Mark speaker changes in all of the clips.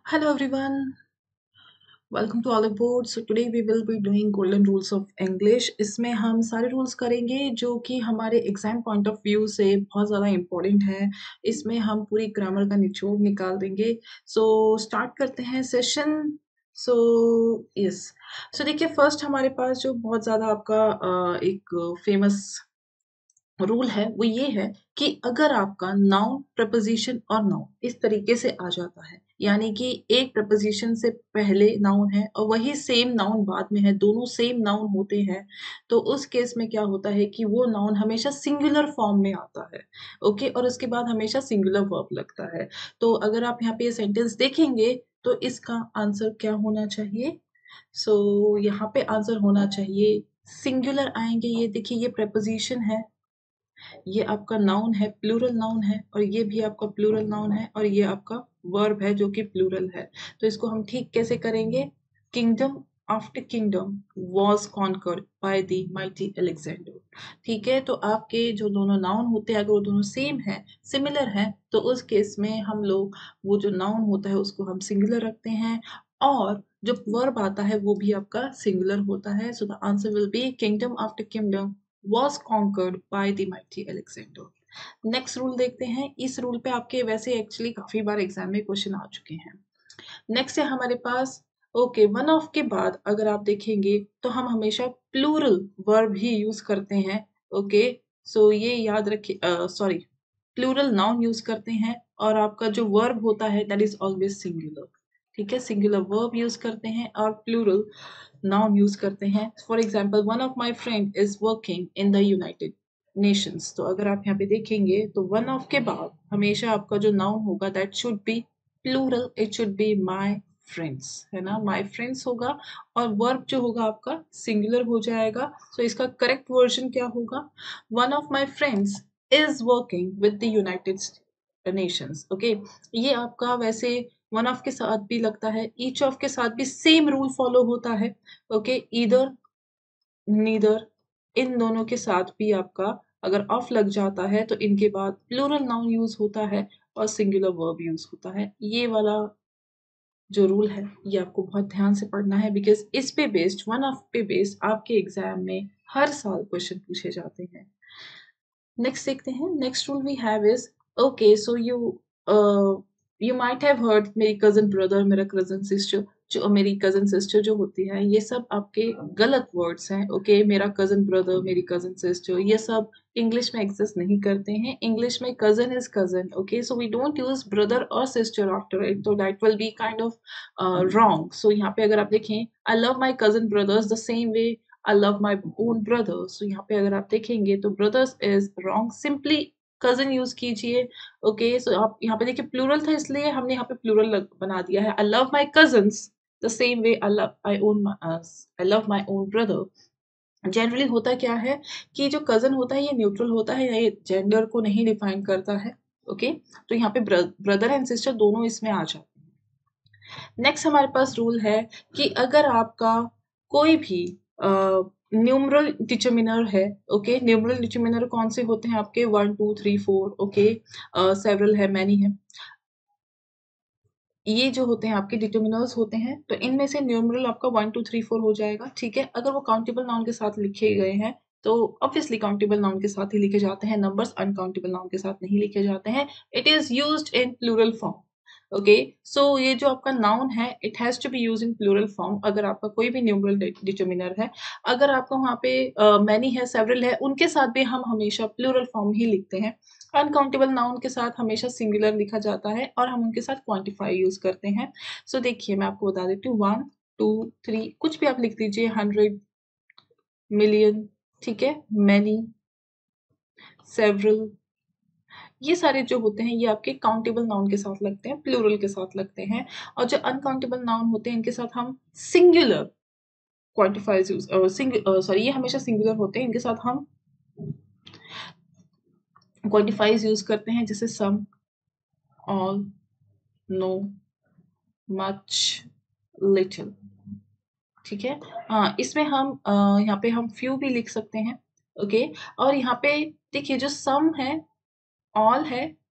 Speaker 1: Hello everyone, welcome to Olive Board. So today we will be doing golden rules of English. इसमें हम सारे rules करेंगे जो कि हमारे एग्जाम पॉइंट ऑफ व्यू से बहुत ज़्यादा इम्पोर्टेंट है. इसमें हम पूरी ग्रामर का निचोड़ निकाल देंगे. सो स्टार्ट करते हैं सेशन. सो यस, सो देखिए फर्स्ट हमारे पास जो बहुत ज़्यादा आपका एक फेमस रूल है वो ये है कि अगर आपका नाउन प्रपोजिशन और नाउन इस तरीके से आ जाता है, यानी कि एक प्रपोजिशन से पहले नाउन है और वही सेम नाउन बाद में है, दोनों सेम नाउन होते हैं, तो उस केस में क्या होता है कि वो नाउन हमेशा सिंगुलर फॉर्म में आता है. ओके, और उसके बाद हमेशा सिंगुलर वर्ब लगता है. तो अगर आप यहाँ पे ये सेंटेंस देखेंगे तो इसका आंसर क्या होना चाहिए? सो यहाँ पे आंसर होना चाहिए सिंगुलर आएंगे. ये देखिए ये प्रपोजिशन है, ये आपका नाउन है, प्लूरल नाउन है, और ये भी आपका प्लूरल नाउन है, और ये आपका वर्ब है जो कि प्लूरल है. तो इसको हम ठीक कैसे करेंगे? Kingdom after kingdom was conquered by the mighty Alexander. ठीक है, तो आपके जो दोनों नाउन होते हैं अगर वो दोनों सेम है, सिमिलर है, तो उस केस में हम लोग वो जो नाउन होता है उसको हम सिंगुलर रखते हैं, और जो वर्ब आता है वो भी आपका सिंगुलर होता है. So the answer will be kingdom after kingdom was conquered by the mighty Alexander. Next rule देखते हैं. इस रूल पे आपके वैसे एक्चुअली काफी बार एग्जाम में क्वेश्चन आ चुके हैं. नेक्स्ट है हमारे पास ओके, वन ऑफ के बाद अगर आप देखेंगे तो हम हमेशा प्लूरल वर्ब ही यूज करते हैं. ओके, सो ये याद रखिए, सॉरी, प्लूरल नाउन यूज करते हैं, और आपका जो वर्ब होता है दैट इज ऑलवेज सिंगुलर. ठीक है, सिंगुलर वर्ब यूज करते हैं और प्लूरल नाउन यूज करते हैं. For example, one of my friend is working in the United Nations. तो अगर आप यहाँ पे देखेंगे तो वन ऑफ के बाद हमेशा आपका जो नाउन होगा that should be plural. It should be my friends, है ना, माई फ्रेंड्स होगा, और वर्ब जो होगा आपका सिंगुलर हो जाएगा. सो इसका करेक्ट वर्जन क्या होगा? One of my friends is working with the United Nations. Okay, ये आपका वैसे वन ऑफ के साथ भी लगता है, ईच ऑफ के साथ भी सेम रूल फॉलो होता है. ओके, ईदर, नीदर, इन दोनों के साथ भी आपका अगर ऑफ लग जाता है तो इनके बाद प्लूरल नाउन यूज होता है और सिंगुलर वर्ब यूज होता है. ये वाला जो रूल है ये आपको बहुत ध्यान से पढ़ना है, बिकॉज इस पे बेस्ड, वन ऑफ पे बेस्ड आपके एग्जाम में हर साल क्वेश्चन पूछे जाते हैं. नेक्स्ट देखते हैं. Next rule we have is okay, so you might have heard मेरी कजन ब्रदर, मेरा कजन सिस्टर, जो मेरी कजन सिस्टर जो होती है, ये सब आपके गलत वर्ड्स हैं. ओके, मेरा कजन ब्रदर, मेरी कजन सिस्टर, ये सब इंग्लिश में एग्जिस्ट नहीं करते हैं. इंग्लिश में cousin is cousin. Okay, so we don't use brother और सिस्टर आफ्टर इट, तो that will be kind of wrong. So यहाँ पे अगर आप देखें, I love my cousin brothers the same way I love my own brother. So यहाँ पे अगर आप देखेंगे तो brothers is wrong. Simply cousin use कीजिए. Okay, so आप यहाँ पे देखिए plural था इसलिए हमने यहाँ पे plural बना दिया है. I love my cousins the same way I love my own brother. Generally होता क्या है कि जो कजन होता है ये न्यूट्रल होता है, ये जेंडर को नहीं डिफाइन करता है. ओके, तो यहाँ पे ब्रदर एंड सिस्टर दोनों इसमें आ जाते हैं. नेक्स्ट हमारे पास रूल है कि अगर आपका कोई भी न्यूमरल डिटरमिनर है. ओके, न्यूमरल डिटरमिनर कौन से होते हैं आपके? 1 2 3 4. ओके, सेवरल है, मैनी है, ये जो होते हैं आपके डिटरमिनर्स होते हैं, तो इनमें से न्यूमरल आपका 1 2 3 4 हो जाएगा. ठीक है, अगर वो काउंटेबल नाउन के साथ लिखे गए हैं तो ऑब्वियसली काउंटेबल नाउन के साथ ही लिखे जाते हैं. नंबर्स अनकाउंटेबल नाउन के साथ नहीं लिखे जाते हैं. It is used in plural form. Okay, so ये जो आपका नाउन है it has to be use in plural form अगर आपका कोई भी न्यूमरल डिटरमिनर है. अगर आपका वहाँ पे मैनी है, सेवरल है, उनके साथ भी हम हमेशा प्लूरल फॉर्म ही लिखते हैं. अनकाउंटेबल नाउन के साथ हमेशा सिंगुलर लिखा जाता है और हम उनके साथ क्वांटिफाई यूज करते हैं. सो देखिए मैं आपको बता देती हूँ, 1 2 3 कुछ भी आप लिख दीजिए, 100, मिलियन, ठीक है, मैनी, सेवरल, ये सारे जो होते हैं ये आपके काउंटेबल नाउन के साथ लगते हैं, प्लूरल के साथ लगते हैं. और जो अनकाउंटेबल नाउन होते हैं इनके साथ हम सिंगुलर क्वांटिफाइज यूज, सॉरी, ये हमेशा सिंगुलर होते हैं, इनके साथ हम क्वांटिफाइज यूज करते हैं, जैसे some, all, no, much, little. ठीक है, इसमें हम यहाँ पे हम फ्यू भी लिख सकते हैं. ओके, और यहाँ पे देखिए जो सम है, ऑल है,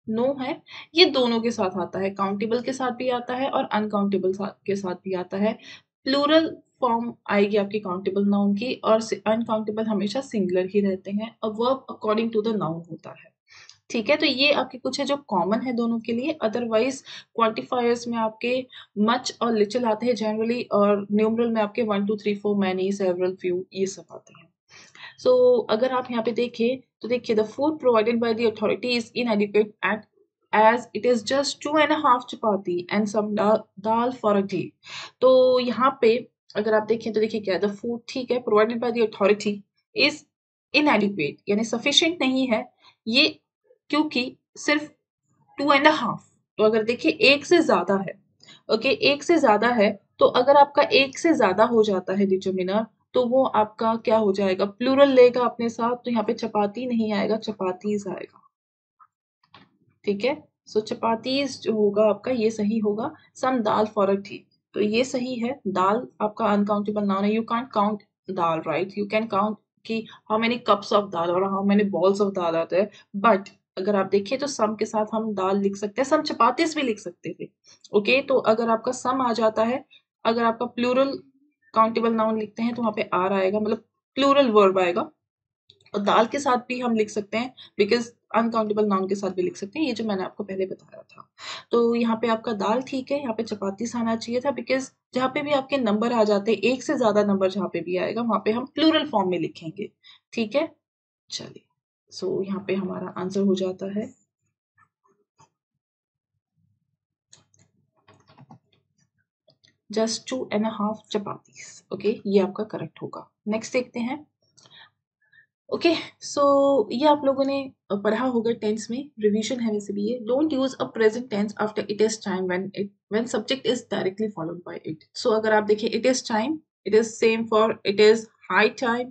Speaker 1: नो है, ये दोनों के साथ आता है, काउंटेबल के साथ भी आता है और अनकाउंटेबल के साथ भी आता है। प्लूरल फॉर्म आएगी आपकी काउंटेबल नाउन की, और अनकाउंटेबल हमेशा सिंगुलर ही रहते हैं, और verb according to the noun होता है। ठीक है, तो ये आपके कुछ है जो कॉमन है दोनों के लिए। अदरवाइज क्वांटिफायर्स में आपके मच और लिटिल आते हैं जनरली, और न्यूमरल में आपके 1 2 3 4 मैनी सेवरल फ्यू ये सब आते हैं। सो अगर आप यहाँ पे देखें तो देखिए, the food provided by the authority is inadequate at as it is just 2.5 chapati and some dal for a day। तो यहाँ पे अगर आप देखें तो देखिए क्या है, द फूड ठीक है provided by the authority is inadequate, यानी सफिशिएंट नहीं है ये, क्योंकि सिर्फ 2.5, तो अगर देखिए एक से ज्यादा है, ओके एक से ज्यादा है, तो अगर आपका एक से ज्यादा हो जाता है डिटर्मिनर, तो वो आपका क्या हो जाएगा, प्लूरल लेगा अपने साथ, तो यहाँ पे चपाती नहीं आएगा, चपातीज आएगा। ठीक है, सो चपातीज जो होगा आपका ये सही होगा। सम दाल फॉर अ टी, तो ये सही है, दाल आपका अनकाउंटेबल नाउन है, you can't count dal, right, you can count कि how many cups of dal और how many balls of dal आते हैं, बट अगर आप देखिए तो सम के साथ हम दाल लिख सकते हैं, सम चपातीस भी लिख सकते थे। ओके, तो अगर आपका सम आ जाता है, अगर आपका प्लूरल काउंटेबल नाउन लिखते हैं तो वहां पे आर आएगा, मतलब प्लूरल वर्ब आएगा, और दाल के साथ भी हम लिख सकते हैं, बिकॉज अनकाउंटेबल नाउन के साथ भी लिख सकते हैं, ये जो मैंने आपको पहले बताया था। तो यहाँ पे आपका दाल ठीक है, यहाँ पे चपाती आना चाहिए था, बिकॉज जहाँ पे भी आपके नंबर आ जाते हैं, एक से ज्यादा नंबर जहाँ पे भी आएगा वहां पे हम प्लूरल फॉर्म में लिखेंगे। ठीक है, चलिए, सो यहाँ पे हमारा आंसर हो जाता है जस्ट 2.5 चपातीस। ओके, ये आपका करेक्ट होगा। नेक्स्ट देखते हैं। ओके, सो ये आप लोगों ने पढ़ा होगा टेंस में, रिवीजन है वैसे भी ये। Don't use a present tense after it is time when subject is directly followed by it. So अगर आप देखिए it is time, it is same for it is high time,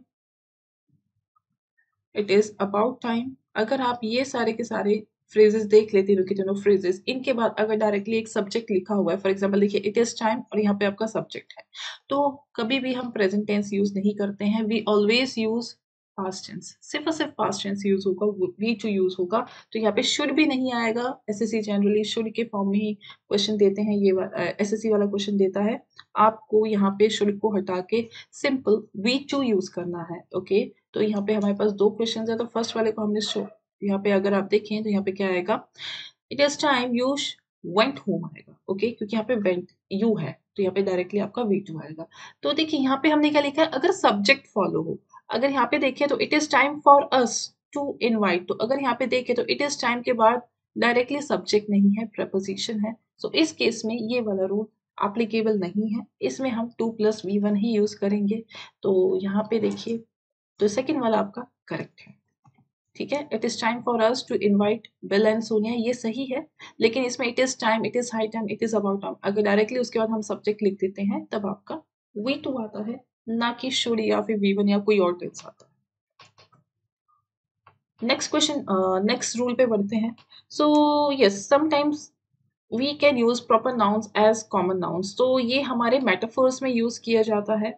Speaker 1: it is about time. अगर आप ये सारे के सारे phrases देख लेते हो कि दोनों फ्रेजेस, इनके बाद अगर डायरेक्टली एक सब्जेक्ट लिखा हुआ है, फॉर एग्जांपल देखिए इट इज टाइम और यहाँ पे आपका सब्जेक्ट है, तो कभी भी हम प्रेजेंट टेंस यूज नहीं करते हैं, we always use past tense, सिर्फ और सिर्फ पास्ट टेंस यूज होगा, वी टू यूज होगा। तो यहाँ पे शुड भी नहीं आएगा, एसएससी जनरली शुड के फॉर्म में ही क्वेश्चन देते हैं, ये एसएससी वाला क्वेश्चन देता है आपको यहाँ पे शुड को हटा के सिंपल वी टू यूज करना है। ओके, तो यहाँ पे हमारे पास दो क्वेश्चन है, तो फर्स्ट वाले को हमने शो, यहाँ पे अगर आप देखें तो यहाँ पे क्या आएगा, it is time you went home आएगा। ओके, क्योंकि यहाँ पे वेंट यू है, तो यहाँ पे डायरेक्टली आपका वी टू आएगा। तो देखिए यहाँ पे हमने क्या लिखा है, अगर सब्जेक्ट फॉलो हो, अगर यहाँ पे देखिए तो it is time for us to invite, तो अगर यहाँ पे देखे तो इट इज टाइम के बाद डायरेक्टली सब्जेक्ट नहीं है, प्रपोजिशन है। सो इस केस में ये वाला रूल एप्लीकेबल नहीं है, इसमें हम 2+V1 ही यूज करेंगे। तो यहाँ पे देखिए, तो सेकंड वाला आपका करेक्ट है। ठीक है, it is time for us to invite Bill and Sonia, ये सही है, लेकिन इसमें it is time, it is high time, it is about time, अगर डायरेक्टली उसके बाद हम सब्जेक्ट लिख देते हैं तब आपका वी टू आता है, ना कि शुड या फिर वी1 या कोई और टेंस आता है। नेक्स्ट क्वेश्चन, नेक्स्ट रूल पे बढ़ते हैं। So yes, sometimes we can use proper nouns as common nouns, तो ये हमारे मेटाफोर्स में यूज किया जाता है।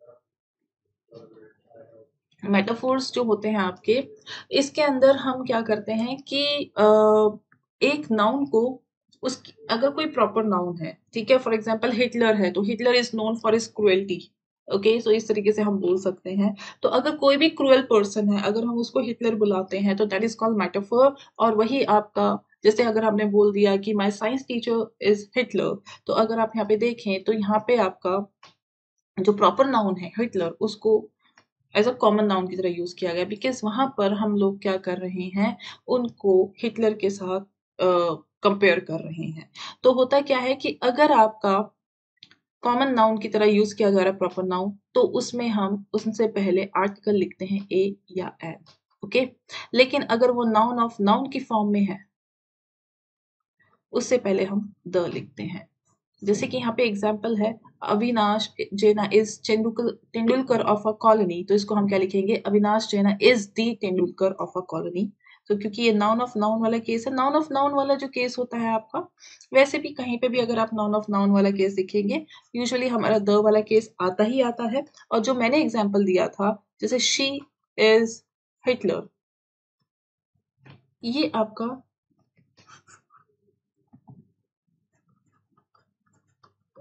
Speaker 1: मेटाफोर्स जो होते हैं आपके, इसके अंदर हम क्या करते हैं कि एक नाउन को, उस अगर कोई प्रॉपर नाउन है, ठीक है, फॉर एग्जांपल हिटलर है, तो Hitler is known for his cruelty. Okay, so इस तरीके से हम बोल सकते हैं। तो अगर कोई भी क्रूएल पर्सन है, अगर हम उसको हिटलर बुलाते हैं, तो दैट इज कॉल्ड मेटाफोर। और वही आपका, जैसे अगर हमने बोल दिया कि my science teacher is Hitler, तो अगर आप यहाँ पे देखें तो यहाँ पे आपका जो प्रॉपर नाउन है हिटलर, उसको एज अ कॉमन नाउन की तरह यूज किया गया, बिकॉज वहां पर हम लोग क्या कर रहे हैं, उनको हिटलर के साथ कंपेयर कर रहे हैं। तो होता क्या है कि अगर आपका कॉमन नाउन की तरह यूज किया जा रहा है प्रॉपर नाउन, तो उसमें हम उससे पहले आर्टिकल लिखते हैं ए या एन। ओके, लेकिन अगर वो नाउन ऑफ नाउन की फॉर्म में है, उससे पहले हम द लिखते हैं। जैसे कि यहाँ पे एग्जाम्पल है, Avinash Jaina is Tendulkar of a colony, तो इसको हम क्या लिखेंगे, Avinash Jaina is the Tendulkar of a colony. तो क्योंकि ये नाउन ऑफ नाउन वाला केस है, नाउन ऑफ नाउन वाला जो केस होता है आपका, वैसे भी कहीं पे भी अगर आप नाउन ऑफ नाउन वाला केस लिखेंगे, यूजुअली हमारा द वाला केस आता ही आता है। और जो मैंने एग्जाम्पल दिया था, जैसे शी इज हिटलर, ये आपका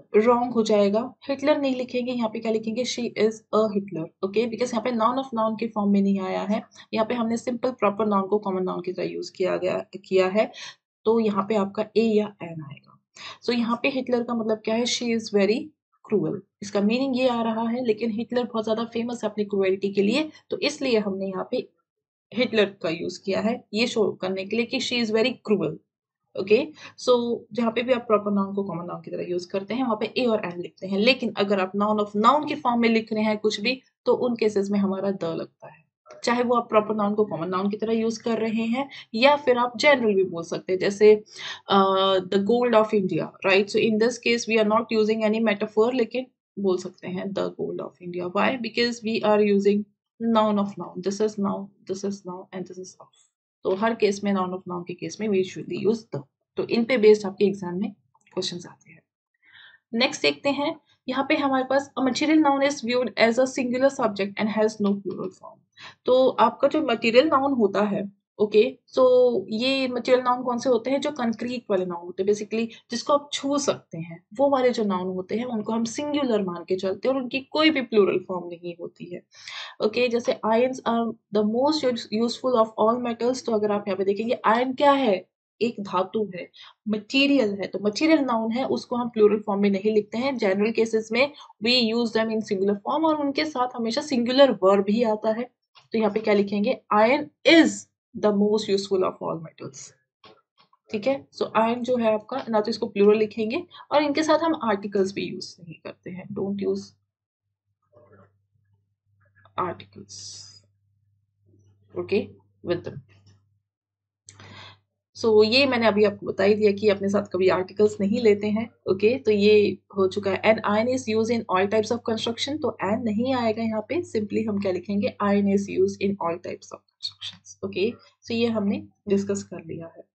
Speaker 1: रॉन्ग हो जाएगा, हिटलर नहीं लिखेंगे, यहाँ पे क्या लिखेंगे, she is a Hitler, okay, because यहाँ पे नाउन ऑफ नाउन के फॉर्म में नहीं आया है, यहाँ पे हमने सिंपल प्रॉपर नाउन को कॉमन नाउन की तरह यूज किया है, तो यहाँ पे आपका ए या एन आएगा। सो यहाँ पे हिटलर का मतलब क्या है, शी इज वेरी क्रूअल, इसका मीनिंग ये आ रहा है, लेकिन हिटलर बहुत ज्यादा फेमस है अपनी क्रूएलिटी के लिए, तो इसलिए हमने यहाँ पे हिटलर का यूज किया है ये शो करने के लिए कि she is very cruel, okay. So जहाँ पे भी आप प्रॉपर नाउन को कॉमन नाउन की तरह यूज करते हैं वहां पे ए और एन लिखते हैं, लेकिन अगर आप नाउन ऑफ नाउन के फॉर्म में लिख रहे हैं कुछ भी, तो उन केसेस में हमारा द लगता है, चाहे वो आप प्रॉपर नाउन को कॉमन नाउन की तरह यूज कर रहे हैं, या फिर आप जनरल भी बोल सकते हैं, जैसे the gold of India, right. So in this case we are not using any metaphor, लेकिन बोल सकते हैं the gold of India, why, because we are using noun of noun, this is noun, this is noun and this is of, तो हर case में noun of noun के case में we should use the, तो इन पे based आपके exam में क्वेश्चंस आते हैं। नेक्स्ट देखते हैं, यहाँ पे हमारे पास a material noun is viewed as a singular subject and has no plural form. तो आपका जो मटेरियल नाउन होता है, ओके, सो ये मटेरियल नाउन कौन से होते हैं, जो कंक्रीट वाले नाउन होते हैं, बेसिकली जिसको आप छू सकते हैं, वो वाले जो नाउन होते हैं उनको हम सिंगुलर मान के चलते हैं और उनकी कोई भी प्लूरल फॉर्म नहीं होती है, ओके। जैसे irons are the most useful of all metals, तो अगर आप यहाँ पे देखेंगे आयन क्या है, एक धातु है, मटेरियल है, तो मटेरियल नाउन है, उसको हम प्लूरल फॉर्म में नहीं लिखते हैं, जनरल केसेस में we use them in singular form, और उनके साथ हमेशा सिंगुलर वर्ब भी आता है, तो यहाँ पे क्या लिखेंगे, iron is the most useful of all metals, ठीक है। सो आयन जो है आपका, ना तो इसको प्लूरल लिखेंगे, और इनके साथ हम आर्टिकल्स भी यूज नहीं करते हैं, don't use articles, okay, with them. So ये मैंने अभी आपको बता ही दिया कि अपने साथ कभी आर्टिकल्स नहीं लेते हैं, ओके, तो ये हो चुका है। And iron is use in all types of construction, तो एंड नहीं आएगा यहाँ पे, सिंपली हम क्या लिखेंगे, iron is use in all types of construction, okay. So ये हमने डिस्कस कर लिया है,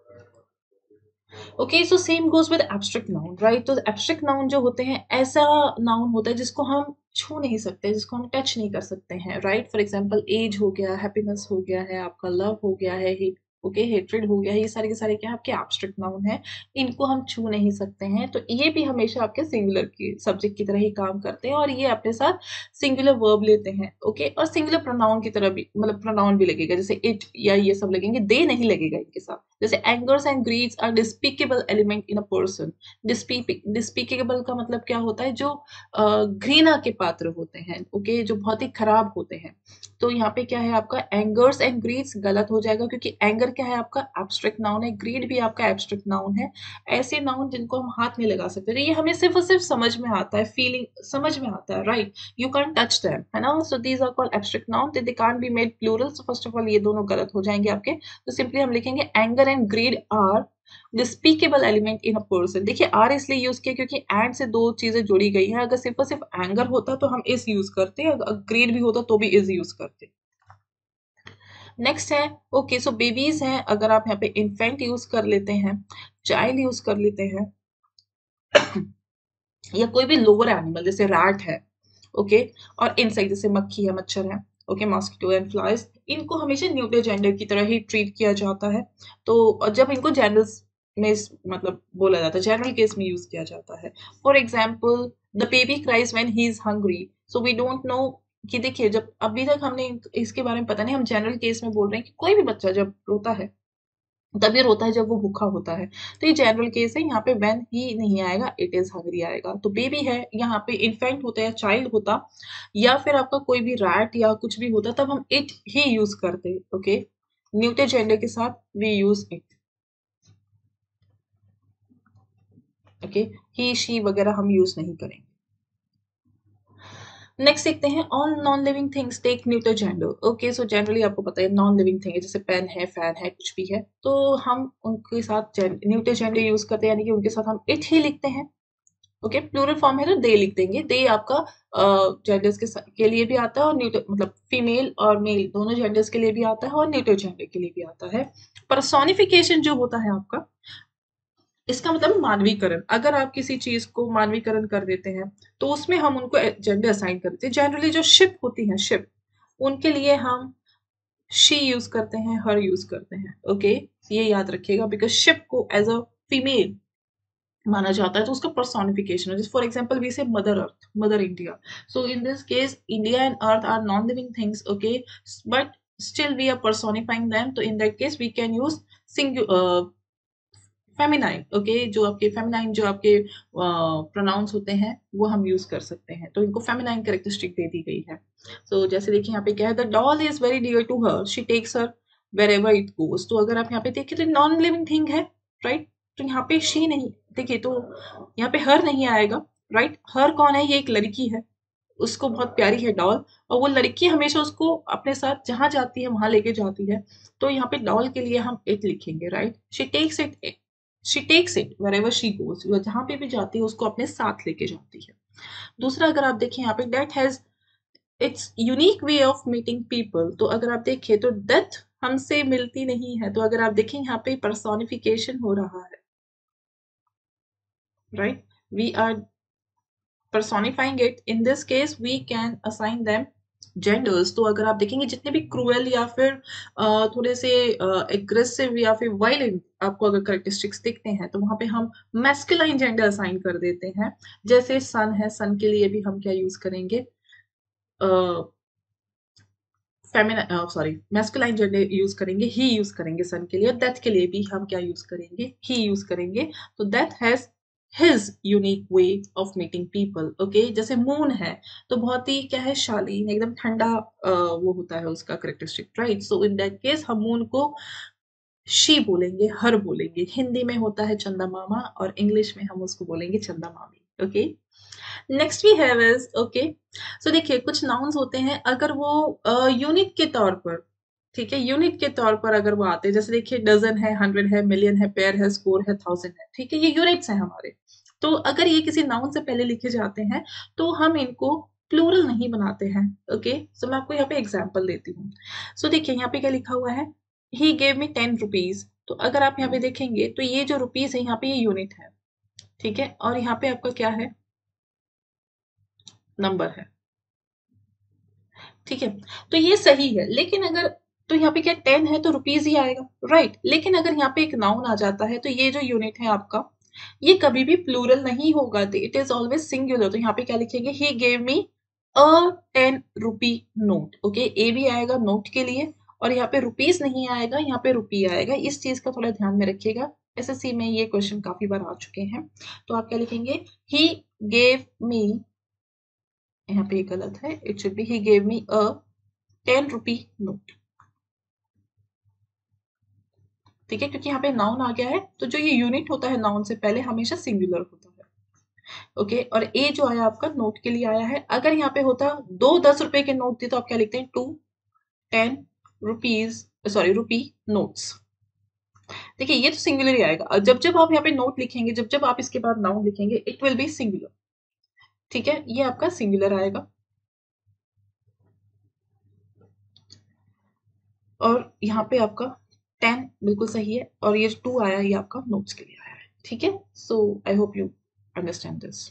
Speaker 1: okay. So same goes with abstract noun, right. तो एब्स्ट्रैक्ट नाउन जो होते हैं, ऐसा नाउन होता है जिसको हम छू नहीं सकते, जिसको हम टच नहीं कर सकते हैं, राइट। फॉर एग्जाम्पल एज हो गया, हैप्पीनेस हो गया है, आपका लव हो गया है, ओके, हेट्रेड हो गया है, ये सारे के सारे क्या है, आपके एब्स्ट्रैक्ट नाउन है, इनको हम छू नहीं सकते हैं, तो ये भी हमेशा आपके सिंगुलर की सब्जेक्ट की तरह ही काम करते हैं, और ये अपने साथ सिंगुलर वर्ब लेते हैं, ओके, और सिंगुलर प्रोनाउन की तरह भी, मतलब प्रोनाउन भी लगेगा, जैसे इट या ये सब लगेंगे, दे नहीं लगेगा इनके साथ। जैसे angers and greeds are despicable element in a person, despicable का मतलब क्या होता है, जो घृणा के पात्र होते हैं, ओके, जो बहुत ही खराब होते हैं, तो यहाँ पे क्या है आपका, एंगर्स एंड ग्रीड्स गलत हो जाएगा, क्योंकि एंगर क्या है आपका, एब्स्ट्रैक्ट नाउन है, ग्रीड भी आपका एब्स्ट्रैक्ट नाउन है, ऐसे नाउन जिनको हम हाथ में लगा सकते हैं, तो ये हमें सिर्फ और सिर्फ समझ में आता है, फीलिंग समझ में आता है, right, you can touch them, है ना। So these are called abstract noun, they can't be made plural, so first of all ये दोनों गलत हो जाएंगे आपके, तो सिंपली हम लिखेंगे anger and greed are despicable element in a person. देखिए आर इसलिए यूज किया क्योंकि एंड से दो चीजें जुड़ी गई हैं, अगर सिर्फ और सिर्फ एंगर होता तो हम इस यूज करते, अगर ग्रीड भी होता तो भी इज यूज करते। नेक्स्ट है, ओके, सो बेबीज हैं, अगर आप यहाँ पे इन्फेंट यूज कर लेते हैं, चाइल्ड यूज कर लेते हैं, या कोई भी लोअर एनिमल जैसे रैट है, ओके, और इंसेक्ट जैसे मक्खी है, मच्छर है, ओके, मॉस्किटो एंड फ्लाइज, इनको हमेशा न्यूट्रल जेंडर की तरह ही ट्रीट किया जाता है, तो जब इनको जनरल में मतलब बोला जाता है, जनरल केस में यूज किया जाता है। For example the baby cries when he is hungry, so we don't know कि देखिए, जब अभी तक हमने इसके बारे में पता नहीं, हम जनरल केस में बोल रहे हैं कि कोई भी बच्चा जब रोता है तभी रोता है जब वो भूखा होता है, तो ये जनरल केस है, यहाँ पे व्हेन ही नहीं आएगा, इट इज हंग्री आएगा, तो बेबी है, यहाँ पे इन्फेंट होता या चाइल्ड होता, या फिर आपका कोई भी रैट या कुछ भी होता, तब हम इट ही यूज करते, ओके, न्यूटर जेंडर के साथ we use it, okay, he she वगैरह हम यूज नहीं करेंगे। नेक्स्ट देखते हैं, all non living things take neuter gender, okay, so generally आपको पता है नॉन लिविंग थिंग है, जैसे पेन है, फैन है, कुछ भी है, तो हम उनके साथ न्यूटर जेंडर यूज करते हैं, यानी कि उनके साथ हम इट ही लिखते हैं, ओके, प्लूरल फॉर्म है तो दे लिख देंगे, दे आपका जेंडर्स के लिए भी आता है, और न्यूटर मतलब फीमेल और मेल दोनों जेंडर्स के लिए भी आता है, और न्यूटर जेंडर के लिए भी आता है। पर्सोनिफिकेशन जो होता है आपका, इसका मतलब मानवीकरण, अगर आप किसी चीज को मानवीकरण कर देते हैं तो उसमें हम उनको जेंडर असाइन कर देते हैं। जनरली जो शिप होती हैं, शिप, उनके लिए हम शी यूज करते हैं, हर यूज करते हैं, ओके, ये याद रखिएगा, बिकॉज शिप को एज अ फीमेल माना जाता है तो उसका पर्सोनिफिकेशन है. जैसे for example we say mother earth, mother India. So in this case India and earth are non living things, okay, but still we are personifying them. तो in that case we can use feminine, okay, जो आपके feminine जो आपके pronounce होते हैं वो हम use कर सकते हैं. तो इनको फेमिनाइन कैरेक्टरिस्टिक दे दी गई है. सो जैसे देखिए यहाँ पे क्या है, the doll is very dear to her, she takes her wherever it goes. तो अगर आप यहाँ पे देखिए तो नॉन लिविंग थिंग है, राइट. तो यहाँ पे शी नहीं, देखिए तो यहाँ पे हर नहीं आएगा, राइट. हर कौन है, ये एक लड़की है, उसको बहुत प्यारी है डॉल, और वो लड़की हमेशा उसको अपने साथ जहां जाती है वहां लेके जाती है. तो यहाँ पे डॉल के लिए हम इट लिखेंगे, right. She takes it wherever she goes, जहां पे भी जाती है उसको अपने साथ लेके जाती है. दूसरा अगर आप देखें यहाँ पे, death has its unique way of meeting people. तो अगर आप देखें तो डेथ हमसे मिलती नहीं है, तो अगर आप देखें यहाँ पे पर्सोनिफिकेशन हो रहा है, right. We are personifying it. In this case we can assign them genders. तो अगर आप देखेंगे जितने भी क्रूएल या फिर थोड़े से एग्रेसिव या फिर वायलेंट आपको अगर करेक्टरिस्टिक्स दिखते हैं तो वहां पे हम मैस्कुलाइन जेंडर असाइन कर देते हैं. जैसे सन है, सन के लिए भी हम क्या यूज करेंगे, feminine, sorry, masculine gender use करेंगे, ही यूज करेंगे सन के लिए. डेथ के लिए भी हम क्या यूज करेंगे, ही यूज करेंगे. तो death has his unique way of meeting people, okay. जैसे मून है तो बहुत ही क्या है, शालीन, एकदम ठंडा वो होता है उसका characteristic, right. So in that case हम मून को शी बोलेंगे, हर बोलेंगे. हिंदी में होता है चंदा मामा और इंग्लिश में हम उसको बोलेंगे चंदा मामी, okay. Next we have is, okay, so देखिए कुछ नाउन्स होते हैं अगर वो यूनिट के तौर पर, ठीक है, यूनिट के तौर पर अगर वो आते हैं, जैसे देखिए डजन है, हंड्रेड है, मिलियन है, पेयर है, स्कोर है, थाउजेंड है, ठीक है, ये यूनिट्स हैं हमारे. तो अगर ये किसी नाउन से पहले लिखे जाते हैं तो हम इनको प्लूरल नहीं बनाते हैं, ओके. सो मैं आपको यहाँ पे एग्जाम्पल देती हूँ. सो देखिए यहाँ पे क्या लिखा हुआ है, ही गेव मी 10 रुपीज. तो अगर आप यहाँ पे देखेंगे तो ये जो रुपीज है यहाँ पे ये यूनिट है, ठीक है, और यहाँ पे आपका क्या है, नंबर है, ठीक है. तो ये सही है, लेकिन अगर, तो यहाँ पे क्या 10 है तो रुपीज ही आएगा, राइट. लेकिन अगर यहाँ पे एक नाउन आ जाता है तो ये जो यूनिट है आपका ये कभी भी प्लूरल नहीं होगा, इट इज ऑलवेज सिंगुलर. तो यहाँ पे क्या लिखेंगे, he gave me a 10 rupee note, okay. A भी आएगा नोट के लिए और यहाँ पे रुपीज नहीं आएगा, यहाँ पे रुपी आएगा. इस चीज का थोड़ा ध्यान में रखिएगा, एसएससी में ये क्वेश्चन काफी बार आ चुके हैं. तो आप क्या लिखेंगे, ही गेव मी, यहाँ पे गलत है, it should be he gave me a 10 rupee note, ठीक है, क्योंकि यहाँ पे नाउन आ गया है तो जो ये यूनिट होता है नाउन से पहले हमेशा सिंगुलर होता है, ओके. और ए जो आया आपका नोट के लिए आया है. अगर यहाँ पे होता दो 10 रुपए के नोट थे तो आप क्या लिखते हैं, 2 10 रुपीज, सॉरी, रुपी नोट्स. देखिए ये तो सिंगुलर ही आएगा. और जब जब आप यहाँ पे नोट लिखेंगे, जब जब आप इसके बाद नाउन लिखेंगे, इट विल बी सिंगुलर, ठीक है, ये आपका सिंगुलर आएगा. और यहाँ पे आपका 10 बिल्कुल सही है, और ये 2 आया ये आपका नोट्स के लिए आया है, ठीक है. So I hope you understand this.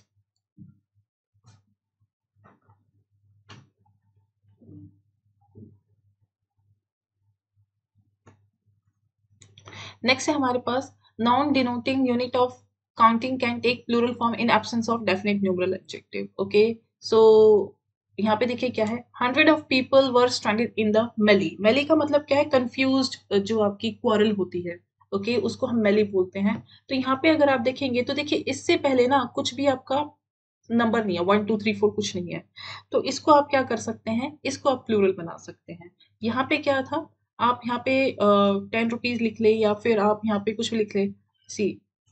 Speaker 1: Next है हमारे पास, noun denoting unit of counting can take plural form in absence of definite numeral adjective, okay. So यहाँ पे देखिए क्या है, 100 of people were stranded in the melee. Melee का मतलब क्या है, कंफ्यूज्ड, जो आपकी क्वारल होती है, ओके, उसको हम मेली बोलते हैं. तो यहाँ पे अगर आप देखेंगे तो देखिए इससे पहले ना कुछ भी आपका नंबर नहीं है, 1 2 3 4 कुछ नहीं है. तो इसको आप क्या कर सकते हैं, इसको आप प्लूरल बना सकते हैं. यहाँ पे क्या था, आप यहाँ पे 10 रुपीज लिख ले या फिर आप यहाँ पे कुछ भी लिख ले, सी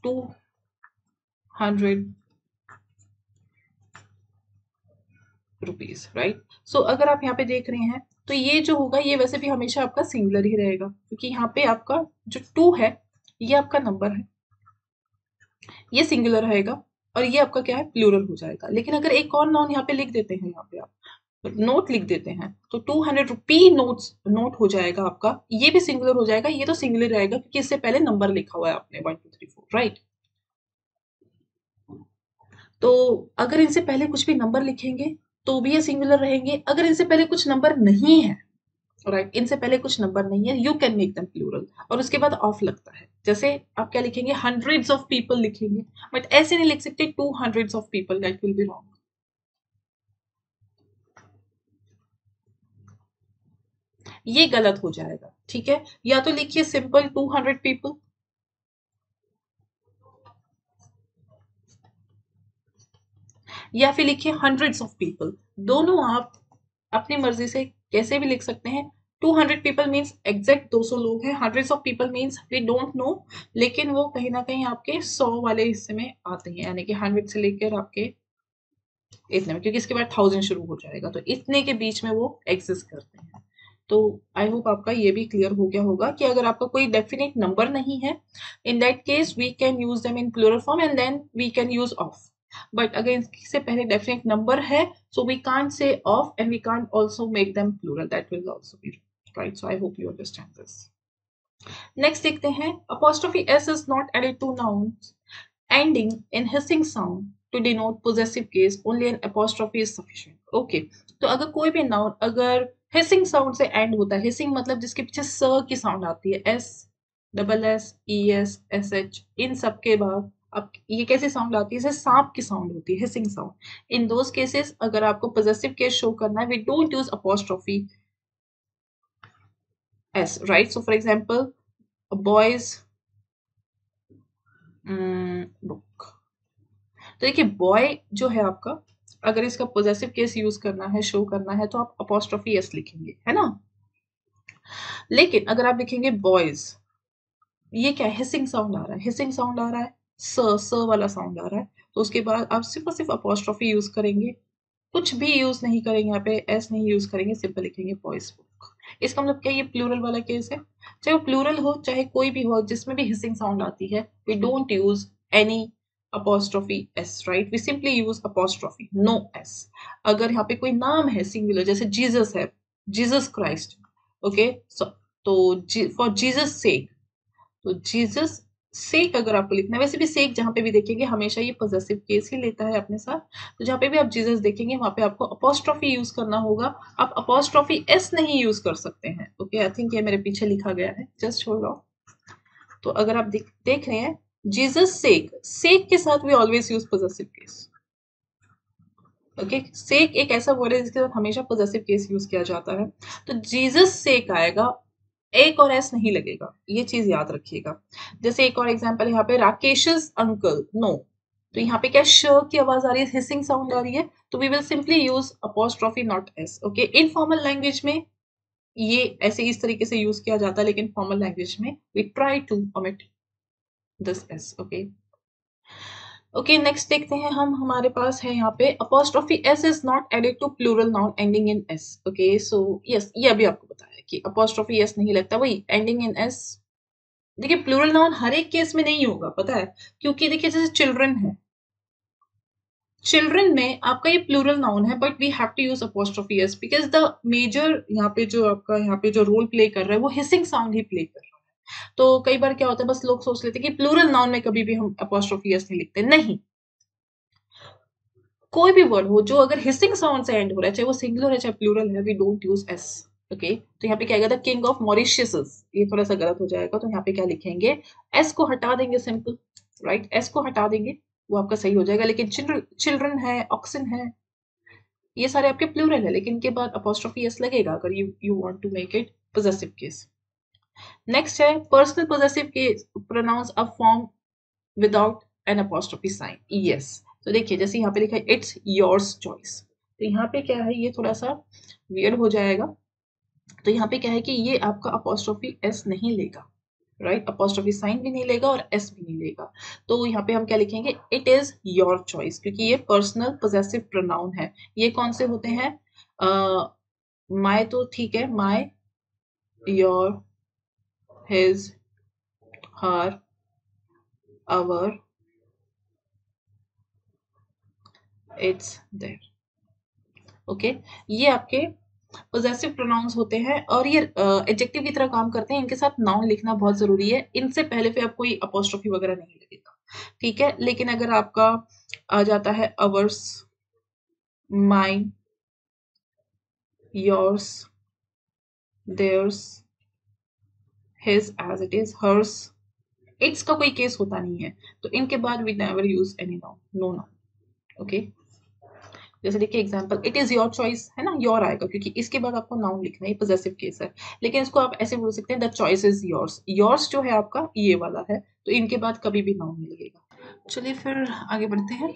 Speaker 1: 200 रुपीज, राइट. सो अगर आप यहाँ पे देख रहे हैं तो ये जो होगा ये वैसे भी हमेशा आपका सिंगुलर ही रहेगा, क्योंकि यहाँ पे आपका जो 2 है ये आपका नंबर है, ये सिंगुलर रहेगा, और ये आपका क्या है, प्लूरल हो जाएगा. लेकिन अगर एक और नाउन यहाँ पे लिख देते हैं, यहाँ पे आप नोट लिख देते हैं तो 200 रुपी नोट्स, नोट हो जाएगा आपका, ये भी सिंगुलर हो जाएगा, ये तो सिंगुलर रहेगा क्योंकि इससे पहले नंबर लिखा हुआ है आपने 1 2 3 4, राइट. तो अगर इनसे पहले कुछ भी नंबर लिखेंगे तो भी ये सिंगुलर रहेंगे. अगर इनसे पहले कुछ नंबर नहीं है राइट, इनसे पहले कुछ नंबर नहीं है, you can make them plural, और उसके बाद ऑफ लगता है। जैसे आप क्या लिखेंगे, हंड्रेड्स ऑफ पीपल लिखेंगे, बट ऐसे नहीं लिख सकते two hundreds of people, that will be wrong. ये गलत हो जाएगा, ठीक है। या तो लिखिए सिंपल 200 पीपल, या फिर लिखिए हंड्रेड्स ऑफ पीपल। दोनों आप अपनी मर्जी से कैसे भी लिख सकते हैं। 200 पीपल मीन्स एग्जैक्ट 200 लोग हैं, hundreds of people means we don't know, लेकिन वो कहीं ना कहीं आपके 100 वाले हिस्से में आते हैं, यानी कि 100 से लेकर आपके इतने में, क्योंकि इसके बाद 1000 शुरू हो जाएगा, तो इतने के बीच में वो एग्जिस्ट करते हैं। तो आई होप आपका ये भी क्लियर हो गया होगा कि अगर आपका कोई डेफिनेट नंबर नहीं है, in that case we can use them in plural form and then we can use of. But अगर इससे पहले डेफिनेट नंबर है, so we can't say off and we can't also make them plural, that will also be right. So I hope you understand this. Next देखते हैं, apostrophe s is not added to nouns ending in hissing sound to denote possessive case, only an apostrophe is sufficient. Okay, तो अगर कोई भी noun अगर hissing sound से and होता है, हिसिंग मतलब जिसके पीछे स की साउंड आती है, S double S E S S H, इन सब के बाद अब ये कैसी साउंड आती है, जैसे सांप की साउंड होती है, hissing sound. In those cases अगर आपको पॉजेसिव केस शो करना है, we don't use apostrophe S, right. So for example boy's book, तो देखिए बॉय जो है आपका, अगर इसका पॉजेसिव केस यूज करना है, शो करना है, तो आप अपोस्ट्रोफी एस लिखेंगे, है ना। लेकिन अगर आप लिखेंगे बॉयज, ये क्या है, हिसिंग साउंड आ रहा है, हिसिंग साउंड आ रहा है, स वाला साउंड आ रहा है, तो उसके बाद आप सिर्फ और सिर्फ अपोस्ट्रोफी यूज करेंगे, कुछ भी यूज नहीं करेंगे, यहाँ पे एस नहीं यूज करेंगे, सिंपल लिखेंगे बॉयज बुक। इसका मतलब क्या, ये प्लूरल वाला केस है, चाहे वो प्लूरल हो चाहे कोई भी हो जिसमें भी हिसिंग साउंड आती है, we don't use any apostrophe s, right, we simply use apostrophe, no s। अगर यहाँ पे कोई नाम है सिंगुलर, जैसे जीसस है, जीसस क्राइस्ट, ओके, तो फॉर जीसस सेक, तो जीसस सेक अगर आपको लिखना है, वैसे भी सेक जहां पे भी देखेंगे हमेशा ये पॉजेसिव केस ही लेता है अपने साथ, तो जहां पे भी आप जीसस देखेंगे वहां पे आपको अपोस्ट्रोफी यूज करना होगा, आप अपोस्ट्रोफी एस नहीं यूज कर सकते हैं। ओके, आई थिंक ये मेरे पीछे लिखा गया है, जस्ट होल्ड ऑन। तो अगर आप देख रहे हैं जीसस सेक, सेक के साथ we always use possessive case. Okay, sake एक ऐसा वर्ड है जिसके साथ हमेशा पॉजेसिव केस यूज किया जाता है, तो जीसस सेक आएगा, एक और एस नहीं लगेगा, ये चीज याद रखिएगा। जैसे एक और एग्जांपल यहाँ पे, राकेश's अंकल, नो, तो यहाँ पे क्या श की आवाज आ रही है, हिसिंग साउंड आ रही है, तो we will simply use apostrophe not S. Okay, informal language में ये ऐसे इस तरीके से यूज किया जाता है, लेकिन फॉर्मल लैंग्वेज में we try to omit this S. Okay, okay, next देखते हैं हम, हमारे पास है यहाँ पे apostrophe S is not added to plural noun ending in S. Okay, so yes, ये अभी आपको बताया कि अपोस्ट्रोफी एस नहीं लगता, वही एंडिंग इन एस। देखिए प्लूरल नाउन हर एक केस में नहीं होगा, पता है, क्योंकि देखिए जैसे चिल्ड्रन है, चिल्ड्रन में आपका ये प्लूरल नाउन है, but we have to use apostrophe S because the major यहाँ पे जो आपका यहाँ पे जो रोल प्ले कर रहा है वो हिसिंग साउंड ही प्ले कर रहा है। तो कई बार क्या होता है, बस लोग सोच लेते हैं कि प्लूरल नाउन में कभी भी हम अपोस्ट्रोफी एस नहीं लिखते, नहीं, कोई भी वर्ड हो जो अगर हिसिंग साउंड से एंड हो रहा है, चाहे वो सिंगुलर है चाहे प्लूरल है, we don't use S. Okay, तो यहाँ पे क्या आएगा, द किंग ऑफ मॉरिशियस, ये थोड़ा सा गलत हो जाएगा, तो यहाँ पे क्या लिखेंगे, एस को हटा देंगे, सिंपल, राइट, एस को हटा देंगे, वो आपका सही हो जाएगा। लेकिन चिल्ड्रन है, ऑक्सन है, ये सारे आपके प्लूरल है, लेकिन इनके बाद अपोस्ट्रोफी एस लगेगा अगर you want to make it possessive case. Next है personal possessive case pronouns a form without an apostrophe sign, yes. तो देखिए जैसे यहाँ पे लिखा है इट्स योर्स चॉइस, तो यहाँ पे क्या है, ये थोड़ा सा वियर्ड हो जाएगा, तो यहाँ पे क्या है कि ये आपका अपोस्ट्रोफी एस नहीं लेगा, राइट, अपोस्ट्रोफी साइन भी नहीं लेगा और एस भी नहीं लेगा, तो यहाँ पे हम क्या लिखेंगे, इट इज योर चॉइस, क्योंकि ये पर्सनल पॉजेसिव प्रोनाउन है। ये कौन से होते हैं, माय तो ठीक है, my, your, his, her, our, its, their. Okay, ये आपके पोजेसिव प्रोनाउंस होते हैं और ये एडजेक्टिव की तरह काम करते हैं, इनके साथ नाउन लिखना बहुत जरूरी है, इनसे पहले फिर आप कोई अपोस्ट्रोफी वगैरह नहीं लगेगा, ठीक है। लेकिन अगर आपका आ जाता है ours, mine, yours, theirs, his as it is, hers, its का कोई केस होता नहीं है, तो इनके बाद we never use any noun, no noun. Okay, जैसे देखिए example, it is your choice है ना, योर आएगा क्योंकि इसके बाद आपको नाउन लिखना है, पॉजेसिव केस है, लेकिन इसको आप ऐसे बोल सकते हैं the choice is yours, yours जो है आपका ये वाला है, तो इनके बाद कभी भी नाउन नहीं लगेगा। चलिए फिर आगे बढ़ते हैं।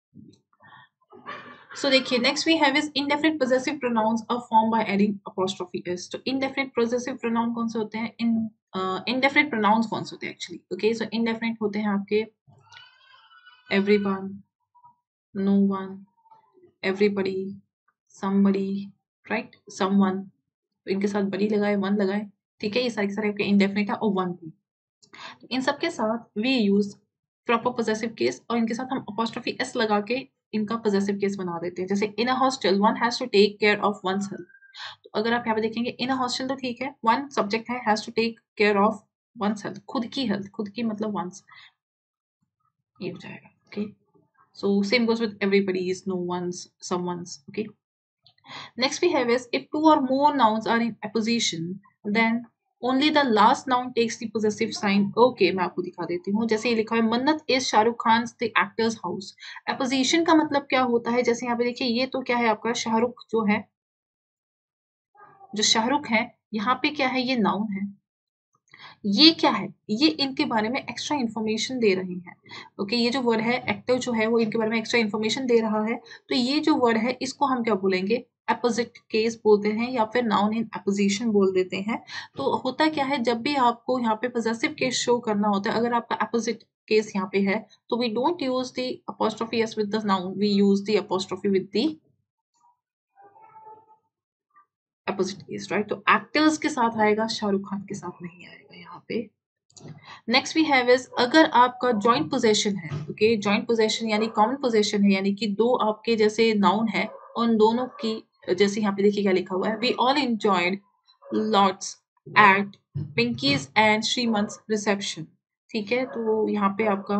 Speaker 1: So देखिए next we have is indefinite possessive pronouns are formed by adding apostrophe s। तो indefinite possessive pronoun कौन से होते हैं, indefinite pronouns कौन से होते हैं एक्चुअली, ओके, सो indefinite होते हैं आपके everyone, no one, everybody, somebody, right, someone, तो इनके साथ बड़ी लगाए, वन लगाए, ठीक है, ये सारे आपके indefinite है और वन भी, तो इन सब के साथ we use proper possessive case और इनके साथ हम अपोस्ट्रोफी एस लगा के इनका पोजेसिव केस बना देते हैं। जैसे in a hostel one has to take care of one's health, तो अगर आप यहाँ पे देखेंगे इन अ हॉस्टल तो ठीक है, वन सब्जेक्ट है, has to take care of one's health, खुद की हेल्थ, खुद की मतलब वंस, ये हो जाएगा। Okay, so same goes with everybody's, no one's, someone's. Okay, next we have is if two or more nouns are in apposition then only the last noun takes the possessive sign. Okay, मैं आपको दिखा देती हूँ, जैसे ये लिखा है Mannat is Shahrukh Khan the actor's house, apposition का मतलब क्या होता है, जैसे यहाँ पे देखिए ये तो क्या है आपका शाहरुख, जो है जो शाहरुख है यहाँ पे क्या है, ये नाउन है, ये क्या है, ये इनके बारे में एक्स्ट्रा इन्फॉर्मेशन दे रहे हैं। ओके, ये जो वर्ड है एक्टिव जो है वो इनके बारे में एक्स्ट्रा इन्फॉर्मेशन दे रहा है, तो ये जो वर्ड है इसको हम क्या बोलेंगे, अपोजिट केस बोलते हैं या फिर नाउन इन अपोजिशन बोल देते हैं। तो होता क्या है, जब भी आपको यहाँ पे पॉजेसिव केस शो करना होता है, अगर आपका अपोजिट केस यहाँ पे है तो we don't use the apostrophe S with the noun, we use the apostrophe with the opposite case, right. तो एक्टर्स के साथ आएगा, शाहरुख खान के साथ नहीं आएगा यहाँ पे। नेक्स्ट वी हैव इज अगर आपका जॉइंट पोजेशन है, ओके, जॉइंट पोजेशन यानी कॉमन पोजेशन है, यानी कि दो आपके जैसे नाउन है, उन दोनों की, जैसे यहाँ पे देखिए क्या लिखा हुआ है, we all enjoyed lots at Pinky's and Shrimant's reception, ठीक है, तो यहाँ पे आपका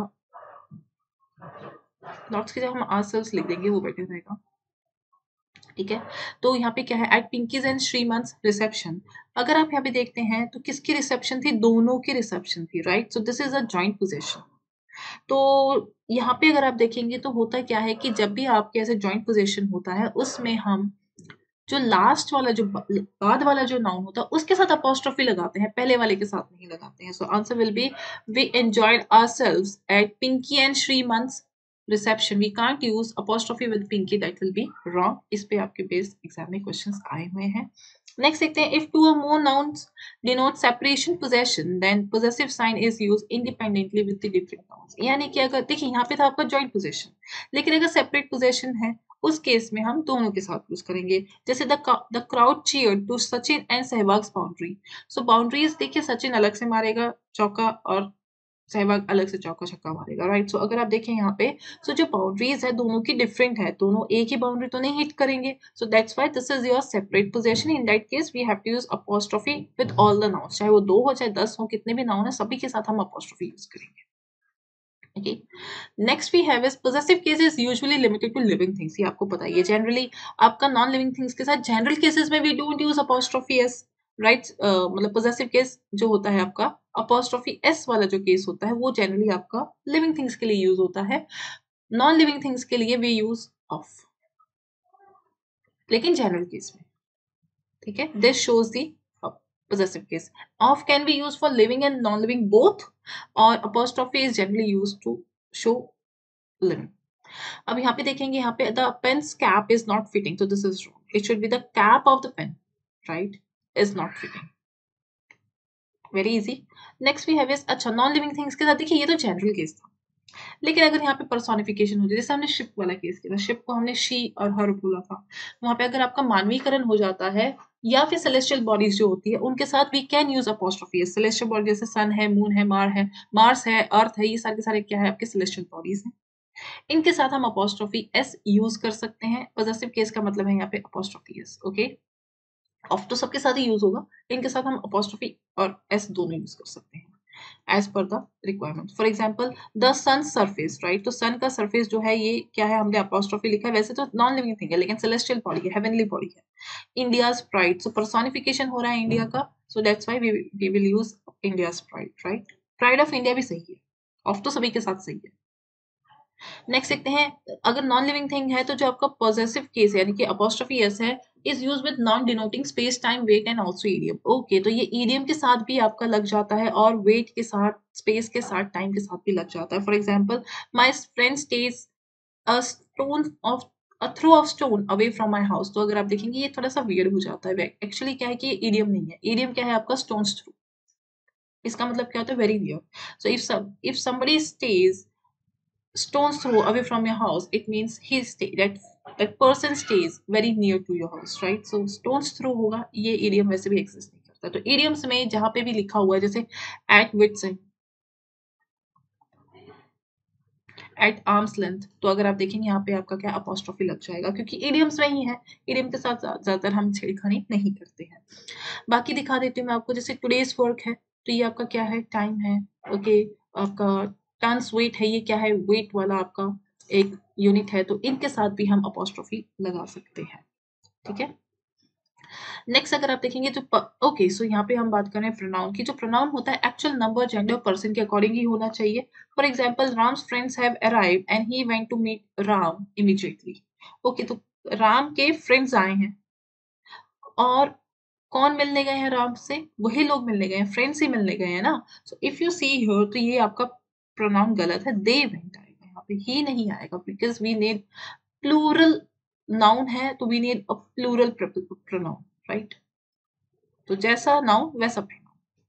Speaker 1: लॉट्स की जगह हम आरसेल्व्स लिख देंगे, वो बेटर रहेगा, ठीक है। तो यहाँ पे क्या है, at Pinky's and Shrimant's reception, अगर आप यहाँ पे देखते हैं तो किसकी रिसेप्शन थी, दोनों की रिसेप्शन थी, right, so this is a joint possession. तो यहाँ पे अगर आप देखेंगे तो होता क्या है कि जब भी आपके ऐसे जॉइंट पोजीशन होता है उसमें हम जो लास्ट वाला जो बाद वाला जो नाउन होता है उसके साथ अपोस्ट्रोफी लगाते हैं, पहले वाले के साथ नहीं लगाते हैं। So answer will be we enjoyed ourselves at Pinky and Shrimant's reception, we can't use apostrophe with Pinky, that will be wrong. इस पे आपके बेस्ड एग्जाम में क्वेश्चंस आए हुए हैं। नेक्स्ट देखते हैं, इफ टू और more nouns denote separation possession then possessive sign is used independently with the different nouns। यानी कि अगर देखिए यहाँ पे था आपका joint possession, लेकिन अगर separate possession है उस केस में हम दोनों के साथ यूज करेंगे। जैसे the crowd cheered to Sachin and Sehwag's boundary। So boundaries देखिए सचिन अलग से मारेगा चौका और सहवाग अलग से चौका छक्का मारेगा, राइट। सो अगर आप देखें यहाँ पे, सो जो बाउंड्रीज है दोनों की डिफरेंट है, दोनों एक ही बाउंड्री तो नहीं हिट करेंगे, so that's why this is your separate position. In that case we have to use apostrophe with all the nouns, चाहे वो 2 हो चाहे 10 हो, कितने भी नाउन है सभी के साथ हम अपोस्ट्रोफी यूज करेंगे। Okay. Next we have is possessive case is usually limited to living things। ये आपको पता ही है, जनरली आपका नॉन लिविंग थिंग्स के साथ जनरल केसेस में we don't use apostrophe s, right, मतलब पोजेसिव केस जो होता है आपका अपोस्ट्रोफी एस वाला जो केस होता है वो जनरली आपका लिविंग थिंग्स के लिए यूज होता है, नॉन लिविंग थिंग्स के लिए वी यूज ऑफ, लेकिन जनरल केस में, ठीक है। This shows the possessive case. Of can be used for living and non-living both, or apostrophe is generally used to show living। अब यहाँ पे देखेंगे, यहाँ पे the pen's cap is not fitting, so this is wrong, it should be the cap of the pen, right, is not fitting। Very easy. Next we have is, अच्छा non living things के साथ देखिए ये तो general case था, लेकिन अगर यहाँ पे पर्सोनिफिकेशन हो जाए, जैसे हमने शिप वाला केस किया था, शिप को हमने शी और हर बोला था, वहां पे अगर आपका मानवीकरण हो जाता है या फिर सेलेस्टियल बॉडीज जो होती है उनके साथ we can use apostrophe. Celestial body जैसे सन है, मून है, मार्स है, अर्थ है, ये सारे के सारे क्या है आपके सेलेस्टियल बॉडीज हैं, इनके साथ हम अपोस्ट्रोफी एस यूज कर सकते हैं। पॉजिटिव केस का मतलब है यहाँ पे अपोस्ट्रोफी एस, ओके। ऑफ तो सबके साथ ही यूज होगा, इनके साथ हम अपोस्ट्रोफी और एस दोनों यूज कर सकते हैं। As per the requirement. For example the sun surface, right, तो सन का सरफेस जो है ये क्या है, हमने अपोस्ट्रोफी लिखा है, वैसे तो नॉन लिविंग थिंग है लेकिन सेलेस्टियल बॉडी है, हेवनली बॉडी है। इंडियाज प्राइड, सो पर्सोनिफिकेशन हो रहा है इंडिया का, so that's why we will use India's pride, right. Pride of India भी सही है, ऑफ तो सभी के साथ सही है। नेक्स्ट देखते हैं, अगर नॉन लिविंग थिंग है तो जो आपका पॉजेसिव केस है यानी कि अपोस्ट्रोफी एस है, is use with non denoting space time weight and also idiom. Okay, तो ये ईडियम के साथ भी आपका लग जाता है और वेट के साथ, स्पेस के साथ, टाइम के साथ भी लग जाता है। For example my friend stays a stone of a throw of stone away from my house. तो अगर आप देखेंगे ये थोड़ा सा वियर्ड हो जाता है, एक्चुअली क्या है कि ये ईडियम नहीं है, ईडियम क्या है आपका स्टोन्स थ्रो, इसका मतलब क्या होता है, very near. So if somebody stays stone's throw away from your house, it means that person stays very near to your house, right? So stone's throw होगा, ये idiom वैसे भी exist नहीं करता। तो idioms में जहां पे भी लिखा हुआ है जैसे at wit's end, at arm's length, तो अगर आप देखेंगे यहाँ पे आपका क्या apostrophe लग जाएगा क्योंकि idioms में ही है, idiom के साथ ज्यादातर हम छेड़खानी नहीं करते हैं। बाकी दिखा देती हूँ मैं आपको, जैसे today's work है तो ये आपका क्या है, टाइम है। ओके, आपका टन्स वेट है, ये क्या है, वेट वाला आपका एक यूनिट है, तो इनके साथ भी हम अपोस्ट्रोफी लगा सकते हैं। ठीक है, नेक्स्ट अगर आप देखेंगे जो ओके, सो यहाँ पे हम बात कर रहे हैं प्रोनाउन की। जो प्रोनाउन होता है एक्चुअल नंबर, जेंडर, पर्सन के अकॉर्डिंग ही होना चाहिए। For example Ram's friends have arrived and he went to meet Ram immediately. Okay, तो राम के फ्रेंड्स आए हैं और कौन मिलने गए हैं राम से, वही लोग मिलने गए हैं, फ्रेंड्स ही मिलने गए हैं ना। So if you see here, तो ये आपका प्रोनाउन गलत है, दे वेंट आएगा, यहाँ पे ही नहीं आएगा, because we need plural noun है तो we need a plural pronoun, right. तो जैसा नाउन वैसा pronoun.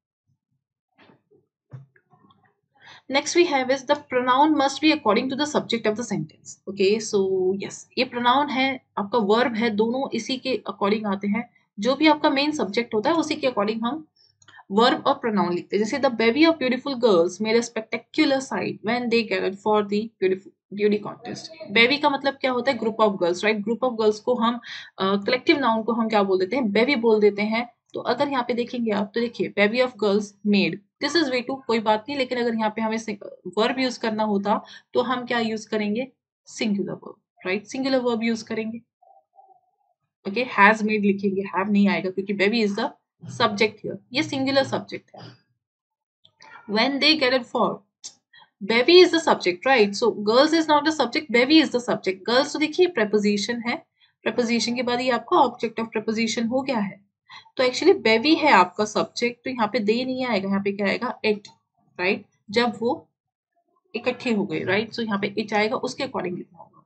Speaker 1: Next we have is the pronoun must be according to the subject of the sentence. Okay, so yes, ये pronoun है, आपका verb है, दोनों इसी के according आते हैं। जो भी आपका मेन सब्जेक्ट होता है उसी के अकॉर्डिंग हम वर्ब और प्रोनाउन लिखते हैं। जैसे the bevy of beautiful girls made a spectacular sight when they gathered for the beauty contest. Bevy का मतलब क्या होता है, group of girls, right. Group of girls को हम कलेक्टिव नाउन को हम क्या बोल देते हैं, बेबी बोल देते हैं। तो अगर यहाँ पे देखेंगे आप, तो देखिए bevy of girls made, this is way to, कोई बात नहीं, लेकिन अगर यहाँ पे हमें वर्ब यूज करना होता तो हम क्या यूज करेंगे, singular verb, right, singular verb use करेंगे। ओके, हैज मेड लिखेंगे, हैव नहीं आएगा क्योंकि bevy is the subject here, ये सिंगुलर सब्जेक्ट है। When they get it for, baby is the subject, right? So girls is not the subject, baby is the subject. Girls तो देखिए preposition है, preposition के बाद ये आपका object of preposition हो गया है। तो एक्चुअली बेबी है आपका सब्जेक्ट, तो यहाँ पे दे नहीं आएगा, यहाँ पे क्या आएगा, इट, राइट। जब वो इकट्ठे हो गए, राइट, सो यहाँ पे इट आएगा, उसके अकॉर्डिंग लिखना होगा।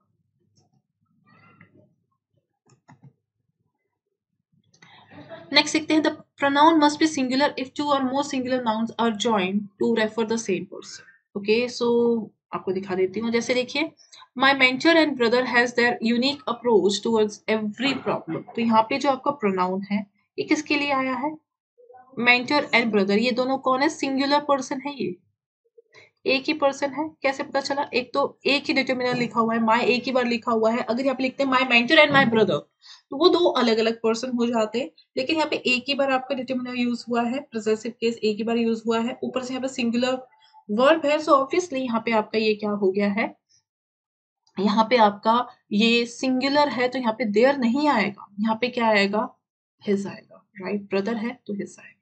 Speaker 1: नेक्स्ट देखते हैं, the pronoun must be singular if two or more singular nouns are joined to refer the same person. Okay, so आपको दिखा देती हूँ, जैसे देखिए my mentor and brother has their unique approach towards every problem. तो यहाँ पे जो आपका प्रोनाउन है ये किसके लिए आया है, मेंटर एंड ब्रदर, ये दोनों कौन है, सिंगुलर पर्सन है, ये एक ही पर्सन है। कैसे पता चला, एक तो एक ही डिटर्मिनर लिखा हुआ है, माई एक ही बार लिखा हुआ है। अगर यहाँ पे लिखते हैं my mentor and my brother तो वो दो अलग अलग पर्सन हो जाते हैं, लेकिन यहाँ पे एक ही बार आपका डिटर्मिनर यूज हुआ है, पोजेसिव केस एक ही बार यूज हुआ है, ऊपर से यहाँ पे सिंगुलर वर्ब है, सो ऑब्वियसली यहाँ पे आपका ये क्या हो गया है, यहाँ पे आपका ये सिंगुलर है तो यहाँ पे देयर नहीं आएगा, यहाँ पे क्या आएगा, हिज आएगा, राइट। ब्रदर है तो हिज आएगा।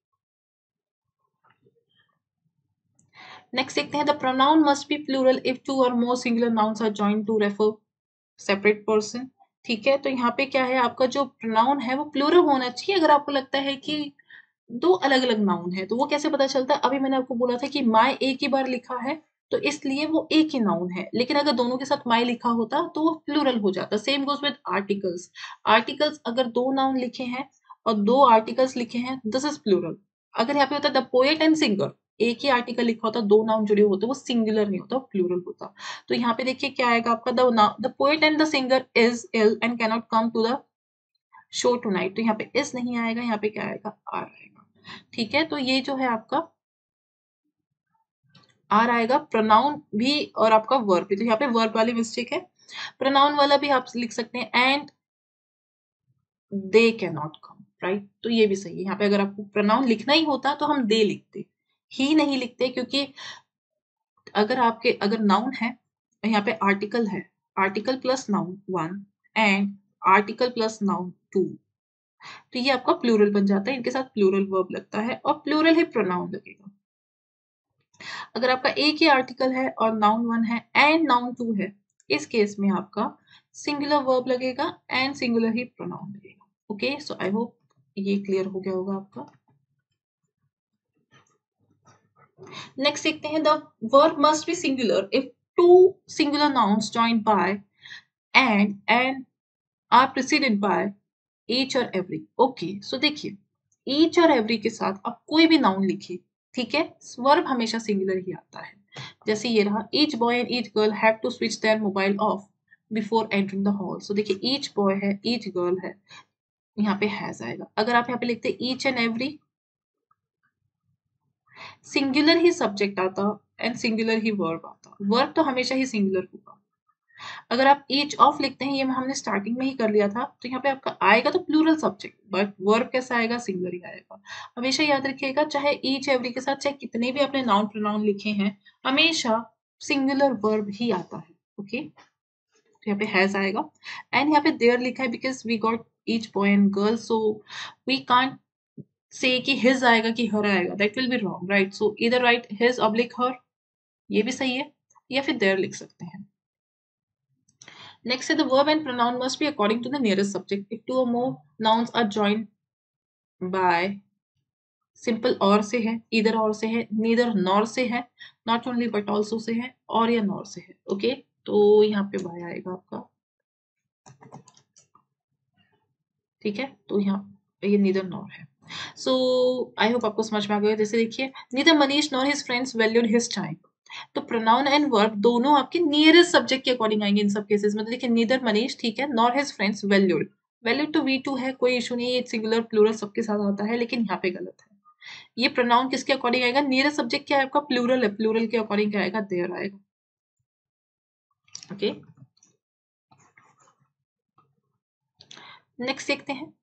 Speaker 1: नेक्स्ट देखते हैं, the pronoun must be plural if two और more singular nouns are joined to refer separate person. ठीक है, तो यहाँ पे क्या है, आपका जो प्रोनाउन है वो प्लूरल होना चाहिए। अगर आपको लगता है कि दो अलग अलग नाउन है तो वो कैसे पता चलता है, अभी मैंने आपको बोला था कि माई एक ही बार लिखा है तो इसलिए वो एक ही नाउन है, लेकिन अगर दोनों के साथ माई लिखा होता तो वो प्लूरल हो जाता। Same goes with articles, articles अगर दो नाउन लिखे हैं और दो आर्टिकल्स लिखे हैं, दिस इज प्लूरल। अगर यहाँ पे होता द पोएट एंड सिंगर, एक ही आर्टिकल लिखा होता, दो नाउन जुड़े होते, वो सिंगुलर नहीं होता, प्लूरल होता। तो यहाँ पे देखिए क्या आएगा आपका, the poet and the singer is ill and can not come to the show tonight. तो यहाँ पे इज नहीं आएगा, यहाँ पे क्या आएगा, आर आएगा। ठीक है, तो ये जो है आपका आर आएगा, प्रोनाउन भी और आपका वर्ब भी। तो यहाँ पे वर्ब वाली मिस्टेक है, प्रोनाउन वाला भी आप लिख सकते हैं, and they can not come, right. तो ये भी सही है, यहाँ पे अगर आपको प्रोनाउन लिखना ही होता तो हम दे लिखते, ही नहीं लिखते, क्योंकि अगर नाउन है, यहाँ पे आर्टिकल है, article plus noun 1 and article plus noun 2, तो ये आपका प्लूरल बन जाता है, इनके साथ प्लूरल वर्ब लगता है और प्लूरल ही प्रोनाउन लगेगा। अगर आपका एक ही आर्टिकल है और नाउन 1 है एंड नाउन 2 है, इस केस में आपका सिंगुलर वर्ब लगेगा एंड सिंगुलर ही प्रोनाउन लगेगा। ओके, सो आई होप ये क्लियर हो गया होगा आपका। नेक्स्ट देखते हैं, the verb must be singular if two singular nouns joined by and are preceded by each और एवरी। ओके, सो देखिए, ईच और एवरी के साथ आप कोई भी नाउन लिखिए, ठीक है, वर्ब हमेशा सिंगुलर ही आता है। जैसे ये रहा, each boy and each girl have to switch their mobile off before entering the hall. So देखिए, ईच बॉय है, ईच गर्ल है, यहाँ पे हैज आएगा। अगर आप यहाँ पे लिखते ईच एंड एवरी, सिंगुलर ही सब्जेक्ट आता एंड सिंगुलर ही वर्ब आता, वर्ब तो हमेशा ही सिंगुलर होगा। अगर आप ईच ऑफ लिखते हैं, ये हमने स्टार्टिंग में ही कर लिया था, तो यहाँ पे आपका आएगा तो प्लूरल सब्जेक्ट, बट वर्ब कैसा आएगा, सिंगुलर ही आएगा। हमेशा याद रखिएगा, चाहे ईच एवरी के साथ चाहे कितने भी आपने नाउन प्रोनाउन लिखे हैं, हमेशा सिंगुलर वर्ब ही आता है। ओके, तो यहाँ पे हैज आएगा एंड यहाँ पे देयर लिखा है because we got each boy and girl, so we can't say कि हिज आएगा कि हर आएगा, that will be wrong, right? सो इधर राइट हिज ऑब्लिक हर, ये भी सही है, या फिर देयर लिख सकते हैं। Next is the verb and pronoun must be according to the nearest subject. If two or more nouns are joined by simple और से है, इधर और से है, नीदर नॉर से है, not only but also say है, और या नॉर से है। ओके, तो यहाँ पे बाय आएगा आपका, ठीक है, तो यहाँ ये नीदर नॉर है। सो आई होप आपको समझ में आ गया। जैसे देखिए, neither Manish nor his friends valued his time, तो प्रोनाउन एंड वर्ब दोनों आपके नियरेस्ट सब्जेक्ट के अकॉर्डिंग आएंगे इन सब केसेस में। तो देखिए, नीदर मनीष, ठीक है, nor his friends valued, valued तो V2 है, कोई इशू नहीं है, ये सिंगुलर प्लूरल सबके साथ आता है, लेकिन यहाँ पे गलत है। ये प्रोनाउन किसके अकॉर्डिंग आएगा, नियरेस्ट सब्जेक्ट क्या है आपका, प्लूरल है, प्लूरल के अकॉर्डिंग क्या आएगा, देयर आएगा। ओके, नेक्स्ट देखते हैं।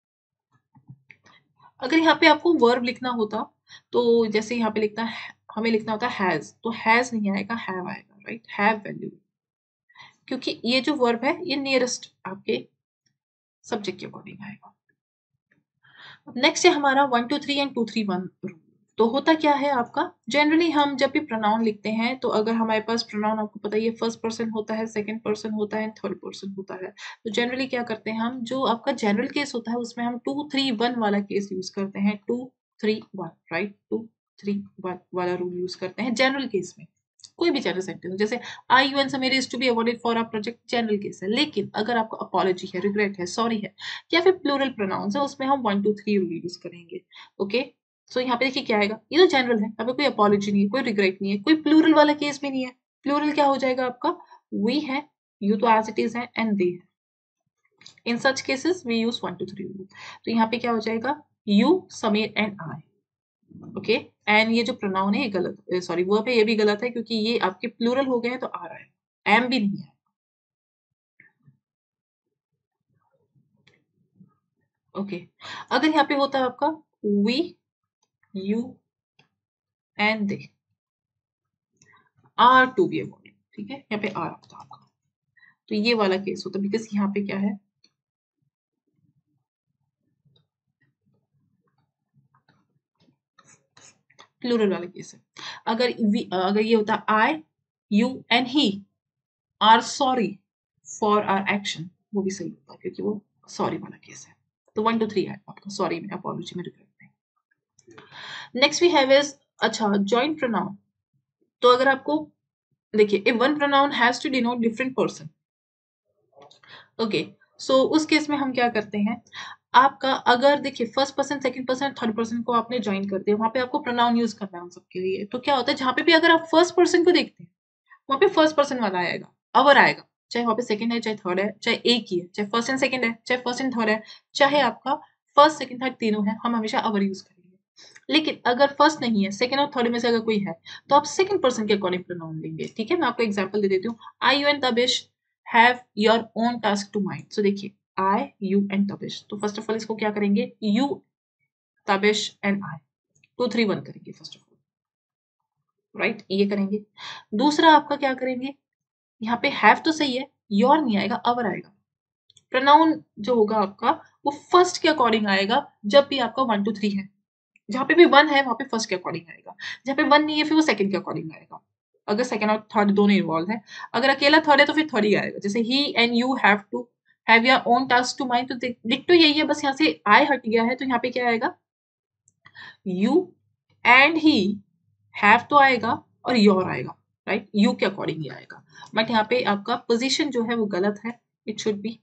Speaker 1: अगर यहाँ पे आपको वर्ब लिखना होता, तो जैसे यहाँ पे लिखना है, हमें लिखना होता हैज, तो हैज नहीं आएगा, हैव आएगा, राइट, हैव वैल्यू, क्योंकि ये जो वर्ब है ये नियरेस्ट आपके सब्जेक्ट के अकॉर्डिंग आएगा। नेक्स्ट है हमारा 1 2 3 एंड 2 3 1 रूल। तो होता क्या है आपका, जनरली हम जब भी प्रोनाउन लिखते हैं, तो अगर हमारे पास प्रोनाउन आपको पता ही है, फर्स्ट पर्सन होता है, सेकंड पर्सन होता है, थर्ड पर्सन होता है, तो जनरली क्या करते हैं हम, जो आपका जनरल केस होता है उसमें हम 2 3 1 वाला केस यूज करते हैं, 2 3 1, राइट, 2 3 1 वाला रूल यूज करते हैं जनरल केस में। कोई भी जनरल सेंटेंस, जैसे I you and Sameer is to be awarded for a project, general case है। लेकिन अगर आपको अपॉलॉजी है, रिग्रेट है, सॉरी है, या फिर प्लूरल प्रोनाउंस है, उसमें हम 1 2 3 रूल यूज करेंगे। ओके, सो यहाँ पे देखिए क्या आएगा, ये तो जनरल है, यहाँ पे कोई अपॉलॉजी नहीं है, कोई रिग्रेट नहीं है, कोई प्लूरल वाला केस भी नहीं है। प्लूरल क्या हो जाएगा आपका, वी है, यू तो एज इट इज है, एंड दे है। In such cases we use 1 2 3 rule. तो यहाँ पे क्या हो जाएगा, you, Sameer and I. Okay, and ये जो प्रोनाउन है ये गलत, सॉरी वर्ब है, ये भी गलत है, क्योंकि ये आपके प्लूरल हो गए हैं, तो आ रहा है, एम भी नहीं है। ओके, अगर यहाँ पे होता है आपका we, you and they are to be avoided, ठीक है, यहाँ पे आर होता आपका, तो ये वाला केस होता, बिकॉज यहाँ पे क्या है, प्लूरल वाला केस है। अगर ये होता I, you and he are sorry for our action, वो भी सही होता, क्योंकि वो सॉरी वाला केस है। तो 1 2 3 है आपका, सॉरी में, अपॉलॉजी में, रिग्रेट में। नेक्स्ट वी हैव इज, अच्छा, जॉइंट प्रोनाउन। तो अगर आपको देखिए, if one pronoun has to denote different person, okay, so उस केस में हम क्या करते हैं, आपका अगर देखिए first person, second person, third person को आपने ज्वाइन कर दिया, वहां पे आपको प्रोनाउन यूज करना है उन सबके लिए, तो क्या होता है, जहां पे भी अगर आप फर्स्ट पर्सन को देखते हैं, वहां पे फर्स्ट पर्सन वाला आएगा, अवर आएगा, चाहे वहां पे सेकंड है, चाहे थर्ड है, चाहे एक ही है, चाहे फर्स्ट एंड सेकंड है, चाहे फर्स्ट एंड थर्ड है, चाहे आपका फर्स्ट सेकंड थर्ड तीनों है, हम हमेशा अवर यूज करेंगे। लेकिन अगर फर्स्ट नहीं है, सेकंड और थर्ड में से अगर कोई है, तो आप सेकंड पर्सन के अकॉर्डिंग प्रोनाउन लेंगे, ठीक है। मैं आपको एग्जांपल दे देती हूँ, I you and Tabish have your own task to mind. So देखिए, आई, यू एंड तबिश, तो फर्स्ट ऑफ ऑल इसको क्या करेंगे, यू, तबिश एंड आई, 2 3 1 करेंगे फर्स्ट ऑफ ऑल। राइट, ये करेंगे। दूसरा आपका क्या करेंगे, यहाँ पे हैव तो सही है, योर नहीं आएगा, अवर आएगा। प्रोनाउन जो होगा आपका वो फर्स्ट के अकॉर्डिंग आएगा जब भी आपका 1 2 3 है। जहाँ पे भी 1 है वहाँ पे फर्स्ट के अकॉर्डिंग आएगा, जहाँ पे 1 नहीं है फिर वो सेकंड के अकॉर्डिंग आएगा। अगर सेकंड और थर्ड दोनों इन्वॉल्व है, अगर अकेला थर्ड है तो फिर थर्ड ही आएगा। जैसे he and you have to have your own task to mind, तो दिख तो यही है, बस यहाँ से आई हट गया है, तो यहाँ पे क्या आएगा, यू एंड ही हैव तो आएगा और योर आएगा, राइट, यू के अकॉर्डिंग ही आएगा। बट यहाँ पे आपका पोजीशन जो है वो गलत है, it should be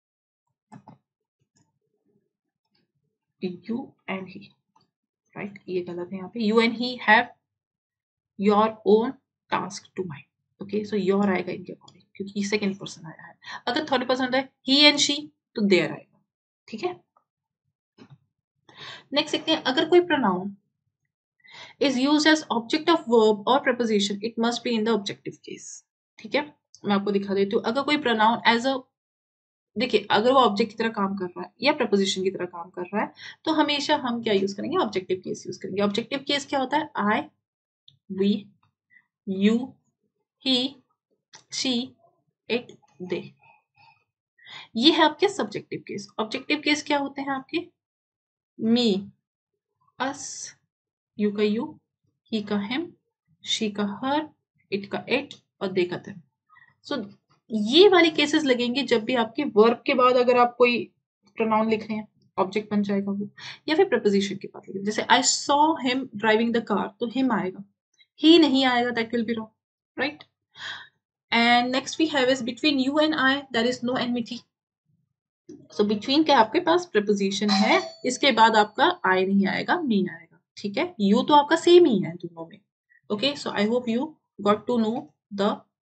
Speaker 1: you and he, right, ये गलत है। यहाँ पे you and he have your own task to mind. Okay, so your आएगा इनके अकॉर्डिंग, क्योंकि सेकंड पर्सन आया है। अगर थर्ड पर्सन है ही एंड शी, तो देयर आएगा। ठीक है, नेक्स्ट देखते हैं, अगर कोई pronoun is used as object of verb or preposition, it must be in the objective case। ठीक है, मैं आपको दिखा देती हूँ। अगर कोई प्रोनाउन एज अ, देखिए अगर वो ऑब्जेक्ट की तरह काम कर रहा है या प्रपोजिशन की तरह काम कर रहा है, तो हमेशा हम क्या यूज करेंगे, ऑब्जेक्टिव केस यूज करेंगे। ऑब्जेक्टिव केस क्या होता है, I, we, you, he, she, it, they. ये है आपके सब्जेक्टिव केस। ऑब्जेक्टिव केस क्या होते हैं आपके, मी, अस, यू का यू, ही का हिम, शी का हर, इट का इट और दे का देम। सो ये वाले केसेस लगेंगे जब भी आपके वर्ब के बाद अगर आप कोई प्रोनाउन लिख रहे हैं, ऑब्जेक्ट बन जाएगा वो, या फिर प्रपोजिशन के बाद जैसे I saw him driving the car, तो हिम आएगा, ही नहीं आएगा, that will be wrong, right. And next we have is between you and I there is no enmity. So between के आपके पास प्रपोजिशन है, इसके बाद आपका आई नहीं आएगा, मी आएगा। ठीक है, यू तो आपका सेम ही है दोनों में। Okay, so I hope you got to know the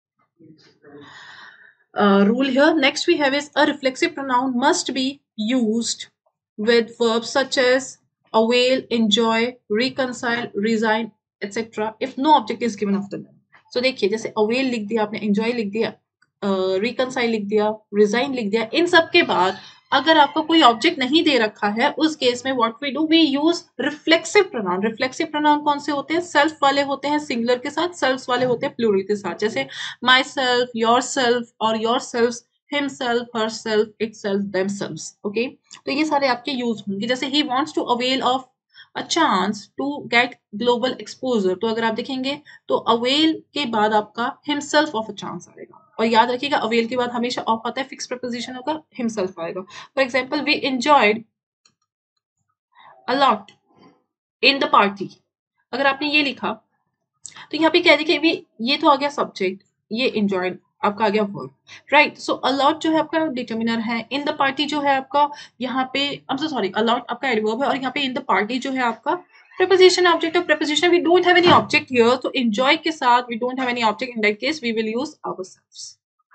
Speaker 1: rule here. Next we have is a reflexive pronoun must be used with verbs such as avail, enjoy, reconcile, resign, etc. if no object is given of the noun. So देखिए, जैसे avail लिख दिया आपने, enjoy लिख दिया, reconcile लिख दिया, resign लिख दिया, इन सब के बाद अगर आपको कोई ऑब्जेक्ट नहीं दे रखा है, उस केस में what we do, we use reflexive pronoun. Reflexive pronoun कौन से होते हैं, सेल्फ वाले होते हैं सिंगुलर के साथ, सेल्फ वाले होते हैं प्लूरल के साथ। जैसे माई सेल्फ, योर सेल्फ और yourself, himself, herself, itself, themselves। Okay, तो ये सारे आपके यूज होंगे। जैसे he wants to avail of a chance to get global exposure, तो अगर आप देखेंगे तो avail के बाद आपका himself of a chance आएगा। और याद रखिएगा avail के बाद हमेशा ऑफ आता है, फिक्स प्रपोजिशन होगा, himself आएगा। For example, we enjoyed a lot in the party। अगर आपने ये लिखा तो यहाँ पे क्या देखिए, ये तो आ गया सब्जेक्ट, ये enjoyed आपका आ गया वर्ब, राइट। सो अलॉट जो है आपका डिटर्मिनर है, इन द पार्टी जो है आपका यहाँ पे, I am so sorry, a lot आपका एडवर्ब है, और यहाँ पे इन द पार्टी जो है आपका preposition, object of preposition। We don't have any object here, तो enjoy के साथ we don't have any object, in that case we will use ourselves।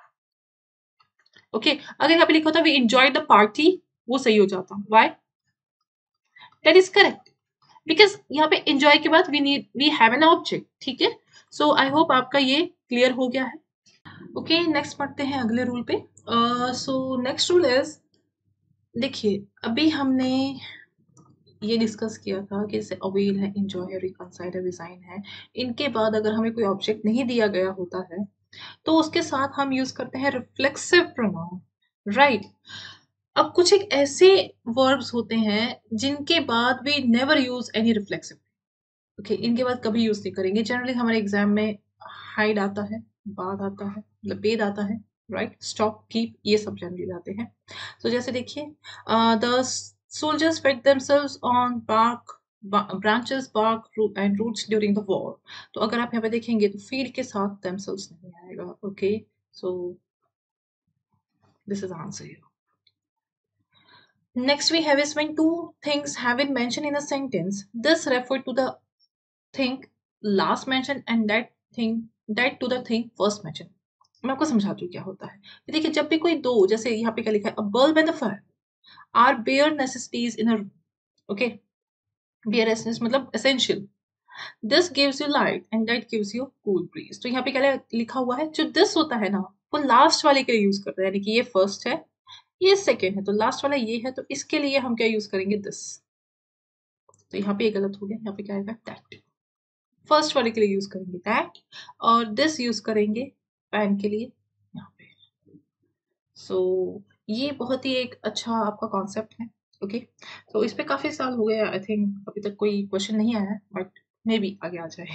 Speaker 1: Okay, अगर यहाँ पे लिखा होता वी enjoyed the party, वो सही हो जाता, why, that is correct, because यहाँ पे enjoy के बाद वी हैव एन ऑब्जेक्ट। ठीक है, सो आई होप आपका ये क्लियर हो गया है। ओके, नेक्स्ट पढ़ते हैं अगले रूल पे। सो नेक्स्ट रूल इज, देखिए अभी हमने ये डिस्कस किया था कि जैसे अवेल है, एंजॉय है, रिकंसाइल है, रिजाइन है, इनके बाद अगर हमें कोई ऑब्जेक्ट नहीं दिया गया होता है तो उसके साथ हम यूज करते हैं रिफ्लेक्सिव प्रोनाउन, राइट। अब कुछ एक ऐसे वर्ब्स होते हैं जिनके बाद we never use any reflexive. Okay, इनके बाद कभी यूज नहीं करेंगे। जनरली हमारे एग्जाम में हाइड आता है, बाद आता है, मतलब बेद आता है, राइट, स्टॉप, कीप, ये सब जनरली आते हैं। तो जैसे देखिए, the soldiers fed themselves on bark branches, bark and roots during the war. तो अगर आप यहाँ पे देखेंगे तो फीड के साथ देमसेल्व्स नहीं आएगा। Okay, so this is answer here. Next we have is when two things have been mentioned in a sentence, this refer to the thing last mentioned and that to the thing first mentioned। मैं आपको समझाती हूँ क्या होता है। देखिए, जब भी कोई दो, जैसे यहाँ पे क्या लिखा है, a bulb and a fire are bare necessities in a room। Okay, bare necessities मतलब essential। this gives you light and that gives you cool breeze। तो यहाँ पे क्या लिखा हुआ है, जो this होता है ना, वो लास्ट वाले के लिए यूज करते हैं, यानी कि ये फर्स्ट है, ये सेकेंड है, तो लास्ट वाला ये है, तो इसके लिए हम क्या यूज करेंगे, दिस। तो यहाँ पे ये गलत हो गया, यहाँ पे क्या आएगा, दैट। फर्स्ट वाले के लिए यूज करेंगे दैट, और दिस यूज करेंगे पैन के लिए यहाँ पे। सो ये बहुत ही एक अच्छा आपका कॉन्सेप्ट है। ओके, तो इस पे काफी साल हो गए, आई थिंक अभी तक कोई क्वेश्चन नहीं आया है, बट मे बी आगे आ जाए।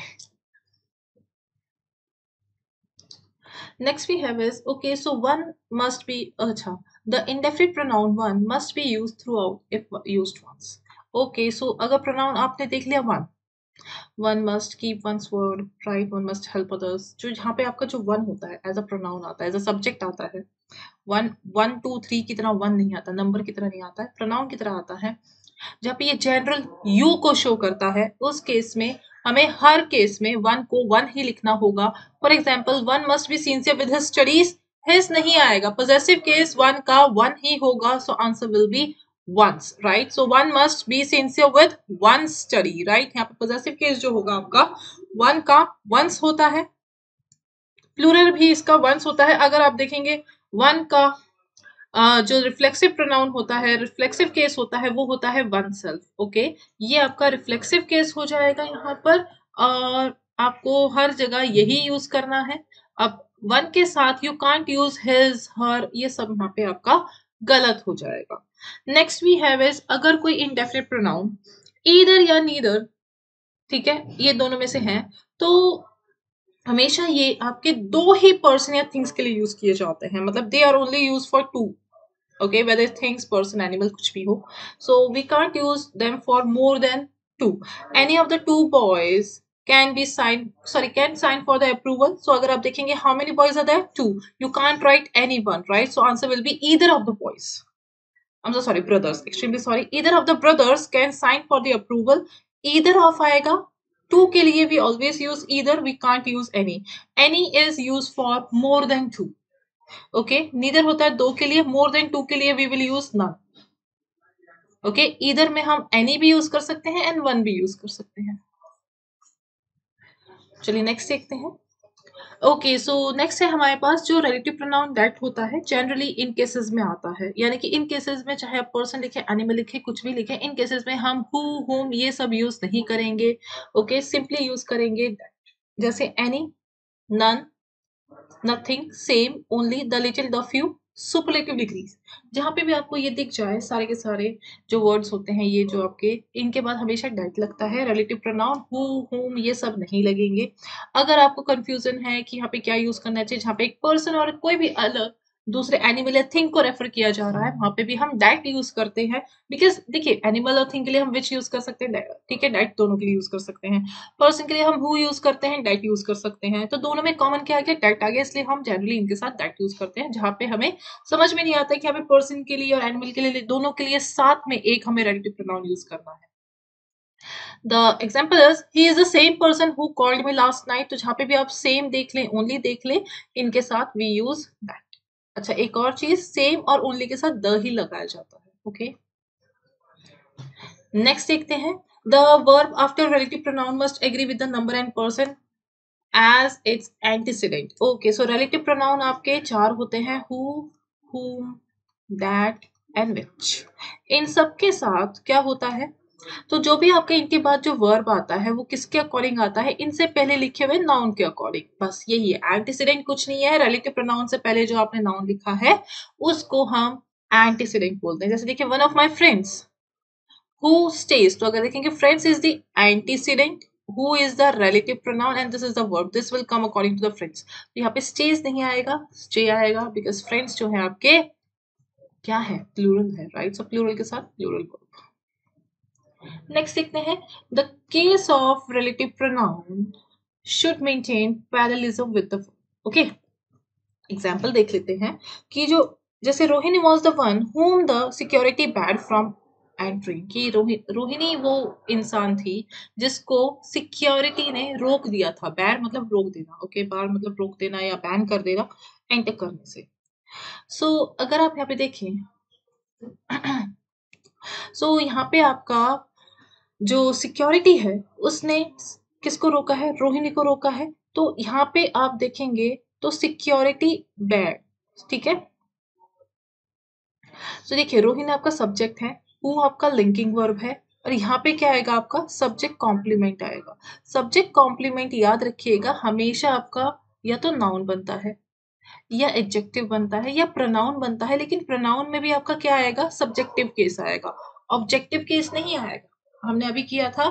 Speaker 1: Next we have is, okay, so one must be, acha, the indefinite pronoun one must be used throughout if used once. Okay, so अगर pronoun आपने देख लिया one, one must keep one's word, right, one must help others, जो यहाँ पे आपका जो one होता है as a pronoun आता है, as a subject आता है, वन वन टू थ्री की तरह वन नहीं आता, नंबर की तरह नहीं आता है, pronoun की तरह आता है, जहाँ पे ये जनरल यू को शो करता है, उस केस में हमें हर केस में वन को वन ही लिखना होगा। For example, one must be sincere with his studies, his नहीं आएगा, पॉजेसिव केस वन का वन ही होगा, so answer will be once, right. So one must be sincere with one study, right. यहाँ पे पॉजेसिव केस जो होगा आपका वन का वंस होता है, प्लूरल भी इसका वंस होता है। अगर आप देखेंगे वन का जो रिफ्लेक्सिव प्रोनाउन होता है, रिफ्लेक्सिव केस होता है, वो होता है वन सेल्फ। ओके, ये आपका रिफ्लेक्सिव केस हो जाएगा यहाँ पर, और आपको हर जगह यही यूज करना है। अब वन के साथ you can't use his her, ये सब यहाँ पे आपका गलत हो जाएगा। नेक्स्ट वी हैव इज, अगर कोई इंडेफिनिट प्रोनाउन ईदर या नीदर, ठीक है, ये दोनों में से हैं, तो हमेशा ये आपके दो ही पर्सन या थिंग्स के लिए यूज किए जाते हैं, मतलब they are only use for two. Okay, whether things, person, animal, कुछ भी हो, so we can't use them for more than two. Any of the two boys can be signed, sorry, can sign for the approval. So अगर आप देखेंगे how many boys are there, two, you can't write anyone, right? So answer will be either of the boys, I'm so sorry, brothers, extremely sorry, either of the brothers can sign for the approval, either of आएगा, two के लिए we always use either, we can't use any is used for more than two. Okay, neither होता है दो के लिए, मोर than two के लिए we will use none. Okay, either में हम एनी भी यूज कर सकते हैं एंड वन भी यूज कर सकते हैं। चलिए नेक्स्ट देखते हैं। ओके, सो नेक्स्ट है हमारे पास जो रिलेटिव प्रोनाउन दैट होता है, जनरली इन केसेस में आता है, यानी कि इन केसेस में चाहे आप पर्सन लिखे, एनिमल लिखे, कुछ भी लिखे, इन केसेस में हम हु, हुम ये सब यूज नहीं करेंगे। ओके, सिंपली यूज करेंगे that. जैसे any, none, nothing, same, only, the little, the few, superlative degrees, जहां पे भी आपको ये दिख जाए, सारे के सारे जो वर्ड्स होते हैं ये जो आपके, इनके बाद हमेशा डेट लगता है। रिलेटिव प्रोनाउन हु, हुम ये सब नहीं लगेंगे। अगर आपको कंफ्यूजन है कि यहाँ पे क्या यूज करना चाहिए, जहाँ पे एक पर्सन और कोई भी अलग दूसरे एनिमल या थिंग को रेफर किया जा रहा है, वहां पे भी हम दैट यूज करते हैं। बिकॉज देखिए, एनिमल और थिंग के लिए हम विच यूज कर सकते हैं, ठीक है, दैट दोनों के लिए यूज कर सकते हैं। पर्सन के लिए हम हु यूज करते हैं, दैट यूज कर सकते हैं, तो दोनों में कॉमन क्या आ गया, दैट आ गया, इसलिए हम जनरली इनके साथ दैट यूज करते हैं। जहां पे हमें समझ में नहीं आता है कि हमें पर्सन के लिए और एनिमल के लिए, दोनों के लिए साथ में एक हमें रिलेटिव प्रोनाउन यूज करना है। The example is, he is the same person who called me last night, तो जहां पे भी आप सेम देख लें, ओनली देख लें, इनके साथ we use that. अच्छा, एक और चीज, सेम और ओनली के साथ द ही लगाया जाता है। ओके, नेक्स्ट देखते हैं। The verb after relative pronoun must agree with the number and person as its antecedent. Okay, so relative pronoun आपके चार होते हैं, who, whom, that and which। इन सब के साथ क्या होता है, तो जो भी आपके इनके बाद जो वर्ब आता है वो किसके अकॉर्डिंग आता है, इनसे पहले लिखे हुए नाउन के अकॉर्डिंग, बस यही है। एंटीसीडेंट कुछ नहीं है, रिलेटिव प्रोनाउन से पहले जो आपने नाउन लिखा है उसको हम एंटीसीडेंट बोलते हैं। जैसे देखिए, one of my friends who stays, तो अगर देखेंगे friends is the antecedent, who is the relative pronoun and this is the verb, this will come according to the friends। तो यहाँ पे stays नहीं आएगा, stay आएगा, because friends जो है आपके क्या है, प्लूरल है, राइट। सो प्लूरल के साथ प्लूरल वर्ब। नेक्स्ट देखते हैं, the case of relative pronoun should maintain parallelism with the, okay, example देख लेते हैं कि जो जैसे Rohini was the one whom the security barred from entering, कि रोहिणी वो इंसान थी जिसको सिक्योरिटी ने रोक दिया था। बैर मतलब रोक देना, ओके, बार मतलब रोक देना या बैन कर देना एंटर करने से। सो अगर आप यहाँ पे देखें, सो यहाँ पे आपका जो सिक्योरिटी है उसने किसको रोका है, रोहिणी को रोका है। तो यहाँ पे आप देखेंगे तो सिक्योरिटी बैड, ठीक है। तो देखिए, रोहिणी आपका सब्जेक्ट है, हु आपका लिंकिंग वर्ब है, और यहाँ पे क्या आएगा आपका सब्जेक्ट कॉम्प्लीमेंट आएगा। सब्जेक्ट कॉम्प्लीमेंट याद रखिएगा हमेशा आपका या तो नाउन बनता है या एडजेक्टिव बनता है या प्रोनाउन बनता है, लेकिन प्रोनाउन में भी आपका क्या आएगा सब्जेक्टिव केस आएगा, ऑब्जेक्टिव केस नहीं आएगा। हमने अभी किया था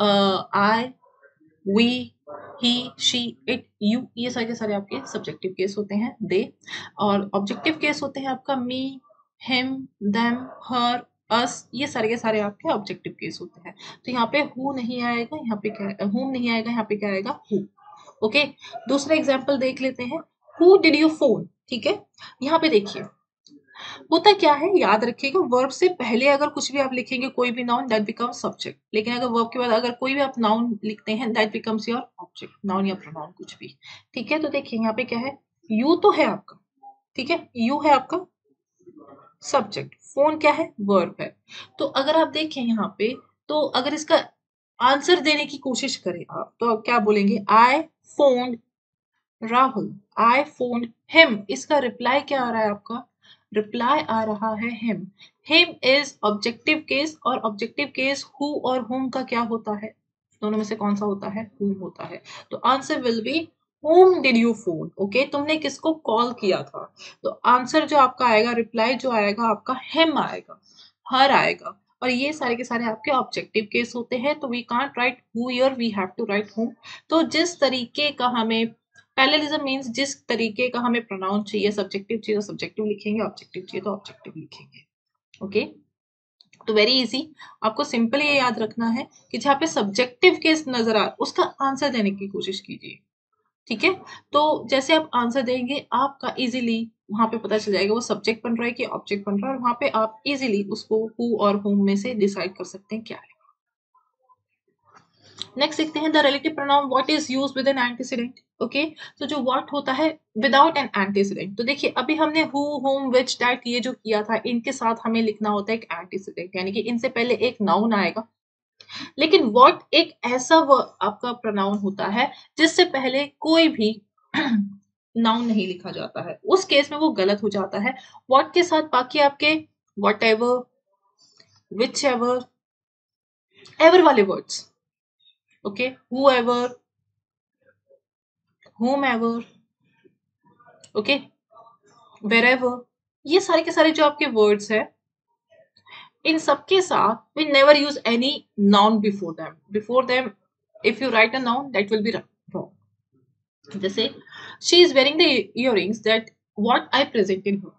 Speaker 1: I, we, he, she, it, you, ये सारे के सारे आपके सब्जेक्टिव केस होते हैं। दे और ऑब्जेक्टिव केस होते हैं आपका मी, हिम, देम, हर, अस, ये सारे के सारे आपके ऑब्जेक्टिव केस होते हैं। तो यहाँ पे हु नहीं आएगा, यहाँ पे क्या हुम नहीं आएगा, यहाँ पे क्या आएगा हु। ओके, दूसरा एग्जाम्पल देख लेते हैं। हु डिड यू फोन, ठीक है। यहाँ पे देखिए होता क्या है, याद रखिएगा वर्ब से पहले अगर कुछ भी आप लिखेंगे कोई भी नाउन दैट बिकम्स सब्जेक्ट, लेकिन अगर वर्ब के बाद अगर कोई भी आप नाउन लिखते हैं that becomes your object, noun या प्रोनाउन कुछ भी। ठीक है, तो देखिए यहाँ पे क्या है, यू तो है आपका, ठीक है, यू है आपका सब्जेक्ट, फोन क्या है वर्ब है। तो अगर आप देखें यहाँ पे, तो अगर इसका आंसर देने की कोशिश करें आप तो आप क्या बोलेंगे, I phone Rahul, I phone him, इसका रिप्लाई क्या आ रहा है आपका, रिप्लाई आ रहा है him. Him is objective case और ऑब्जेक्टिव केस हु और हुम का क्या होता है, दोनों में से कौन सा होता है, हुम होता है। तो answer will be whom did you phone, okay तुमने किसको कॉल किया था। तो आंसर जो आपका आएगा, रिप्लाई जो आएगा आपका हिम आएगा, हर आएगा। और ये सारे के सारे आपके ऑब्जेक्टिव केस होते हैं, तो we can't write who here, we have to write whom। तो जिस तरीके का हमें पैरेललिज्म मीन्स जिस तरीके का हमें प्रोनाउन चाहिए, सब्जेक्टिव चाहिए तो सब्जेक्टिव लिखेंगे, ऑब्जेक्टिव चाहिए तो ऑब्जेक्टिव लिखेंगे। ओके, तो वेरी इजी, आपको सिंपल ये याद रखना है कि जहाँ पे सब्जेक्टिव केस नजर आ उसका आंसर देने की कोशिश कीजिए। ठीक है, तो जैसे आप आंसर देंगे आपका इजीली वहां पे पता चल जाएगा वो सब्जेक्ट बन रहा है कि ऑब्जेक्ट बन रहा है, और वहां पे आप इजीली उसको हु और हुम में से डिसाइड कर सकते हैं क्या है। नेक्स्ट देखते हैं the relative pronoun what is use with an antecedent. Okay, तो जो व्हाट होता है विदाउट एन एंटीसीडेंट, तो देखिए अभी हमने हु, होम, विच, दैट ये जो किया था, इनके साथ हमें लिखना होता है एक एंटीसीडेंट, यानी कि इनसे पहले एक नाउन आएगा। लेकिन व्हाट एक ऐसा आपका प्रोनाउन होता है जिससे पहले कोई भी नाउन नहीं लिखा जाता है, उस केस में वो गलत हो जाता है। व्हाट के साथ बाकी आपके whatever, whichever, ever वाले words, okay, whoever, whom ever, okay, wherever, ये सारे के सारे जो आपके वर्ड्स है, इन सबके साथ we never use any noun before them. Before them, if you write a noun, that will be wrong. जैसे she is wearing the earrings that what I presented her.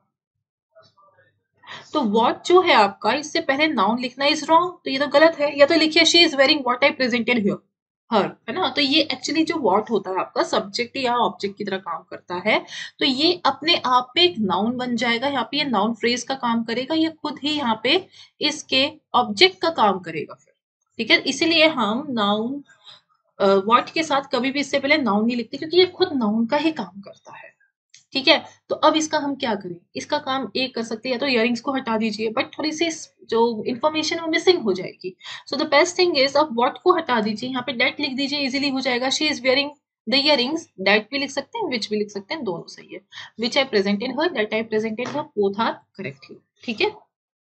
Speaker 1: तो what जो है आपका, इससे पहले नाउन लिखना इज रॉन्ग, तो ये तो गलत है। या तो लिखिए she is wearing what I presented here, her, है ना। तो ये एक्चुअली जो व्हाट होता है आपका सब्जेक्ट या ऑब्जेक्ट की तरह काम करता है, तो ये अपने आप पे एक नाउन बन जाएगा। यहाँ पे ये नाउन फ्रेज का काम करेगा, ये खुद ही यहाँ पे इसके ऑब्जेक्ट का काम करेगा फिर। ठीक है, इसीलिए हम नाउन व्हाट के साथ कभी भी इससे पहले नाउन नहीं लिखते, क्योंकि ये खुद नाउन का ही काम करता है। ठीक है, तो अब इसका हम क्या करें, इसका काम एक कर सकते हैं, या तो इयरिंग्स को हटा दीजिए, बट थोड़ी सी जो इन्फॉर्मेशन वो मिसिंग हो जाएगी। So the best thing is आप व्हाट को हटा दीजिए, यहाँ पे डेट लिख दीजिए, इजीली हो जाएगा। She is wearing the earrings, that भी लिख सकते हैं, विच भी लिख सकते हैं, दोनों सही है। Which I presented her, that I presented her, both are correct. ठीक है,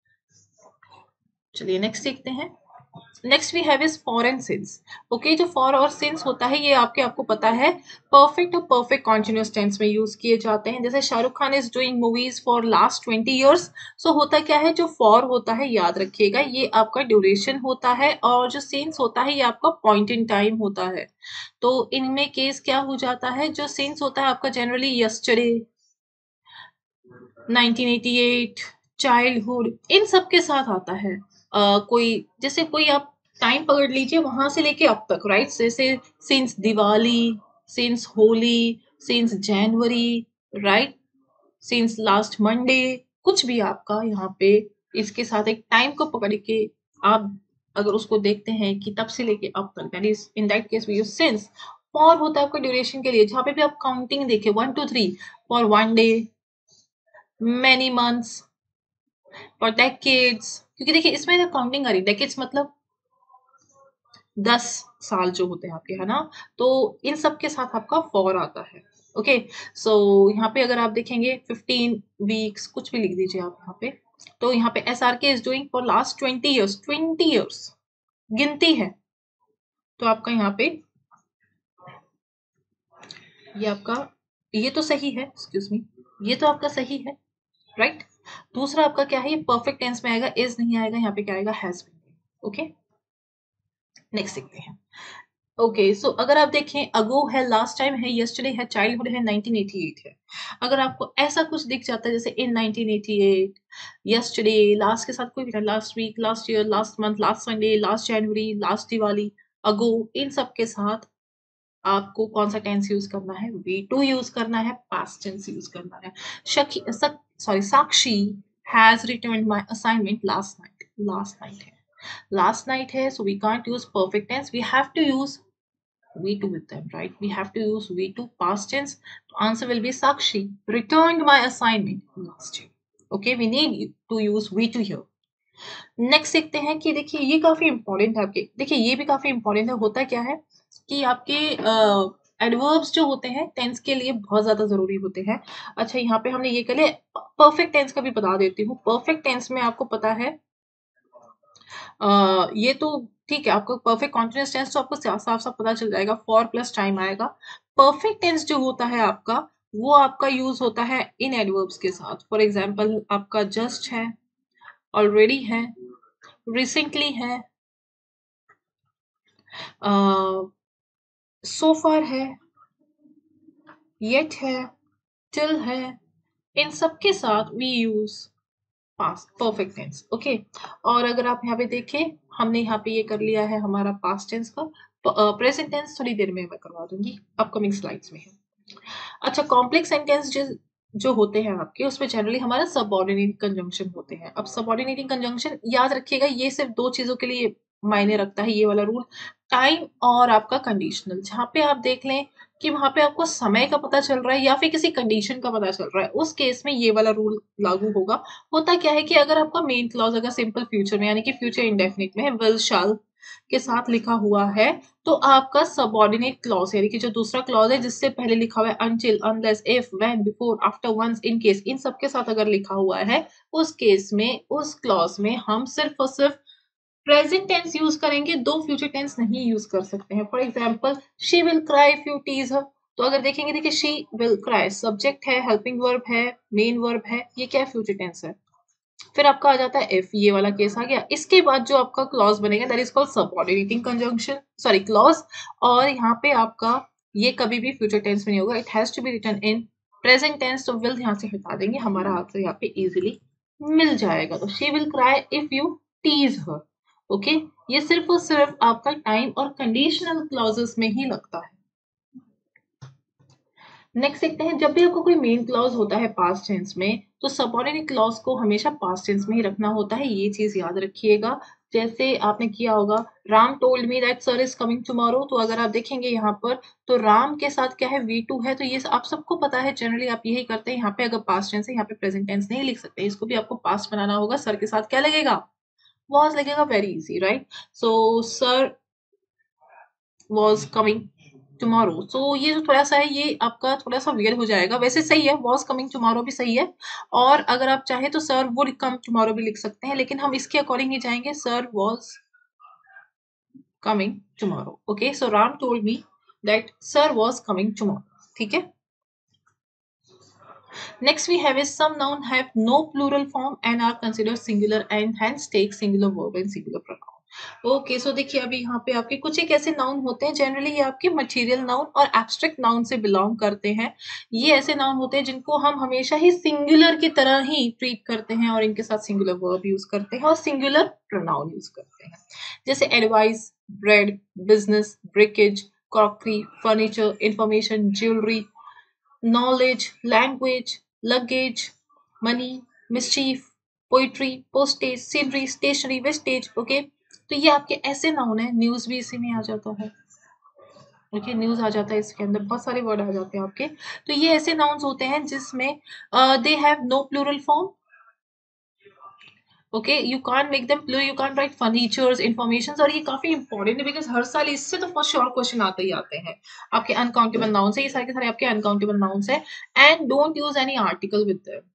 Speaker 1: चलिए नेक्स्ट देखते हैं। Next we have is for and since. Okay, जो फॉर और सिंस होता है ये आपको पता है परफेक्ट और परफेक्ट कॉन्टिन्यूस टेंस में यूज किए जाते हैं। जैसे Shahrukh Khan is doing movies for last 20 years. So होता क्या है, जो फॉर होता है याद रखिएगा ये आपका ड्यूरेशन होता है, और जो सिंस होता है ये आपका पॉइंट इन टाइम होता है। तो इनमें केस क्या हो जाता है, जो सिंस होता है आपका जनरली यस्टरडे, 1988, चाइल्डहुड, इन सब के साथ आता है। कोई जैसे कोई आप टाइम पकड़ लीजिए वहां से लेके अब तक, राइट, जैसे since Diwali, since Holi, since January, right, since last Monday, कुछ भी आपका यहाँ पे इसके साथ एक टाइम को पकड़ के आप अगर उसको देखते हैं कि तब से लेके अब तक, that is in that case we use since. For होता है आपका ड्यूरेशन के लिए, जहाँ पे भी आप काउंटिंग देखे 1 2 3, for 1 day, many months, for decades, क्योंकि देखिए इसमें ना काउंटिंग आ रही, डेकेड्स मतलब 10 साल जो होते हैं आपके, है ना। तो इन सब के साथ आपका फॉर आता है। ओके, सो यहाँ पे अगर आप देखेंगे 15 वीक्स, कुछ भी लिख दीजिए आप यहाँ पे। तो यहाँ पे S R K is doing for last 20 years, 20 years, गिनती है, तो आपका यहाँ पे ये आपका ये तो सही है, एक्सक्यूज मी, ये तो आपका सही है, राइट। दूसरा आपका क्या है, ये परफेक्ट टेंस में आएगा, इज नहीं आएगा, यहाँ पे क्या आएगा, हैज बीन। ओके, नेक्स्ट देखते हैं। ओके सो अगर आप देखें, अगो है, लास्ट टाइम है, यस्टरडे है, चाइल्डहुड है, 1988 है। अगर आपको ऐसा कुछ दिख जाता है जैसे इन 1988, यस्टरडे, लास्ट के साथ कोई भी, last week, last year, last month, last Sunday, last January, last Diwali, ago, इन सब के साथ आपको कौन सा टेंस यूज करना है, वी टू यूज करना है, पास्ट टेंस यूज करना है। Sakshi has return my assignment last night, last night है, last night है, so we can't use perfect tense, we have to use V2 with them, right? We have to use V2 past tense. The answer will be Sakshi returned my assignment last year. Okay, we need to use V2 here. Next देखते हैं कि देखिए ये काफी important है आपके, देखिए ये भी काफी इंपॉर्टेंट है। होता क्या है कि आपके एडवर्ब्स जो होते हैं टेंस के लिए बहुत ज्यादा जरूरी होते हैं। अच्छा, यहाँ पे हमने ये कर लिया, परफेक्ट टेंस का भी बता देती हूँ। परफेक्ट टेंस में आपको पता है ये तो ठीक है, आपको परफेक्ट कॉन्टिन्यूअस टेंस तो आपको साफ साफ पता चल जाएगा, फॉर प्लस टाइम आएगा। परफेक्ट टेंस जो होता है आपका, वो आपका यूज होता है इन एडवर्ब्स के साथ। फॉर एग्जाम्पल आपका जस्ट है, ऑलरेडी है, रिसेंटली है, सो फार है, येट है, टिल है, इन सब के साथ we use past perfect tense. Okay, और अगर आप यहाँ पे देखें, हमने यहाँ पे ये कर लिया है हमारा पास्ट टेंस का, तो प्रेजेंट टेंस थोड़ी देर में मैं करवा दूंगी, अपकमिंग स्लाइड्स में है। अच्छा, कॉम्प्लेक्स सेंटेंस जो होते हैं आपके, उसमें जनरली हमारा सबऑर्डिनेट कंजंक्शन होते हैं। अब सबऑर्डिनेटिंग कंजंक्शन याद रखिएगा, ये सिर्फ दो चीजों के लिए मायने रखता है, ये वाला रूल, टाइम और आपका कंडीशनल। जहाँ पे आप देख लें कि वहां पे आपको समय का पता चल रहा है या फिर किसी कंडीशन का पता चल रहा है, उस केस में ये वाला रूल लागू होगा। होता क्या है कि अगर आपका मेन क्लॉज अगर सिंपल फ्यूचर में यानी कि फ्यूचर इंडेफिनिट में है, विल, शाल के साथ लिखा हुआ है, तो आपका सबऑर्डिनेट क्लॉज यानी कि जो दूसरा क्लॉज है जिससे पहले लिखा हुआ है until, unless, if, when, before, after, once, in case, इन सब के साथ अगर लिखा हुआ है, उस केस में, उस क्लॉज में हम सिर्फ और सिर्फ प्रेजेंट टेंस यूज करेंगे, दो फ्यूचर टेंस नहीं यूज कर सकते हैं। For example, she will cry if you tease her, तो अगर देखेंगे, देखिए शी विल क्राई सब्जेक्ट है, हेल्पिंग वर्ब है, मेन वर्ब है, ये क्या फ्यूचर टेंस है। फिर आपका आ जाता है इफ, ये वाला केस आ गया। इसके बाद जो आपका क्लॉज बनेगा that is called subordinating conjunction, sorry clause. और यहाँ पे आपका ये कभी भी फ्यूचर टेंस में नहीं होगा, it has to be written in present tense. तो विल यहाँ से हटा देंगे, हमारा आंसर यहाँ पे इजीली मिल जाएगा। तो she will cry if you tease her. Okay, ये सिर्फ और सिर्फ आपका टाइम और कंडीशनल क्लॉजेस में ही लगता है। नेक्स्ट देखते हैं, जब भी आपको कोई मेन क्लॉज होता है पास्ट टेंस में, तो सबऑर्डिनेट क्लॉज को हमेशा पास्ट टेंस में ही रखना होता है, ये चीज याद रखिएगा। जैसे आपने किया होगा, Ram told me that sir is coming tomorrow, तो अगर आप देखेंगे यहाँ पर, तो राम के साथ क्या है, V2 है, तो ये आप सबको पता है, जनरली आप यही करते हैं। यहाँ पे अगर पास्ट टेंस है, यहाँ पे प्रेजेंट टेंस नहीं लिख सकते, इसको भी आपको पास्ट बनाना होगा। सर के साथ क्या लगेगा, वॉज लगेगा, very easy, right. So sir was coming tomorrow, so ये जो थोड़ा सा है, ये आपका थोड़ा सा वियर्ड हो जाएगा। वैसे सही है, वॉज कमिंग टुमारो भी सही है, और अगर आप चाहे तो सर वुड कम टुमारो भी लिख सकते हैं, लेकिन हम इसके अकॉर्डिंग ही जाएंगे, sir was coming tomorrow. Okay, so Ram told me that sir was coming tomorrow, ठीक है। Next we have is some noun have no plural form and are considered singular and hence take singular verb and singular pronoun. Okay, so देखिए अभी यहाँ पे आपके कुछ एक ऐसे नाउन होते हैं, जनरली ये आपके मटेरियल नाउन और एब्स्ट्रैक्ट नाउन से बिलोंग करते हैं। ये ऐसे नाउन होते हैं जिनको हम हमेशा ही सिंगुलर की तरह ही ट्रीट करते हैं और इनके साथ सिंगुलर वर्ब यूज करते हैं और सिंगुलर प्रोनाउन यूज करते हैं। जैसे advice, bread, business, breakage, crockery, furniture, information, jewellery, knowledge, language, luggage, money, mischief, poetry, postage, scenery, stationery, wastage। Okay, तो ये आपके ऐसे नाउन है। न्यूज भी इसी में आ जाता है। ओके, न्यूज आ जाता है, इसके अंदर बहुत सारे वर्ड आ जाते हैं आपके। तो ये ऐसे नाउन्स होते हैं जिसमें they have no plural form. Okay, you can't make them plural, you can't write furnitures, information. और ये काफी इंपॉर्टेंट है बिकॉज हर साल इससे तो फर्स्ट श्योर क्वेश्चन आते ही आते हैं। आपके अनकाउंटेबल नाउन्स है, ये सारे के सारे आपके अनकाउंटेबल नाउन्स है। And don't use any article with them.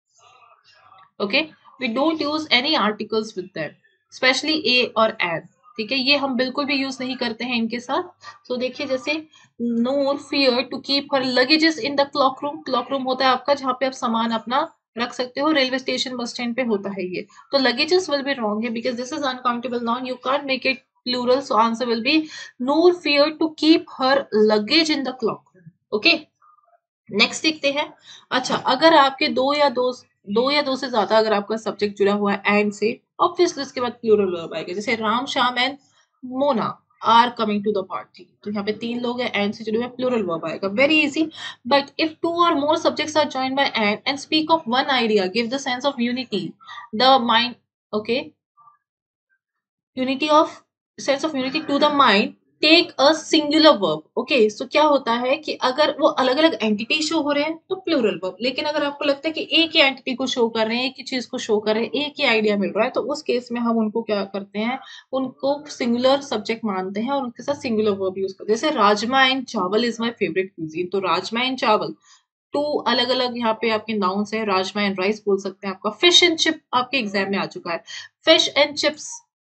Speaker 1: Okay, we don't use any articles with them, specially a और एन, ठीक है, ये हम बिल्कुल भी यूज नहीं करते हैं इनके साथ। तो देखिए जैसे Noor fear to keep her luggages in the clock room. Clock room होता है आपका जहाँ पे आप सामान अपना रख सकते हो, रेलवे स्टेशन बस स्टैंड पे होता है ये। तो लगेजेस विल बी रॉन्ग है because this is uncountable noun, you can't make it plural, so answer will be Noor fear to keep her luggage in the clock room. Okay, next देखते हैं। अच्छा, अगर आपके दो या दो से ज्यादा अगर आपका सब्जेक्ट जुड़ा हुआ है एंड से, ऑब्वियसली उसके बाद प्लूरल वर्ब आएगा। जैसे Ram Shyam and Mona are coming to the party, तो यहाँ पे तीन लोग हैं, एंड से जुड़े हुए, प्लूरल वर्ब आएगा, very easy. But if two और more subjects are joined by and speak of one idea, give the sense of unity the mind, okay, unity of sense of unity to the mind, take a singular verb. Okay, so क्या होता है कि अगर वो अलग अलग entity show हो रहे हैं तो प्लूरल वर्ब, लेकिन अगर आपको लगता है कि एक ही एंटिटी को शो कर रहे हैं, एक ही चीज को शो कर रहे हैं, एक ही आइडिया मिल रहा है, तो उस केस में हम उनको क्या करते हैं, उनको सिंगुलर सब्जेक्ट मानते हैं और उनके साथ सिंगुलर वर्ब यूज करते हैं। जैसे rajma and chawal is my favourite cuisine, तो राजमा एंड चावल टू अलग अलग यहाँ पे आपके नाउन्स है, राजमा एंड राइस बोल सकते हैं। आपका फिश एंड चिप आपके एग्जाम में आ चुका है, fish and chips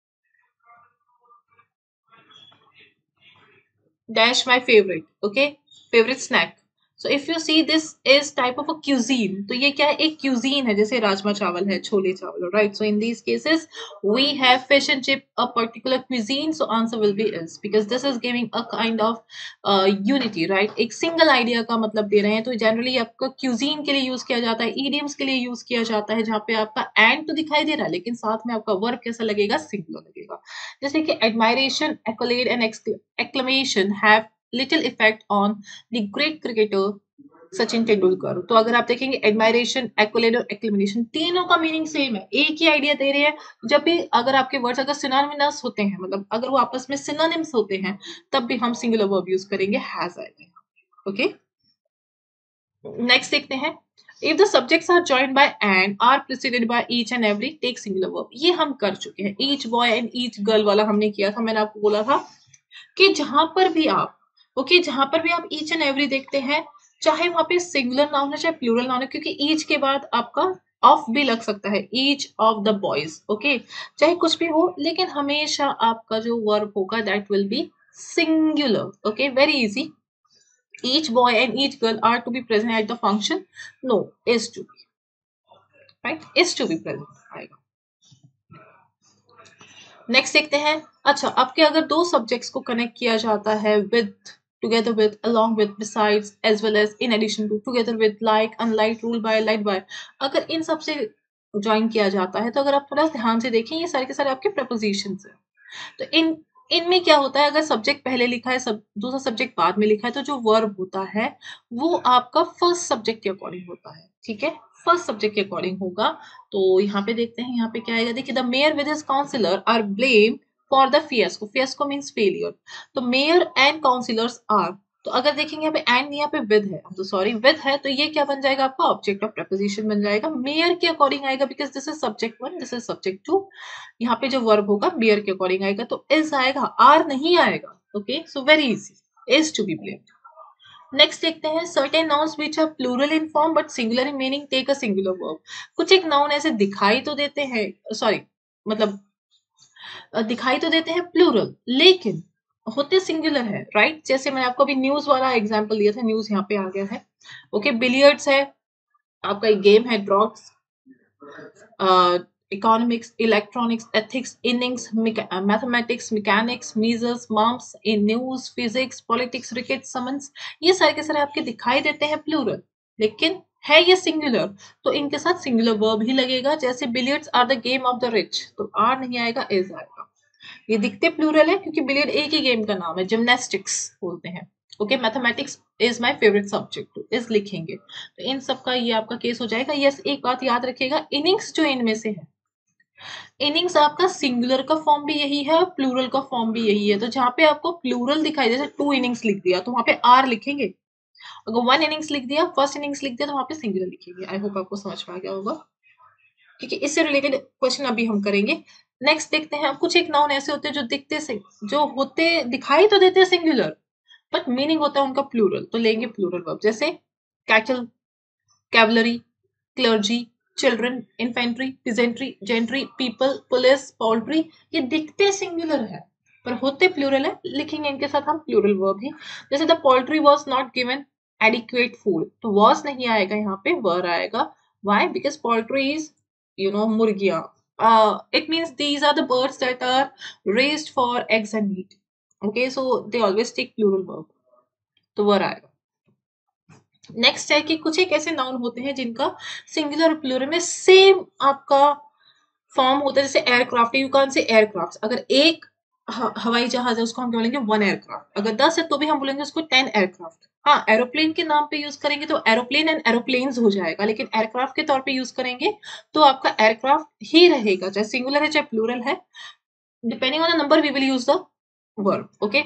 Speaker 1: dash my favorite, okay, favorite snack. So if you see this is type of a cuisine, तो ये क्या है, एक cuisine है, जैसे राजमा चावल है, छोले चावल, right? So in these cases we have fish and chip, a particular cuisine, so answer will be is, because this is giving a kind of unity, right? एक single idea का मतलब दे रहे हैं, तो generally आपका cuisine के लिए use किया जाता है, idioms के लिए यूज किया जाता है, जहाँ पे आपका and तो दिखाई दे रहा है लेकिन साथ में आपका verb कैसा लगेगा, singular लगेगा। जैसे कि admiration, accolade and acclamation have little effect on the great cricketer Sachin Tendulkar. तो अगर आप देखेंगे एडमायरेशन, एक्वलेड और एक्लेमेशन तीनों का मीनिंग सेम है, एक ही आइडिया दे रहे हैं। जब भी अगर आपके वर्ड्स अगर सिनोनिमस होते हैं, मतलब अगर वो आपस में सिनोनिम्स होते हैं, तब भी हम सिंगुलर वर्ब यूज करेंगे, हैज आएगा। ओके, नेक्स्ट देखते हैं। If the subjects are joined by and are preceded by each and every, take singular verb. ये हम कर चुके हैं, each boy and each girl वाला हमने किया था। मैंने आपको बोला था कि जहां पर भी आप, ओके, जहां पर भी आप ईच एंड एवरी देखते हैं, चाहे वहां पे सिंगुलर नाउन है चाहे प्लूरल नाउन है, क्योंकि ईच के बाद आपका ऑफ भी लग सकता है, each of the boys, okay, चाहे कुछ भी हो, लेकिन हमेशा आपका जो वर्ब होगा that will be singular. Okay, very easy. each boy and each girl are to be present at the function, no, is to be, right, is to be present आएगा। नेक्स्ट देखते हैं। अच्छा, आपके अगर दो सब्जेक्ट्स को connect किया जाता है with, together with, along with, besides, as well as, in addition to, together with, like, unlike, rule by, led by, अगर इन सब से ज्वाइन किया जाता है, तो अगर आप थोड़ा ध्यान से देखें, ये सारे के सारे आपके प्रपोजिशंस हैं। तो इनमें क्या होता है, अगर सब्जेक्ट पहले लिखा है, सब दूसरा सब्जेक्ट बाद में लिखा है, तो जो वर्ब होता है वो आपका फर्स्ट सब्जेक्ट के अकॉर्डिंग होता है, ठीक है, फर्स्ट सब्जेक्ट के अकॉर्डिंग होगा। तो यहाँ पे देखते हैं, यहाँ पे क्या आएगा, देखिए, the mayor with his councillor are blame for the fiasco, fiasco means failure, तो मेयर एंड काउंसिलर्स आर, तो अगर देखेंगे यहाँ पे एंड, यहाँ पे विद है, तो सॉरी विद है, तो ये क्या बन जाएगा, आपका ऑब्जेक्ट ऑफ प्रपोजिशन बन जाएगा, मेयर के अकॉर्डिंग आएगा, because this is subject one, this is subject two. यहाँ पे जो वर्ब होगा मेयर के अकॉर्डिंग आएगा, तो इज आएगा, आर नहीं आएगा। Okay, so very easy, is to be blamed. Next देखते हैं, certain nouns which are plural in form but singular in meaning, take a singular verb. कुछ एक नाउन ऐसे दिखाई तो देते हैं, सॉरी, मतलब दिखाई तो देते हैं प्लूरल, लेकिन होते सिंगुलर है, राइट? जैसे मैंने आपको अभी न्यूज वाला एग्जांपल दिया था, न्यूज यहाँ पे आ गया है। ओके, बिलियर्ड्स है, आपका एक गेम है, draughts, economics, electronics, ethics, innings, mathematics, mechanics, measles, mumps, in news, physics, politics, cricket, summons, ये सारे के सारे आपके दिखाई देते हैं प्लूरल, लेकिन है ये सिंगुलर, तो इनके साथ सिंगुलर वर्ब ही लगेगा। जैसे billiards are the game of the rich, तो आर नहीं आएगा, इज आएगा। ये दिखते प्लूरल है क्योंकि बिलियर्ड एक ही गेम का नाम है, जिमनास्टिक्स बोलते हैं। Okay, mathematics is my favourite subject, तो इज लिखेंगे, तो इन सब का ये आपका केस हो जाएगा। यस, एक बात याद रखिएगा, इनिंग्स जो इनमें से है, इनिंग्स आपका सिंगुलर का फॉर्म भी यही है और प्लूरल का फॉर्म भी यही है। तो जहाँ पे आपको प्लूरल दिखाई, जैसे 2 इनिंग्स लिख दिया तो वहां पे आर लिखेंगे, अगर 1 इनिंग्स लिख दिया, फर्स्ट इनिंग्स लिख दिया, तो वहां पे सिंगुलर लिखेंगे। आई होप आपको समझ में आ गया होगा, क्योंकि इससे रिलेटेड क्वेश्चन अभी हम करेंगे। नेक्स्ट देखते हैं, कुछ एक नाउन ऐसे होते हैं जो दिखते से, जो होते दिखाई तो देते हैं सिंगुलर, बट मीनिंग होता है उनका प्लूरल, तो लेंगे प्लूरल वर्ब। जैसे cattle, cavalry, clergy, children, infantry, peasantry, gentry, people, police, poultry, ये दिखते सिंगुलर है पर होते प्लूरल है, लिखेंगे इनके साथ हम प्लूरल वर्ब ही। जैसे the poultry was not given adequate food, तो वॉज नहीं आएगा यहाँ पे, वर आएगा। वाई? बिकॉज पोल्ट्री इज मुर्गियां। It means these are the birds that are raised for eggs and meat. Okay, so they always take plural verb. तो वर आएगा। Next है कि कुछ एक ऐसे नाउन होते हैं जिनका सिंगुलर और प्लूरल में सेम आपका फॉर्म होता है। जैसे aircraft, you can say aircraft. अगर एक हवाई जहाज है उसको हम क्या बोलेंगे? One aircraft. अगर 10 है तो भी हम बोलेंगे उसको 10 एयरक्राफ्ट। हाँ, एरोप्लेन के नाम पे यूज करेंगे तो एरोप्लेन एंड एरोप्लेन्स हो जाएगा, लेकिन एयरक्राफ्ट के तौर पे यूज करेंगे तो आपका एयरक्राफ्ट ही रहेगा, चाहे सिंगुलर है चाहे प्लूरल है। Depending on the number we will use the verb. Okay,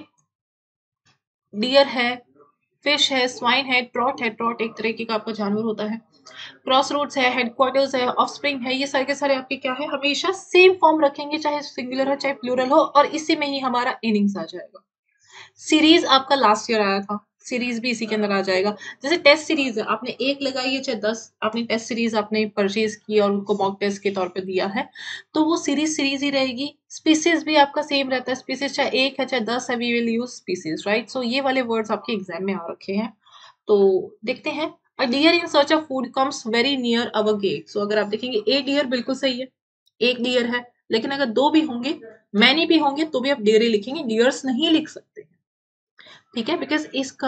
Speaker 1: deer है, फिश है, स्वाइन है, ट्रॉट है। ट्रॉट एक तरीके का आपका जानवर होता है। क्रॉस रोड्स है, हेडक्वार्टर्स है, ऑफस्प्रिंग है। ये सारे के सारे आपके क्या है? हमेशा सेम फॉर्म रखेंगे, चाहे सिंगुलर हो चाहे प्लूरल हो, और इसी में ही हमारा इनिंग्स आ जाएगा। सीरीज आपका लास्ट ईयर आया था, सीरीज भी इसी के अंदर आ जाएगा। जैसे टेस्ट सीरीज है, आपने एक लगाई है चाहे 10, आपने टेस्ट सीरीज आपने परचेज की और उनको मॉक टेस्ट के तौर पे दिया है, तो वो सीरीज सीरीज ही रहेगी। स्पीसीज भी आपका सेम रहता है, स्पीसीज चाहे एक है चाहे 10 है, we will use species, right. So ये वाले वर्ड्स आपके एग्जाम में आ रखे हैं। तो देखते हैं। A deer in search of food comes very near our gate. So अगर आप देखेंगे ए डियर बिल्कुल सही है, एक डियर है, लेकिन अगर दो भी होंगे, मैनी भी होंगे, तो भी आप डियर ही लिखेंगे, डियर्स नहीं लिख सकते। ठीक है, बिकॉज इसका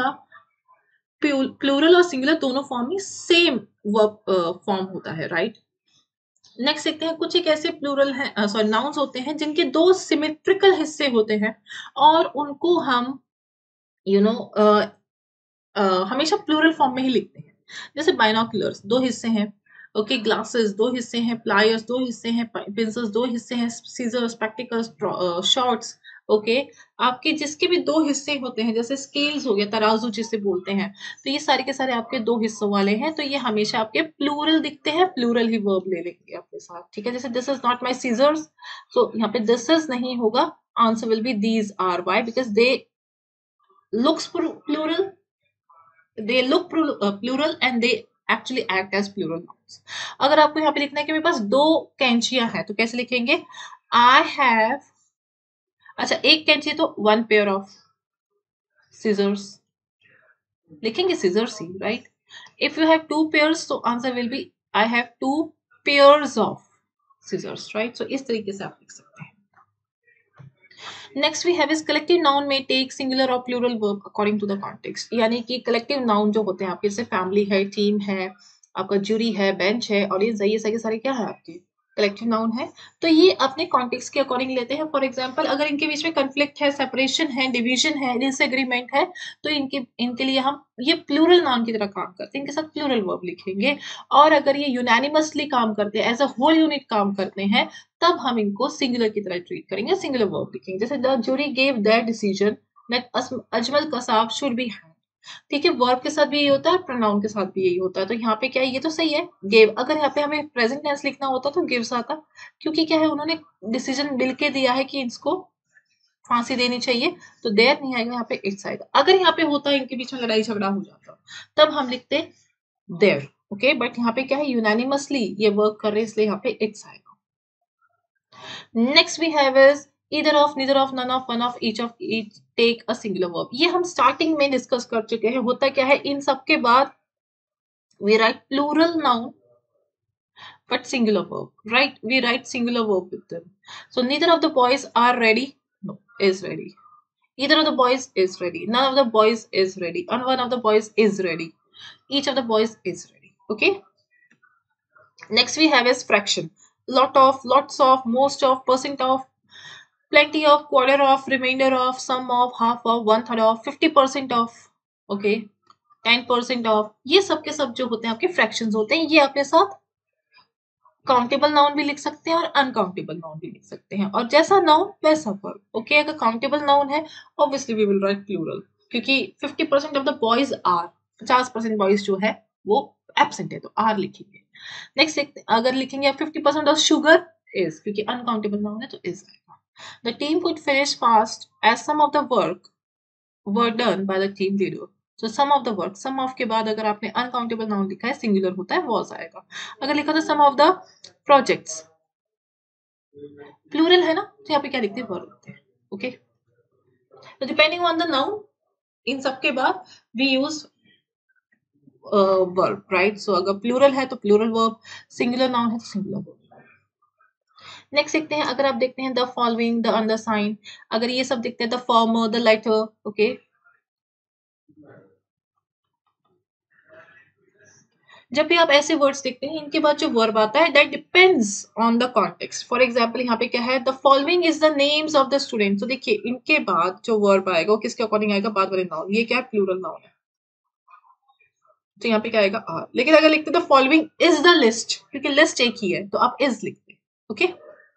Speaker 1: प्लूरल और सिंगुलर दोनों फॉर्म में सेम वर्ब फॉर्म होता है, राइट। नेक्स्ट देखते हैं। कुछ एक ऐसे प्लूरल है, सॉरी नाउन्स होते हैं जिनके दो सिमेट्रिकल हिस्से होते हैं और उनको हम यू you नो know, हमेशा प्लूरल फॉर्म में ही लिखते हैं। जैसे बाइनोकुलर्स दो हिस्से हैं, ओके, ग्लासेस दो हिस्से हैं, प्लायर्स दो हिस्से हैं, पेंसिल्स दो हिस्से हैं, सीजर, स्पेक्टिकल्स, शॉर्ट्स, ओके। आपके जिसके भी दो हिस्से होते हैं, जैसे स्केल्स हो गया, तराजू जिसे बोलते हैं, तो ये सारे के सारे आपके दो हिस्सों वाले हैं, तो ये हमेशा आपके प्लूरल दिखते हैं, प्लूरल ही वर्ब ले लेंगे आपके साथ। ठीक है, जैसे this is not my scissors, तो यहाँ पे दिस इज नहीं होगा, answer will be these are. Why? Because they looks plural, they look plural and they actually act as plural nouns. अगर आपको यहाँ पे लिखना है कि मेरे पास दो कैंचियां हैं, तो कैसे लिखेंगे? I have, अच्छा एक कैंची है तो one pair of scissors, लिखेंगे scissors ही, right? If you have two pairs, तो answer will be I have two pairs of scissors, right? So इस तरीके से आप लिख सकते हैं। Next we have is collective noun में टेक सिंगुलर और plural verb according to the context. यानी कि कलेक्टिव नाउन जो होते हैं आपके, जैसे फैमिली है, टीम है, आपका जूरी है, बेंच है, ऑडियंस है, ये सारे सारे क्या है आपके कलेक्टिव नाउन है। तो ये अपने कॉन्टेक्स्ट के अकॉर्डिंग लेते हैं। फॉर एग्जाम्पल अगर इनके बीच में कंफ्लिक्ट है, सेपरेशन है, डिवीजन है, डिसएग्रीमेंट है, तो इनके लिए हम ये प्लूरल नाउन की तरह काम करते हैं, इनके साथ प्लूरल वर्ब लिखेंगे। और अगर ये यूनानिमसली काम करते हैं, एज अ होल यूनिट काम करते हैं, तब हम इनको सिंगुलर की तरह ट्रीट करेंगे, सिंगुलर वर्ब लिखेंगे। जैसे the jury gave their decision that Ajmal Kasab should be hang. ठीक है, वर्ब के साथ भी यही होता है, प्रोनाउन के साथ भी यही होता है। तो यहाँ पे क्या है, ये तो सही है गेव। अगर यहाँ पे हमें प्रेजेंट टेंस लिखना होता तो गिव्स आता, क्योंकि क्या है, उन्होंने डिसीजन मिल के दिया है कि इसको फांसी देनी चाहिए, तो देयर नहीं आएगा, यहाँ पे इट्स आएगा। अगर यहाँ पे होता है इनके बीच में लड़ाई झगड़ा हो जाता, तब हम लिखते देयर, ओके। बट यहाँ पे क्या है, यूनानिमसली ये वर्क कर रहे हैं, इसलिए यहाँ पे इट्स आएगा। Next we have is either of, neither of, none of, one of, each of, each, take a singular verb। ये हम स्टार्टिंग में डिस्कस कर चुके हैं। होता क्या है, इन सब के बाद we write plural noun but singular verb, right? We write singular verb with them. So neither of the boys are ready, no, is ready, either of the boys is ready, none of the boys is ready, and one of the boys is ready, each of the boys is ready, okay। Next we have is fraction, lot of, lots of, most of, percent of, plenty of, quarter of, remainder of, some of, half of, 1/3 of, 50% of, okay, 10% of, ये सब के सब जो होते हैं आपके fractions होते हैं। ये अपने साथ काउंटेबल नाउन भी लिख सकते हैं और अनकाउंटेबल नाउन भी लिख सकते हैं, और जैसा नाउन वैसा वर्ब, ओके। अगर काउंटेबल नाउन है, obviously we will write plural, क्योंकि 50% of the boys are, 50% boys जो है वो एब्सेंट है, तो आर लिखेंगे। नेक्स्ट अगर लिखेंगे 50% ऑफ शुगर इज, क्योंकि अनकाउंटेबल नाउन है तो इज आएगा। The team could finish fast as some of the work were done by the team leader। So some of the work, some of के बाद अगर आपने अनकाउंटेबल नाउन लिखा है सिंगुलर होता है वॉज आएगा। अगर लिखा था some of the projects, plural है ना, तो यहाँ पे क्या लिखते हैं, वर्ब लिखते हैं। ओके, तो depending on the noun in सब के बाद we use verb, right. So अगर प्लूरल है तो प्लूरल वर्ब, सिंगुलर नाउन है तो सिंगुलर वर्ब। नेक्स्ट देखते हैं, अगर आप देखते हैं the following, the under sign, अगर ये सब देखते हैं the former, the latter, okay. जब भी आप ऐसे वर्ड्स देखते हैं इनके बाद जो वर्ब आता है that depends on the context. For example यहाँ पे क्या है, the following is the names of the student. तो देखिए इनके बाद जो वर्ब आएगा वो किसके अकॉर्डिंग आएगा, बाद वाले नाउन। ये क्या है, प्लूरल नाउन है, तो यहाँ पे क्या आएगा, आर। लेकिन अगर लिखते the following is the list, क्योंकि लिस्ट एक ही है तो आप इज लिखते हैं। ओके,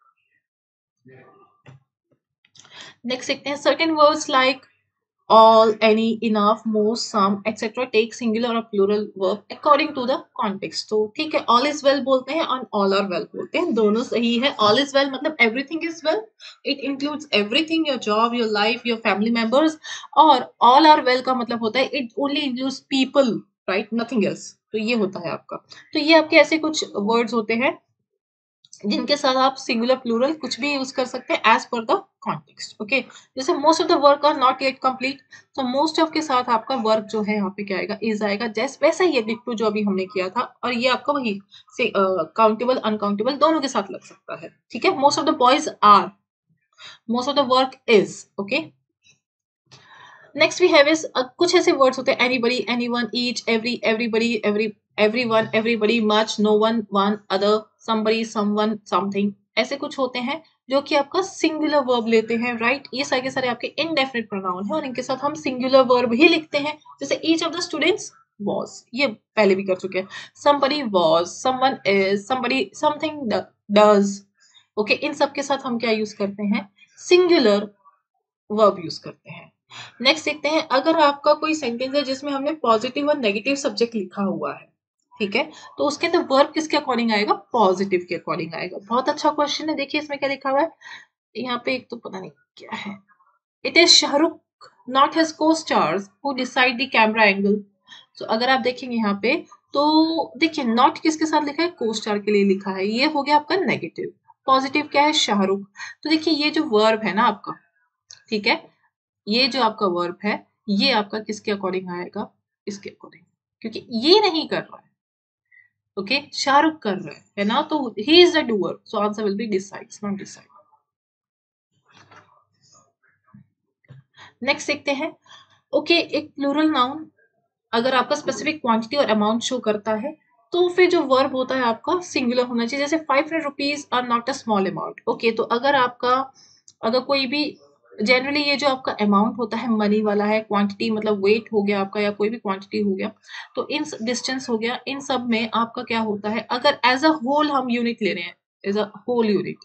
Speaker 1: नेक्स्ट देखते हैं, certain words like all, any, enough, most, some, etc. take singular or plural verb according to the context। तो ठीक है, all is well बोलते हैं और all are well बोलते हैं, दोनों सही है। all is well मतलब everything is well, it includes everything, your job, your life, your family members। और all are well का मतलब होता है it only includes people, right, nothing else। तो ये होता है आपका, तो ये आपके ऐसे कुछ वर्ड्स होते हैं जिनके साथ आप सिंगुलर प्लूरल कुछ भी यूज कर सकते हैं as per the context. Okay, जैसे most of the work are not yet complete, तो मोस्ट ऑफ के साथ आपका वर्क जो है यहाँ पे क्या आएगा, इज आएगा। जैसे वैसा ही डिट टू जो अभी हमने किया था, और ये आपका वही से काउंटेबल अनकाउंटेबल दोनों के साथ लग सकता है। ठीक है, most of the boys are, most of the work is. Okay, next we have is, कुछ ऐसे वर्ड्स होते हैं anybody, anyone, each, every, everybody, everyone, everybody, much, no one, one, other, somebody, someone, something, ऐसे कुछ होते हैं जो कि आपका सिंगुलर वर्ब लेते हैं, राइट। ये सारे के सारे आपके इनडेफिनिट प्रोनाउन है और इनके साथ हम सिंगुलर वर्ब ही लिखते हैं। जैसे each of the students was, ये पहले भी कर चुके हैं। somebody was, someone is, somebody something does। Okay, इन सब के साथ हम क्या यूज करते हैं, सिंगुलर वर्ब यूज करते हैं। नेक्स्ट देखते हैं, अगर आपका कोई सेंटेंस है जिसमें हमने पॉजिटिव और नेगेटिव सब्जेक्ट लिखा हुआ है, ठीक है, तो उसके अंदर वर्ब किसके अकॉर्डिंग आएगा, पॉजिटिव के अकॉर्डिंग आएगा। बहुत अच्छा क्वेश्चन है, देखिए इसमें क्या लिखा हुआ है, यहाँ पे एक तो पता नहीं क्या है, it is Shahrukh not his co stars who decide the camera angle. तो अगर आप देखेंगे यहाँ पे तो देखिए नॉट किसके साथ लिखा है, को स्टार के लिए लिखा है, ये हो गया आपका नेगेटिव। पॉजिटिव क्या है, शाहरुख। तो देखिए ये जो वर्ब है ना आपका, ठीक है, ये जो आपका वर्ब है ये आपका किसके अकॉर्डिंग आएगा, इसके अकॉर्डिंग, क्योंकि ये नहीं कर रहा है, ओके, शाहरुख कर रहा है ना, तो he is the doer, so answer will be decides, not decide. Next देखते हैं, ओके, एक प्लूरल नाउन अगर आपका स्पेसिफिक क्वांटिटी और अमाउंट शो करता है तो फिर जो वर्ब होता है आपका सिंगुलर होना चाहिए। जैसे 500 rupees are not a small amount. Okay, तो अगर आपका, अगर कोई भी, जनरली ये जो आपका अमाउंट होता है मनी वाला है, क्वांटिटी मतलब वेट हो गया आपका या कोई भी क्वांटिटी हो गया, तो इन डिस्टेंस हो गया, इन सब में आपका क्या होता है, अगर एज अ होल हम यूनिट ले रहे हैं, एज अ होल यूनिट,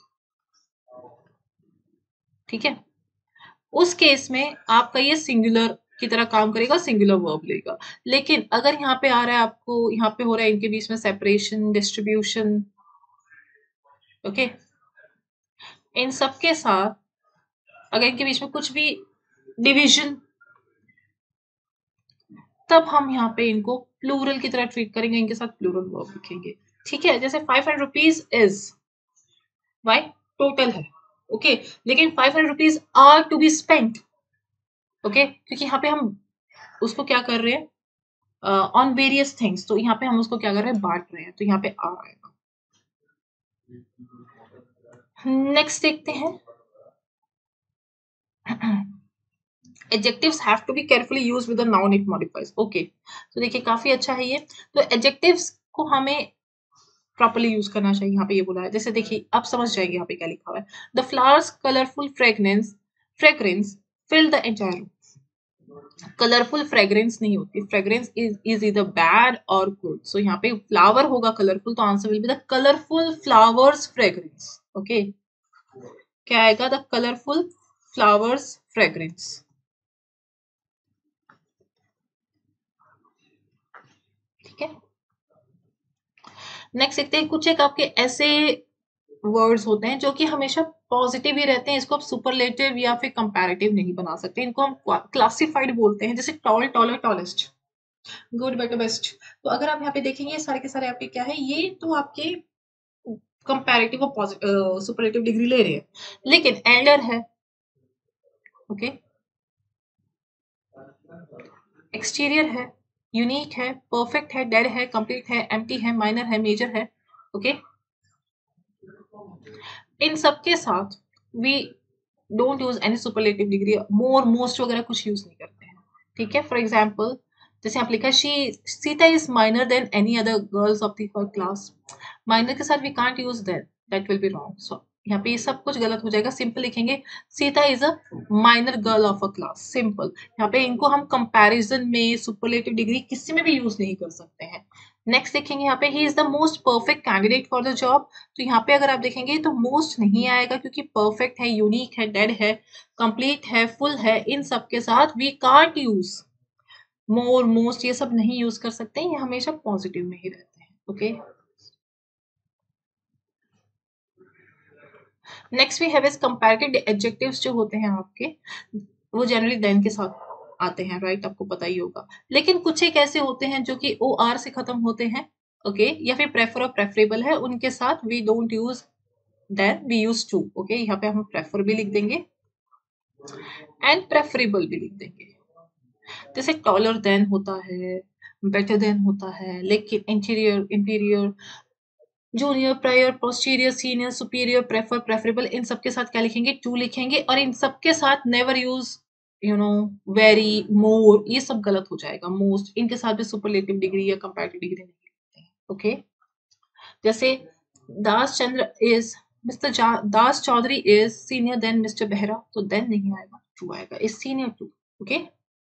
Speaker 1: ठीक है, उस केस में आपका ये सिंगुलर की तरह काम करेगा, सिंगुलर वर्ब लेगा। लेकिन अगर यहाँ पे आ रहा है आपको, यहाँ पे हो रहा है इनके बीच में सेपरेशन, डिस्ट्रीब्यूशन, ओके, इन सब के साथ अगर इनके बीच में कुछ भी डिवीजन, तब हम यहाँ पे इनको प्लूरल की तरह ट्रीट करेंगे, इनके साथ प्लूरल वर्ब लिखेंगे। ठीक है, जैसे 500 रुपीज इज, वाई, टोटल है, ओके, लेकिन 500 rupees are to be spent, okay, क्योंकि यहाँ पे हम उसको क्या कर रहे हैं, ऑन वेरियस थिंग्स, तो यहाँ पे हम उसको क्या कर रहे हैं, बांट रहे हैं, तो यहाँ पे आर आएगा। नेक्स्ट देखते हैं, adjectives have to be carefully used with the noun it modifies। okay, तो देखिए काफी अच्छा है ये, तो adjectives को हमें प्रॉपरली यूज करना चाहिए। यहाँ पे ये बोला है, जैसे देखिए आप समझ जाएंगे यहाँ पे क्या लिखा हुआ है, the flowers colourful fragrance fill the entire room. Colourful fragrance नहीं होती, फ्रेग्रेंस इज इधर बैड और गुड, सो यहाँ पे फ्लावर होगा कलरफुल, तो answer will be the colourful flowers fragrance. Okay, क्या आएगा, द कलरफुल फ्लावर्स फ्रेग्रेंस। ठीक है, नेक्स्ट देखते हैं, कुछ एक आपके ऐसे वर्ड्स होते हैं जो कि हमेशा पॉजिटिव ही रहते हैं। इसको आप सुपरलेटिव या फिर कंपैरेटिव नहीं बना सकते। इनको हम क्लासिफाइड बोलते हैं, जैसे tall, taller, tallest, good, better, best. तो अगर आप यहाँ पे देखेंगे सारे के सारे आपके क्या है, ये तो आपके कंपैरेटिव और सुपरलेटिव डिग्री ले रहे हैं। लेकिन एल्डर है, ओके, एक्सटीरियर है, यूनिक है, परफेक्ट है, डेड है, कंप्लीट है, एम्प्टी है, माइनर है, मेजर है, ओके। इन सबके साथ we don't use any superlative degree, more, most वगैरह कुछ यूज नहीं करते हैं, ठीक है। फॉर एग्जाम्पल, जैसे आप लिखा she Sita is minor then any other girls of the class. Minor के साथ we can't use that will be wrong. So यहाँ पे ये सब कुछ गलत हो जाएगा। सिंपल लिखेंगे Sita is a minor girl of a class, simple. यहाँ पे इनको हम कंपैरिजन में सुपरलेटिव डिग्री किसी में भी यूज नहीं कर सकते हैं। नेक्स्ट देखेंगे यहाँ पे he is the most perfect candidate for the job. तो यहाँ पे अगर आप देखेंगे तो मोस्ट नहीं आएगा, क्योंकि परफेक्ट है, यूनिक है, डेड है, कंप्लीट है, फुल है, इन सब के साथ we can't use more, most, ये सब नहीं यूज कर सकते। ये हमेशा पॉजिटिव में ही रहते हैं, okay. Next we have is comparative adjectives जो होते हैं आपके, वो जनरली देन के साथ आते हैं, राइट, आपको पता ही होगा। लेकिन कुछ एक ऐसे होते हैं जो कि ओ आर से खत्म होते हैं, ओके, या फिर प्रेफर और प्रेफरेबल है, उनके साथ we don't use than, we use to, okay. यहाँ पे हम प्रेफर भी लिख देंगे एंड प्रेफरेबल भी लिख देंगे। जैसे टॉलर देन होता है, बेटर देन होता है, लेकिन interior, interior, junior, prior, posterior, senior, superior, prefer, preferable, इन सबके साथ क्या लिखेंगे, टू लिखेंगे। और इन सबके साथ नेवर यूज वेरी, मोर, ये सब गलत हो जाएगा। मोस्ट, इनके साथ भी सुपरलेटिव डिग्री या कंपैरेटिव डिग्री नहीं लिखते हैं, ओके। जैसे Das Chandra is, mister Das Chaudhary is senior than mister Behera, तो देन नहीं आएगा, टू आएगा, is senior to, okay.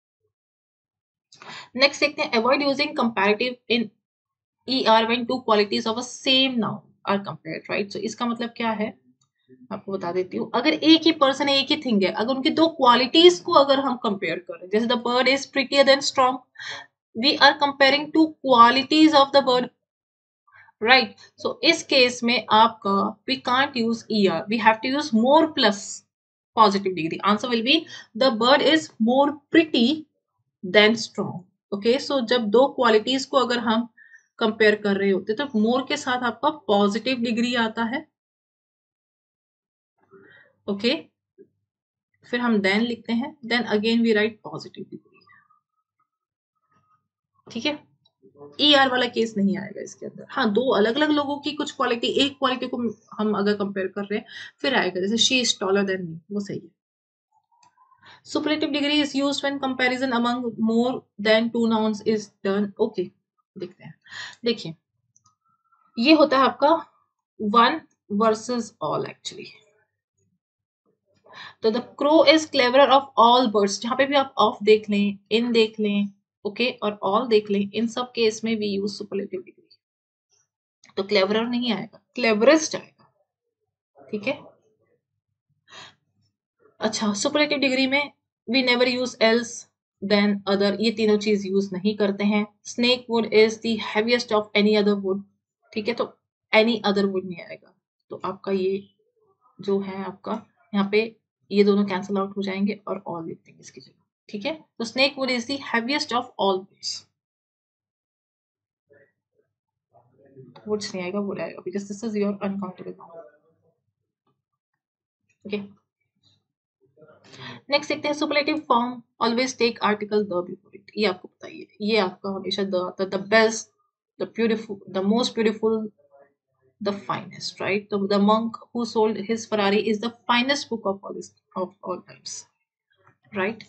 Speaker 1: Next देखते हैं, avoid using comparative in ER when two qualities of a same noun are compared, right? So इसका मतलब क्या है, आपको बता देती हूँ। अगर एक ही पर्सन है, एक ही थिंग है, अगर उनकी दो क्वालिटीज को अगर हम कंपेयर करें, जैसे the bird is prettier than strong, we are comparing two qualities of the bird, right. So इस केस में आपका we can't use ER, we have to use more plus positive degree. Answer will be the bird is more pretty than strong, okay. So जब दो qualities को अगर हम compare कर रहे होते तो मोर के साथ आपका पॉजिटिव डिग्री आता है, ओके। फिर हम देन लिखते हैं, then again we write positive degree, ठीक है। ER वाला केस नहीं आएगा इसके अंदर। हाँ, दो अलग अलग लोगों की कुछ क्वालिटी, एक क्वालिटी को हम अगर कंपेयर कर रहे हैं फिर आएगा, जैसे she is taller than me, वो सही है। Superlative degree is used when comparison among more than two nouns is done, okay. देखते हैं, देखिए ये होता है आपका वन वर्सेस ऑल एक्चुअली। तो the crow is cleverer of all birds, जहां पे भी आप ऑफ देख लें, इन देख लें, ओके, और ऑल देख लें, इन सब केस में वी यूज सुपरलेटिव डिग्री। तो क्लेवरर नहीं आएगा, क्लेवरेस्ट आएगा, ठीक है। अच्छा, सुपरलेटिव डिग्री में we never use else, than, other, ये तीनों चीज यूज नहीं करते हैं। Snake wood is the heaviest of any other wood, ठीक है, तो एनी अदर वुड नहीं आएगा। तो आपका ये जो है आपका यहाँ पे ये दोनों कैंसिल आउट हो जाएंगे और ऑल लिख देंगे इसकी जगह, ठीक है। तो snake wood is the heaviest of all woods, woods नहीं आएगा, वुड आएगा, because this is your uncountable noun, okay. Next देखते हैं, superlative form always take article the before it, ये आपको पता ही है, ये आपका हमेशा द आता है, the best, the beautiful, the most beautiful, the finest, right? The monk who sold his Ferrari is the finest book of all times, right?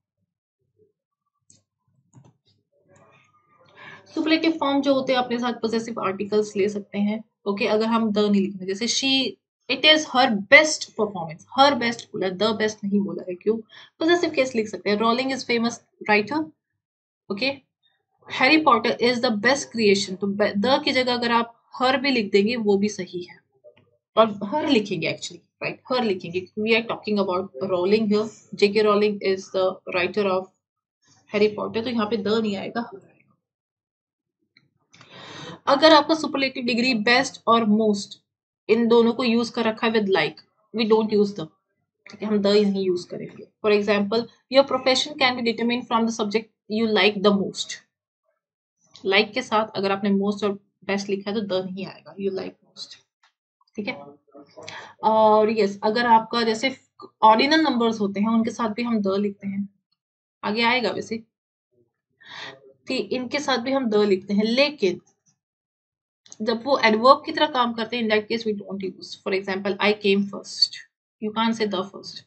Speaker 1: Superlative form जो होते हैं अपने साथ पॉजेसिव आर्टिकल्स ले सकते हैं, ओके। अगर हम द नहीं लिखना, जैसे she it is her best performance, her best बोला, द बेस्ट नहीं बोला है, क्यों? पॉजेसिव केस लिख सकते हैं। Rowling is famous writer, okay. Harry Potter is the best creation, तो द की जगह अगर आप हर भी लिख देंगे वो भी सही है, और हर लिखेंगे एक्चुअली, राइट, हर लिखेंगे। We are talking about Rowling here, JK Rowling is the writer of Harry Potter, तो यहाँ पे द नहीं आएगा, हर आएगा। अगर आपका सुपरलेटिव डिग्री बेस्ट और मोस्ट इन दोनों को यूज कर रखा है with like, we don't use the, ठीक है, हम द नहीं यूज करेंगे। For example, your profession can be determine from the subject you like the most. Like के साथ अगर आपने मोस्ट और बेस्ट लिखा है तो द नहीं आएगा, यू लाइक मोस्ट, ठीक है। और यस, अगर आपका जैसे ऑर्डिनल नंबर्स होते हैं उनके साथ भी हम द लिखते हैं, आगे आएगा वैसे, ठीक, इनके साथ भी हम द लिखते हैं, लेकिन जब वो एडवर्ब की तरह काम करते हैं, in that case we don't use. For example, I came first, you can't say the first.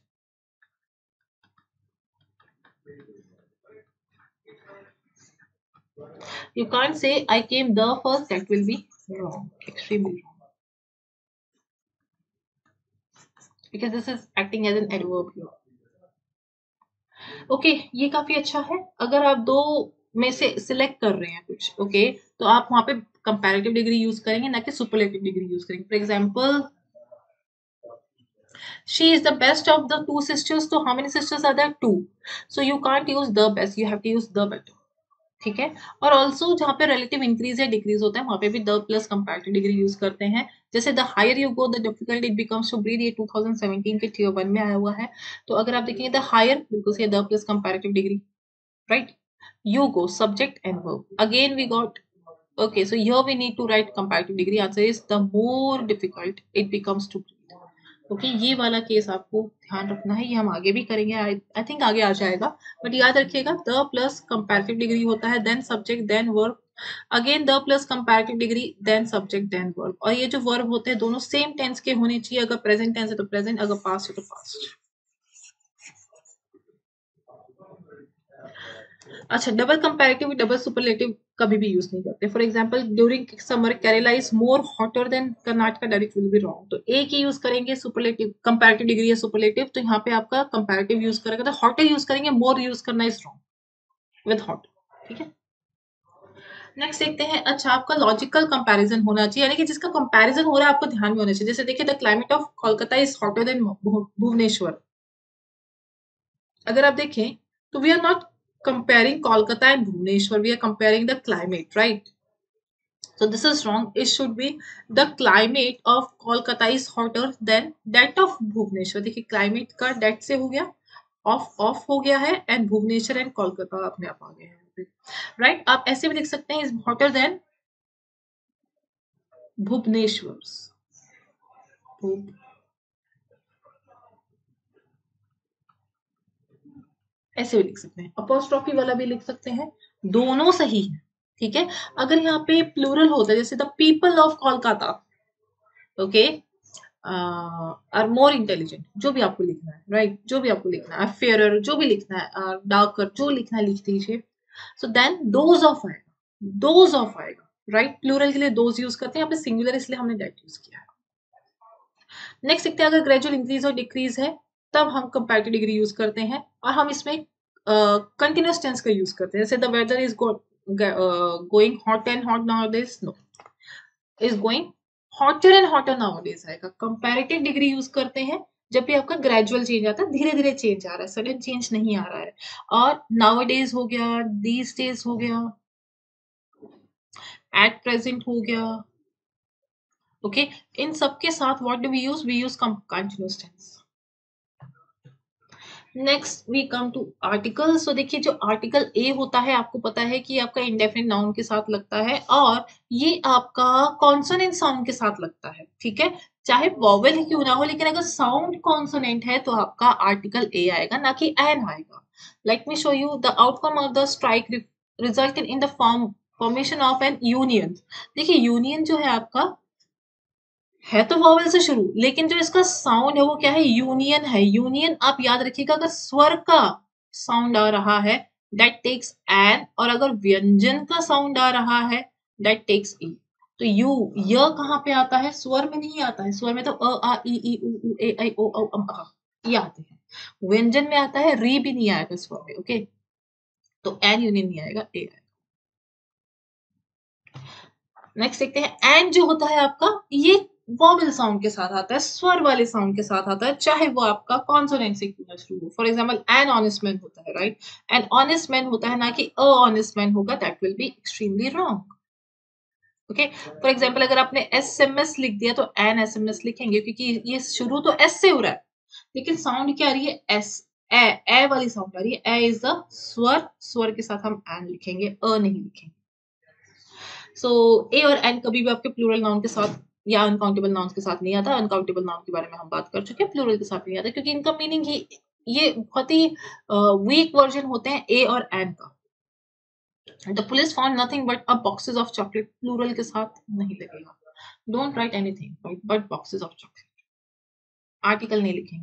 Speaker 1: You can't say I came the first, that will be wrong, extremely wrong, because this is acting as an adverb here. Okay, ये काफी अच्छा है। अगर आप दो में से select कर रहे हैं कुछ, ओके, तो आप वहां पे कंपैरेटिव डिग्री यूज करेंगे, ना कि सुपरलेटिव डिग्री यूज करेंगे। For example, she is the best of the two sisters, so how many sisters are there? Two. So you can't use the best, you have to use the better, ठीक है। और also जहाँ पे relative increase या decrease होता है वहां पे भी the plus comparative degree use करते हैं। जैसे the higher you go the difficult it becomes to breathe, ये 2017 के Tier 1 में आया हुआ है। तो अगर आप देखेंगे द हायर, बिल्कुल से the plus comparative degree, right. You go subject and verb, again we got, okay, so here we need to write comparative degree. Answer is the more difficult it becomes to breathe. Okay, ये वाला case आपको ध्यान रखना है, ये हम आगे भी करेंगे, आई थिंक आगे आ जाएगा, बट याद रखिएगा द प्लस कंपैरेटिव डिग्री होता है, then subject then verb, again the plus comparative degree then subject then verb. और ये जो वर्ब होते हैं दोनों सेम टेंस के होने चाहिए, अगर प्रेजेंट टेंस है तो प्रेजेंट, अगर पास्ट है तो पास्ट। अच्छा, डबल कंपैरेटिव डबल सुपरलेटिव कभी भी यूज नहीं करते। For example, during summer Kerala is more hotter than Karnataka, that will be wrong. तो एक ही यूज करेंगे सुपरलेटिव, कंपैरेटिव डिग्री या सुपरलेटिव, तो यहाँ पे आपका कंपैरेटिव यूज करेगा तो हॉटर यूज करेंगे, मोर यूज करना इज रॉन्ग विद हॉट, ठीक है। नेक्स्ट देखते हैं। अच्छा, आपका लॉजिकल कंपैरिजन होना चाहिए, यानी कि जिसका कंपैरिजन हो रहा है आपको ध्यान में होना चाहिए। जैसे देखिए, the climate of Kolkata is hotter than Bhubaneswar. अगर आप देखें तो we are not comparing Kolkata and Bhubaneswar, we are comparing the climate, right? So this is wrong. It should be the climate of Kolkata is hotter than that of Bhubaneswar. देखिए, climate का that से हो गया, off हो गया है, and Bhubaneswar and Kolkata अपने आप आ गए हैं, right? आप ऐसे भी लिख सकते हैं, is hotter than Bhubaneswar's, ऐसे भी लिख सकते हैं, अपोस्ट्रोफी वाला भी लिख सकते हैं, दोनों सही है, ठीक है। अगर यहाँ पे प्लूरल होता है, जैसे the people of Kolkata, okay, are more intelligent, जो भी आपको लिखना है, राइट, जो भी आपको लिखना है, फेयरर, जो भी लिखना है, डार्कर, जो लिखना है लिख दीजिए। सो देन दोज ऑफ आएगा, दोज ऑफ आएगा, राइट। प्लूरल के लिए दोज यूज करते हैं, यहाँ पे सिंगुलर इसलिए हमने दैट यूज किया है। नेक्स्ट देखते हैं, अगर ग्रेजुअल इंक्रीज और डिक्रीज है तब हम कंपैरेटिव डिग्री यूज करते हैं, और हम इसमें कंटिन्यूअस टेंस का यूज करते हैं। जैसे the weather is going hot and hot nowadays, no, is going hotter and hotter nowadays आएगा। कंपैरेटिव डिग्री यूज करते हैं जब भी आपका ग्रेजुअल चेंज आता है, धीरे धीरे चेंज आ रहा है, सडन चेंज नहीं आ रहा है। और नाउअडेज हो गया, दीज डेज हो गया, एट प्रेजेंट हो गया, ओके, इन सबके साथ what do we use continuous tense. Next we come to article. So देखिए, जो आर्टिकल ए होता है आपको पता है कि आपका इंडेफिनिट नाउन के साथ लगता है, और ये आपका कॉन्सोनेंट साउंड के साथ लगता है, ठीक है। चाहे वॉवेल ही क्यों ना हो, लेकिन अगर साउंड कॉन्सोनेंट है तो आपका आर्टिकल ए आएगा, ना कि एन आएगा। Let me show you the outcome of the strike resulted in the formation of an union. देखिए, यूनियन जो है आपका है तो वॉवेल से शुरू, लेकिन जो इसका साउंड है वो क्या है, यूनियन है। यूनियन आप याद रखिएगा, अगर स्वर का साउंड आ रहा है दैट टेक्स एन, और अगर व्यंजन का साउंड आ रहा है दैट टेक्स ई। तो यू, य कहाँ पे आता है, स्वर में नहीं आता है। स्वर में तो अ आ ई उ ए ऐ ओ औ अम अ ये आते हैं। व्यंजन में आता है, री भी नहीं आएगा स्वर में, ओके। तो एन यूनियन नहीं आएगा, ए आएगा। नेक्स्ट देखते हैं, एंड जो होता है आपका, ये वॉवेल साउंड के साथ आता है, स्वर वाले साउंड के साथ आता है, चाहे वो आपका कॉन्सोनेंट से क्यों ना शुरू हो। For example, an honest man होता है, राइट, एन ऑनेस्ट मैन होता है, ना कि अ ऑनेस्ट मैन होगा, that will be extremely wrong. Okay, for example अगर आपने SMS लिख दिया तो एन SMS लिखेंगे, क्योंकि ये शुरू तो एस से हो रहा है, लेकिन साउंड क्या आ रही है, एस, ए वाली साउंड आ रही है। ए इज द स्वर, स्वर के साथ हम एन लिखेंगे, अ नहीं लिखेंगे। सो ए और एन कभी भी आपके प्लूरल नाउन के साथ या अनकाउंटेबल नाउन के साथ नहीं आता। अनकाउंटेबल नाउन के बारे में हम बात कर चुके हैं, प्लूरल के साथ नहीं आता, क्योंकि इनका मीनिंग ही ये बहुत ही वीक वर्जन होते हैं ए और एन का। The police found nothing but a boxes of chocolate, plural के साथ नहीं लगेगा। Don't write anything write but boxes of chocolate, article नहीं लिखेंगे।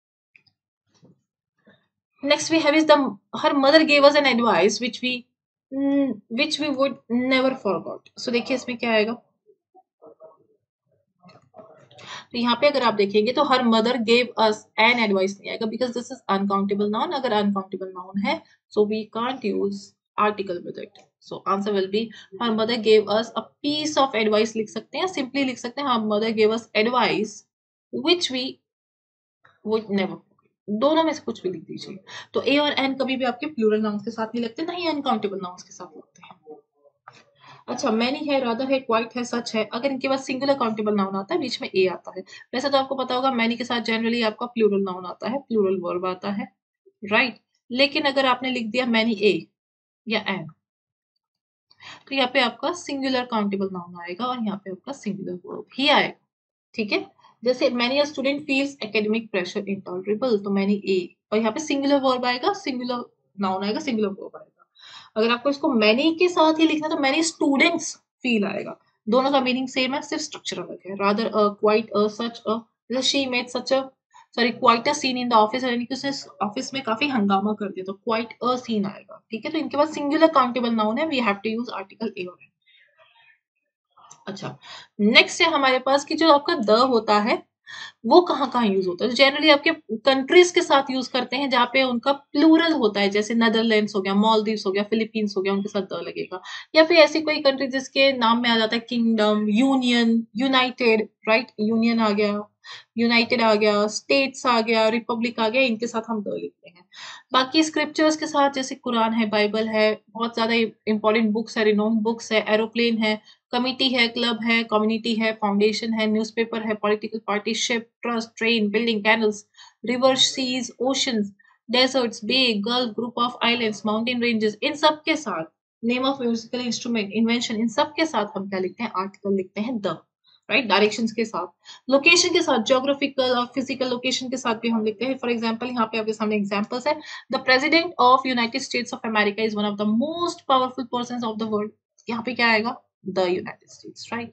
Speaker 1: Next we have is the her mother gave us an advice which we would never forgot. So देखिए इसमें क्या आएगा, तो यहाँ पे अगर आप देखेंगे तो her mother gave us an advice नहीं आएगा, because this is uncountable noun. अगर अनकाउंटेबल नाउन है so we can't use article with it. So answer will be her mother gave us a piece of advice लिख सकते हैं, simply लिख सकते हैं her mother gave us advice which we would never. दोनों में से कुछ भी लिख दीजिए। तो ए और एन कभी भी आपके प्लूरल नाउन्स के साथ नहीं लगते, ना ही अनकाउंटेबल नाउन्स के साथ लगते हैं। अच्छा, मैनी है, रादर है, क्वाइट है, सच है, अगर इनके पास सिंगुलर काउंटेबल नाउन आता है, बीच में ए आता है। वैसे तो आपको पता होगा मैनी के साथ जनरली आपका प्लूरल नाउन आता है, प्लूरल वर्ब आता है, राइट। लेकिन अगर आपने लिख दिया मैनी ए या एन, तो यहाँ पे आपका सिंगुलर काउंटेबल नाउन आएगा और यहाँ पे आपका सिंगुलर वर्ब ही आएगा, ठीक है। जैसे many a student feels academic pressure intolerable, तो मैनी ए, और यहाँ पे सिंगुलर वर्ब आएगा, सिंगुलर नाउन आएगा, सिंगुलर वर्ब आएगा। अगर आपको इसको मैनी के साथ ही लिखना तो मैनी स्टूडेंट्स फील आएगा। दोनों का मीनिंग सेम है, सिर्फ स्ट्रक्चर अलग है। Rather a, quite a, such a, जैसे she made such a, sorry quite a scene in the office, यानी कि उसने ऑफिस में काफी हंगामा कर दिया, तो क्वाइट अ सीन आएगा, ठीक है। तो इनके पास सिंगुलर काउंटेबल नाउन है, we have to use article a और एन। अच्छा, नेक्स्ट है हमारे पास कि जो आपका द होता है वो कहाँ-कहाँ यूज़ होता है? जनरली आपके कंट्रीज़ के साथ यूज़ करते हैं जहाँ पे उनका प्लूरल होता है, जैसे नीदरलैंड्स हो गया, मालदीव्स हो गया, फिलीपींस हो गया, उनके साथ द लगेगा। या फिर ऐसी कोई कंट्री जिसके नाम में आ जाता है kingdom, union, united, right? Union आ गया, यूनाइटेड आ गया, स्टेट्स आ गया, रिपब्लिक आ गया, इनके साथ हम द लिखते हैं। बाकी स्क्रिप्चर्स के साथ जैसे कुरान है, बाइबल है, बहुत ज़्यादा इम्पोर्टेंट बुक्स है, रिनोम्ड बुक्स है, एरोप्लेन है, कमिटी है, क्लब है, कम्युनिटी है, फाउंडेशन है, न्यूज़पेपर है, political party, ship, trust, train, building, canals, rivers, seas, oceans, deserts, bay, gulf, group of islands, mountain ranges, इन सब के साथ name of musical instrument, invention, इन सब के साथ हम क्या लिखते हैं? आर्टिकल लिखते हैं द, राइट? डायरेक्शंस के साथ, लोकेशन के साथ, ज्योग्राफिकल और फिजिकल लोकेशन के साथ भी हम लिखते हैं। फॉर एग्जांपल यहाँ पे आपके सामने एग्जांपल्स है। The president of United States of America is one of the most powerful persons of the world. यहाँ पे क्या आएगा? The United States, right.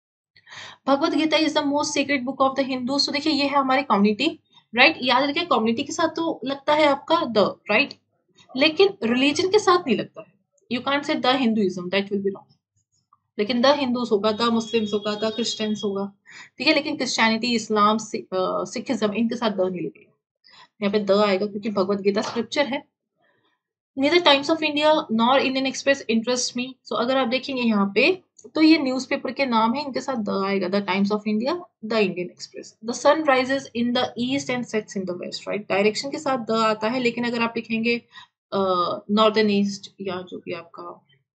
Speaker 1: Bhagavad Gita is the most secret book of the Hindu. सो देखिए ये है हमारी कम्युनिटी, राइट। याद रखिए कम्युनिटी के साथ तो लगता है आपका द, राइट, लेकिन रिलीजन के साथ नहीं लगता है। You can't say the Hinduism, that will be wrong. लेकिन द हिंदूज होगा, द मुस्लिम्स होगा, द क्रिश्चियंस होगा, ठीक है। लेकिन क्रिश्चियनिटी, इस्लाम, सिखिज्म, इनके साथ द नहीं लगेगा। यहाँ पे द आएगा क्योंकि भगवत गीता स्क्रिप्चर है। Neither Times of India nor Indian Express interest me. So अगर आप देखेंगे यहाँ पे तो ये न्यूज़पेपर के नाम है, इनके साथ द आएगा, the Times of India, the Indian Express. The sun rises in the east and sets in the west, right. Direction के साथ द आता है, लेकिन अगर आप लिखेंगे नॉर्दर्न ईस्ट या जो भी आपका,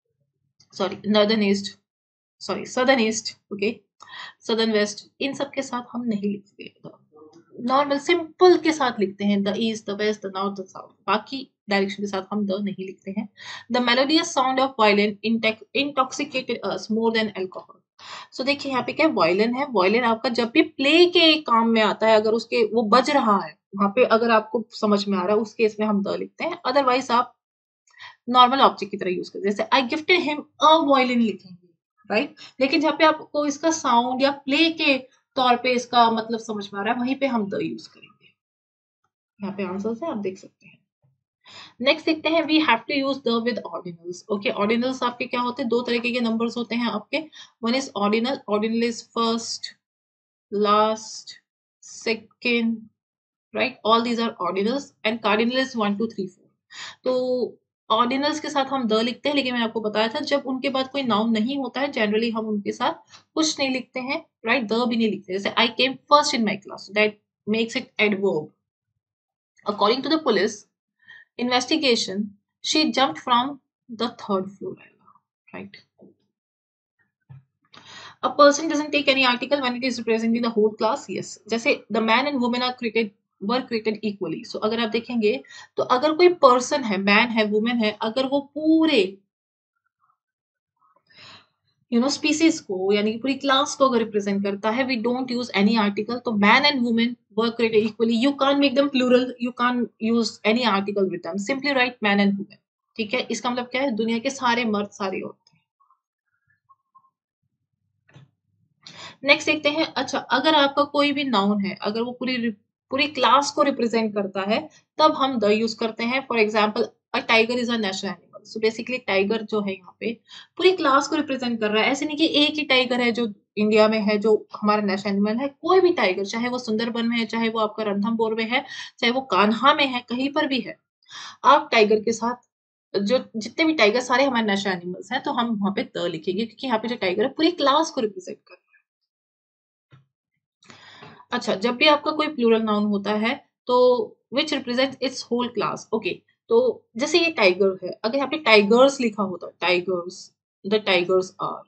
Speaker 1: sorry northern east, sorry southern east, okay, southern west, इन सब के साथ हम नहीं लिखते। नॉर्मल सिंपल के साथ लिखते हैं the east, the west, the north, the south. बाकी डायरेक्शन के साथ हम द नहीं लिखते हैं। The melodious sound of violin intoxicated us more than alcohol. So देखिए यहाँ पे क्या वायलिन है, वायलिन आपका जब भी प्ले के काम में आता है, अगर उसके वो बज रहा है वहां पे, अगर आपको समझ में आ रहा है, उस केस में हम द लिखते हैं। अदरवाइज आप नॉर्मल ऑब्जेक्ट की तरह यूज करते हैं, जैसे I gifted him a violin लिखेंगे, राइट। लेकिन जहाँ पे आपको इसका साउंड या प्ले के तौर पे इसका मतलब समझ में आ रहा है, वहीं पे हम द यूज करेंगे। यहाँ पे आंसर्स है, आप देख सकते हैं। नेक्स्ट देखते हैं, we have to use the with ordinals. Okay, ordinals आपके क्या होते हैं? दो तरीके के नंबर्स होते हैं आपके। One is ordinal, ordinal is first, last, second, right, all these are ordinals. And cardinal is 1 2 3 4। तो ऑर्डिनल्स के साथ हम द लिखते हैं, लेकिन मैंने आपको बताया था जब उनके बाद कोई नाउन नहीं होता है, जनरली हम उनके साथ कुछ नहीं लिखते हैं, राइट, द भी नहीं लिखते। जैसे I came first in my class, that makes it adverb. According to the police investigation, she jumped from the third floor, right? A person doesn't take any article when it is representing the whole class. Yes. जैसे the man and women are created were created equally. So अगर आप देखेंगे तो अगर कोई person है, man है, woman है, अगर वो पूरे स्पीसीज को यानी कि पूरी क्लास को अगर रिप्रेजेंट करता है, we don't use any article. तो man and women were created equally. You can make them plural, you can use any article with them. Simply write man and women. ठीक है, इसका मतलब क्या है? दुनिया के सारे मर्द, सारी औरतें. नेक्स्ट देखते हैं. अच्छा, अगर आपका कोई भी नाउन है, अगर वो पूरी पूरी क्लास को रिप्रेजेंट करता है, तब हम द यूज करते हैं. For example, a tiger is a national animal. So basically tiger जो है यहाँ पे पूरी क्लास को रिप्रेजेंट कर रहा है. ऐसे नहीं कि एक ही टाइगर है जो इंडिया में है जो हमारा नेशनल एनिमल है. कोई भी टाइगर, चाहे वो सुंदरबन में है, चाहे वो आपका रणथंभौर में है, चाहे वो कान्हा में है, कहीं पर भी है, आप टाइगर के साथ जो जितने भी टाइगर सारे हमारे नेशनल एनिमल्स हैं, तो हम वहां पे द लिखेंगे क्योंकि यहाँ पे जो टाइगर है पूरी क्लास को रिप्रेजेंट कर रहा है. अच्छा, जब भी आपका कोई प्लूरल नाउन होता है तो which represent its whole class. Okay, तो जैसे ये टाइगर है, अगर यहाँ पे टाइगर्स लिखा होता, टाइगर्स, द टाइगर्स आर,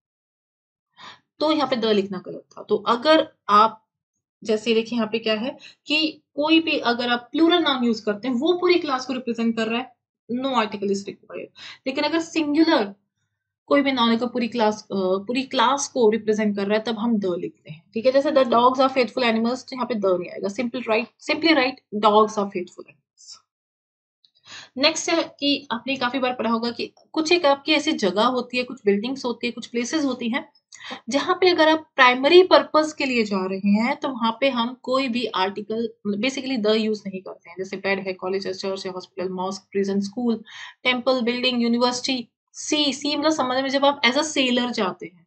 Speaker 1: तो यहाँ पे द लिखना गलत था. तो अगर आप जैसे देखिए यहाँ पे क्या है कि कोई भी अगर आप प्लूरल नाउन यूज करते हैं, वो पूरी क्लास को रिप्रेजेंट कर रहा है, नो आर्टिकल इज रिक्वायर्ड. लेकिन अगर सिंगुलर कोई भी नाउन का पूरी क्लास को रिप्रेजेंट कर रहा है, तब हम द लिखते हैं. ठीक है, जैसे the dogs are faithful animals, तो यहाँ पे द नहीं आएगा. Simply write dogs are faithful animals. Next है कि आपने काफी बार पढ़ा होगा कि कुछ एक आपकी ऐसी जगह होती है, कुछ बिल्डिंग्स होती है, कुछ प्लेसेस होती हैं, जहां पे अगर आप प्राइमरी पर्पस के लिए जा रहे हैं, तो वहां पे हम कोई भी आर्टिकल बेसिकली द यूज नहीं करते हैं. जैसे बेड है, कॉलेज है, चर्च है, hospital, mosque, prison, school, temple, building, university. सी मतलब समझ में, जब आप एज अ सेलर जाते हैं,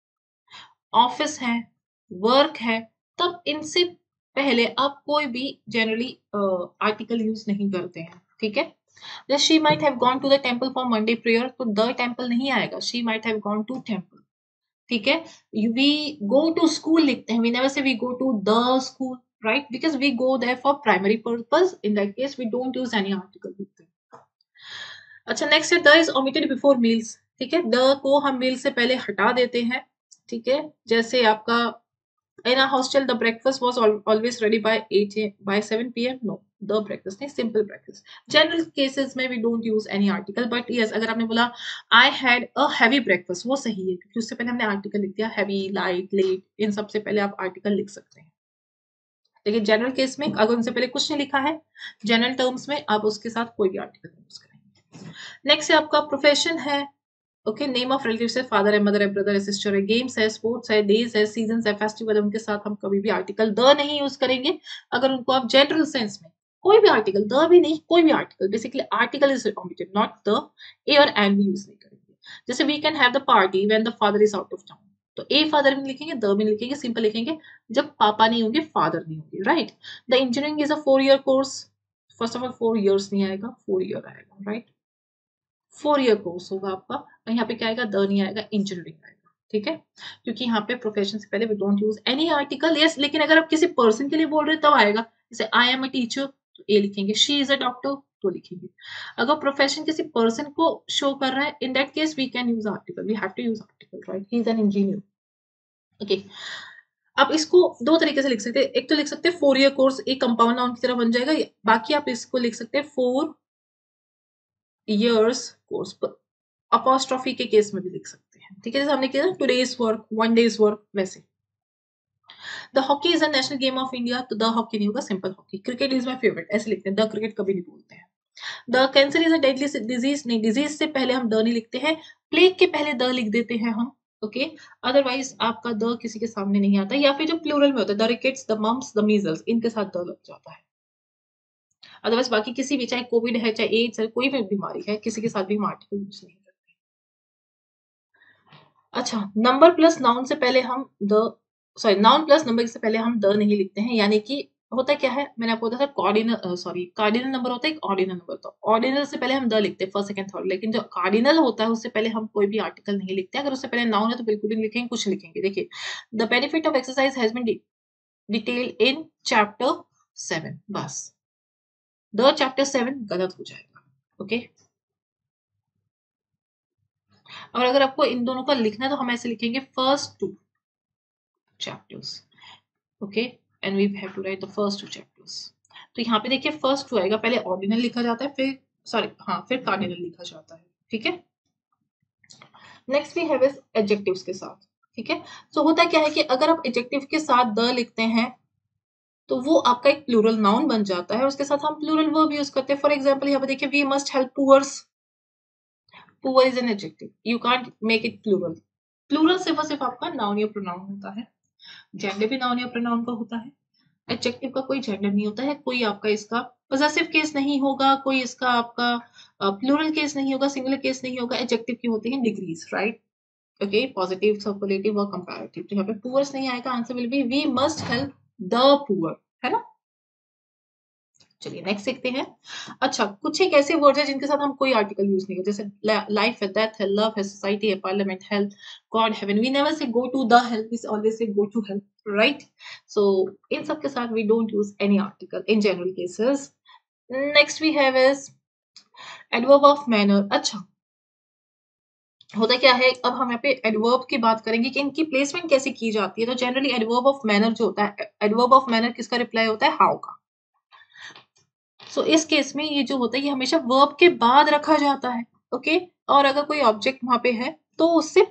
Speaker 1: ऑफिस है, वर्क है, तब इनसे पहले आप कोई भी जनरली आर्टिकल यूज नहीं करते हैं. ठीक है, जैसे she might have gone to the temple for Monday prayer, तो द टेम्पल नहीं आएगा, she might have gone to temple. ठीक है, वी गो टू स्कूल लिखते हैं, we never say we go to the school, right, because we go there for primary purpose. In that case we don't use any article with them. अच्छा, next है the is omitted before meals. ठीक है, the को हम मील से पहले हटा देते हैं. ठीक है, जैसे आपका in a hostel the breakfast was always ready by 7 p.m. No, the breakfast नहीं, simple breakfast. General cases में we don't use any article, but yes, अगर आपने बोला I had a heavy breakfast, वो सही है क्योंकि उससे पहले हमने आर्टिकल लिख दिया. heavy, light, late, इन सबसे पहले आप आर्टिकल लिख सकते हैं. लेकिन जनरल केस में अगर उनसे पहले कुछ नहीं लिखा है, जनरल टर्म्स में आप उसके साथ कोई भी आर्टिकल यूज करेंगे. नेक्स्ट है आपका प्रोफेशन है. ओके, नेम ऑफ रिलेटिव्स है, फादर है, मदर है, ब्रदर है, सिस्टर है, गेम्स है, स्पोर्ट्स है, डेज है, सीजन है, फेस्टिवल है, उनके साथ हम कभी भी आर्टिकल द नहीं यूज करेंगे. अगर उनको आप जनरल सेंस में कोई भी आर्टिकल, द भी नहीं, कोई भी article, basically article is omitted, not the, a और एंड भी यूज नहीं करेंगे. जैसे we can have the party when the father is out of town, तो ए फादर भी लिखेंगे, द भी लिखेंगे, सिंपल लिखेंगे. जब पापा नहीं होंगे, फादर नहीं होंगे, right. The engineering is a 4 year course. First of all 4 years नहीं आएगा, 4 year आएगा, राइट. 4 year कोर्स होगा आपका. और यहाँ पे क्या आएगा? द नहीं आएगा, इंजीनियरिंग आएगा. ठीक है, क्योंकि यहाँ पे प्रोफेशन से पहले we don't use any article. Yes, लेकिन अगर आप किसी पर्सन के लिए बोल रहे हैं तब आएगा. जैसे आई एम अ टीचर, तो ए लिखेंगे. शी इज अ डॉक्टर, तो लिखेंगे. अगर प्रोफेशन किसी पर्सन को शो कर रहा है, in that case we can use article, we have to use article, right. He is an engineer. Okay, आप इसको दो तरीके से लिख सकते हैं. एक तो लिख सकते हैं 4 year कोर्स, एक कंपाउंड नाउन की तरह बन जाएगा. बाकी आप इसको लिख सकते हैं 4 years कोर्स. अपॉस्ट्रॉफी के केस में भी लिख सकते हैं. ठीक है, जैसे हमने किया टुडेज वर्क, 1 day's वर्क, वैसे. The hockey is a national game of India, तो द हॉकी नहीं होगा, simple hockey. Cricket is my favourite, ऐसे लिखते हैं. द क्रिकेट कभी नहीं बोलते हैं. The cancer is a deadly disease, नहीं, डिजीज से पहले हम द नहीं लिखते हैं. प्लेग के पहले द लिख देते हैं हम. ओके, अदरवाइज आपका द किसी के सामने नहीं आता. या फिर जो प्लूरल में होता है, the rickets, the mumps, the measles, इनके साथ द लग जाता है. अदरवाइज बाकी किसी भी, चाहे कोविड है, चाहे एड्स है, कोई भी बीमारी है, किसी के साथ भी हम आर्टिकल यूज नहीं करते. अच्छा, नंबर प्लस नाउन से पहले हम the, sorry, noun plus number से पहले हम द नहीं लिखते हैं. यानी कि होता क्या है, मैंने आपको बताया था कार्डिनल नंबर होता है, एक ऑर्डिनल नंबर. तो ऑर्डिनल से पहले हम द लिखते हैं, फर्स्ट, सेकंड, थर्ड. लेकिन जो कार्डिनल होता है उससे पहले हम कोई भी आर्टिकल नहीं लिखते. अगर उससे पहले नाउन है तो बिल्कुल भी नहीं लिखेंगे, कुछ लिखेंगे. देखिए, the benefit of exercise has been detailed in chapter 7, बस. द चैप्टर 7 गलत हो जाएगा. ओके, और अगर आपको इन दोनों का लिखना है तो हम ऐसे लिखेंगे first 2 chapters, okay, and we have to write the first 2 chapters. तो यहाँ पे देखिए फर्स्ट 2 आएगा, पहले ऑर्डिनल लिखा जाता है, फिर सॉरी हाँ फिर कार्डिनल लिखा जाता है, ठीक है। Next we have is adjectives के साथ, ठीक है। सो होता क्या है कि अगर आप एडजेक्टिव के साथ द लिखते हैं तो वो आपका एक प्लूरल नाउन बन जाता है, उसके साथ हम प्लूरल वर्ब यूज करते हैं। फॉर एग्जांपल यहाँ पे देखिए we must help poors, poor is an adjective, you can't make it plural. Plural सिर्फ आपका नाउन या प्रोनाउन होता है, जेंडर भी नाउन या प्रोनाउन का होता है। एडजेक्टिव का कोई जेंडर नहीं होता है, कोई आपका इसका पॉसेसिव केस नहीं होगा, कोई इसका आपका प्लूरल केस नहीं होगा, सिंगुलर केस नहीं होगा। एडजेक्टिव की होती है degrees, right, okay, positive, superlative और कंपैरेटिव। तो यहाँ पे पुअर्स नहीं आएगा, answer will be we must help the poor, है ना। चलिए नेक्स्ट देखते हैं। अच्छा, कुछ एक ऐसे वर्ड है जिनके साथ हम कोई आर्टिकल यूज नहीं करते, जैसे लाइफ है, डेथ है, लव है, सोसाइटी है, parliament, health, God, heaven. We never say go to the help, we always say go to help, right. So इन सब के साथ we don't use any article in general cases. Next we have is adverb of manner. अच्छा, होता क्या है, अब हम यहाँ पे एडवर्ब की बात करेंगे कि इनकी प्लेसमेंट कैसे की जाती है। तो जनरली एडवर्ब ऑफ मैनर जो होता है, एडवर्ब ऑफ मैनर किसका रिप्लाई होता है, हाउ का। सो इस केस में ये जो होता है ये हमेशा वर्ब के बाद रखा जाता है, ओके। और अगर कोई ऑब्जेक्ट वहां पे है तो उससे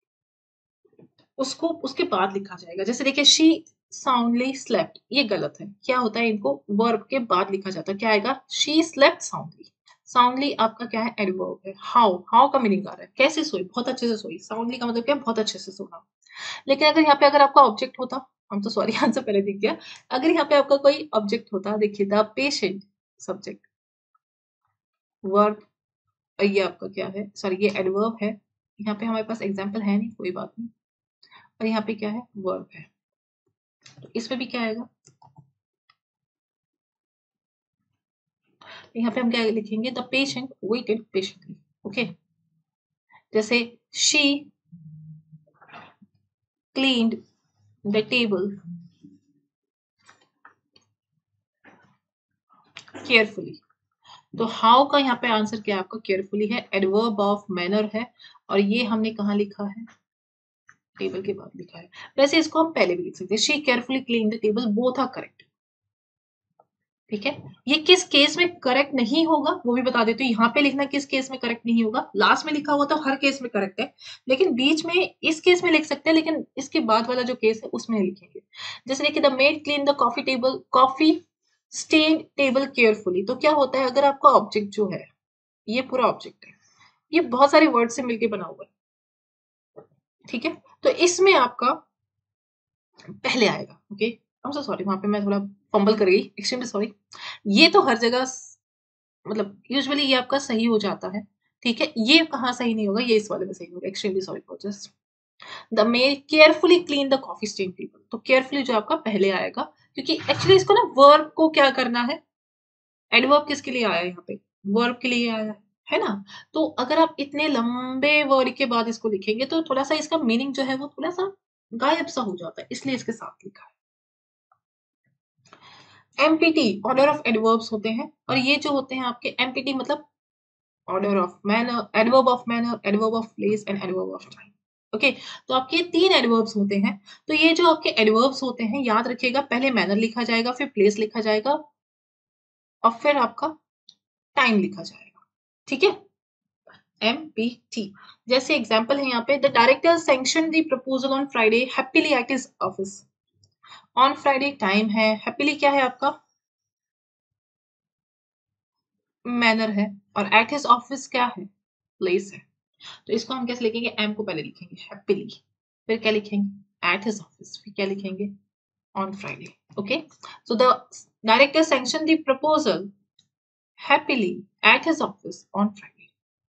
Speaker 1: उसको उसके बाद लिखा जाएगा। जैसे देखिए शी साउंडली स्लेप्ट, ये गलत है। क्या होता है, इनको वर्ब के बाद लिखा जाता है। क्या आएगा, शी स्लेप्ट साउंडली। साउंडली आपका क्या है, एडवर्ब है। हाउ, हाउ का मीनिंग आ रहा है कैसे सोई, बहुत अच्छे से सोई। साउंडली का मतलब क्या, बहुत अच्छे से सोना। लेकिन अगर यहाँ पे अगर आपका ऑब्जेक्ट होता, हम तो सॉरी आंसर पहले दिख गया। अगर यहाँ पे आपका कोई ऑब्जेक्ट होता, देखिए द पेशेंट, सब्जेक्ट, वर्ब, ये आपका क्या है, सॉरी ये एडवर्ब है। यहाँ पे हमारे पास एग्जाम्पल है नहीं, कोई बात नहीं। और यहाँ पे क्या है, वर्ब है। तो इसमें भी क्या आएगा, यहाँ पे हम क्या लिखेंगे, the patient waited patiently, okay. जैसे she cleaned the table carefully. तो हाउ का यहाँ पे आंसर क्या है आपका, केयरफुली है, एडवर्ब ऑफ मैनर है। और ये हमने कहाँ लिखा है, टेबल के बाद लिखा है। वैसे इसको हम पहले भी लिख सकते हैं, she carefully clean the table, both are correct, ठीक है। ये किस केस में करेक्ट नहीं होगा वो भी बता देती हूँ। यहाँ पे लिखना किस केस में करेक्ट नहीं होगा, लास्ट में लिखा हुआ तो हर केस में करेक्ट है, लेकिन बीच में इस केस में लिख सकते हैं, लेकिन इसके बाद वाला जो केस है उसमें लिखेंगे। जैसे देखिए the maid clean the coffee table, coffee stain table carefully. तो क्या होता है, अगर आपका ऑब्जेक्ट जो है, ये पूरा ऑब्जेक्ट है, ये बहुत सारे वर्ड से मिलकर बना हुआ है, ठीक है। तो इसमें आपका पहले आएगा, okay. I am so sorry, वहां पे मैं थोड़ा फंबल कर गई, एक्सट्रीमली सॉरी। ये तो हर जगह मतलब यूजुअली ये आपका सही हो जाता है, ठीक है। ये कहाँ सही नहीं होगा, ये इस वाले में सही होगा, extremely sorry for this. The maid carefully clean the coffee stain table. तो केयरफुली जो आपका पहले आएगा, क्योंकि एक्चुअली इसको ना वर्ब को क्या करना है, एडवर्ब किसके लिए आया है यहाँ पे, वर्ब के लिए आया है ना। तो अगर आप इतने लंबे वर्ड के बाद इसको लिखेंगे तो थोड़ा सा इसका मीनिंग जो है वो थोड़ा सा गायब सा हो जाता है, इसलिए इसके साथ लिखा है। एमपीटी ऑर्डर ऑफ एडवर्ब्स होते हैं, और ये जो होते हैं आपके एमपीटी मतलब order of manner, adverb of manner, adverb of place and adverb of time, okay. तो आपके 3 एडवर्ब्स होते हैं। तो ये जो आपके एडवर्ब्स होते हैं, याद रखिएगा, पहले मैनर लिखा जाएगा, फिर प्लेस लिखा जाएगा, और फिर आपका टाइम लिखा जाएगा, ठीक है। एमपीटी, जैसे एग्जांपल है यहाँ पे, the director sanction the proposal on Friday happily at his office. On Friday time है, हैप्पीली क्या है आपका, मैनर है, और एट हिज ऑफिस क्या है, प्लेस है। तो इसको हम कैसे लिखेंगे, एम को पहले लिखेंगे हैप्पीली, फिर क्या लिखेंगे, एट हिज ऑफिस, फिर क्या लिखेंगे, on Friday, okay. So the director sanction the proposal happily at his office on Friday,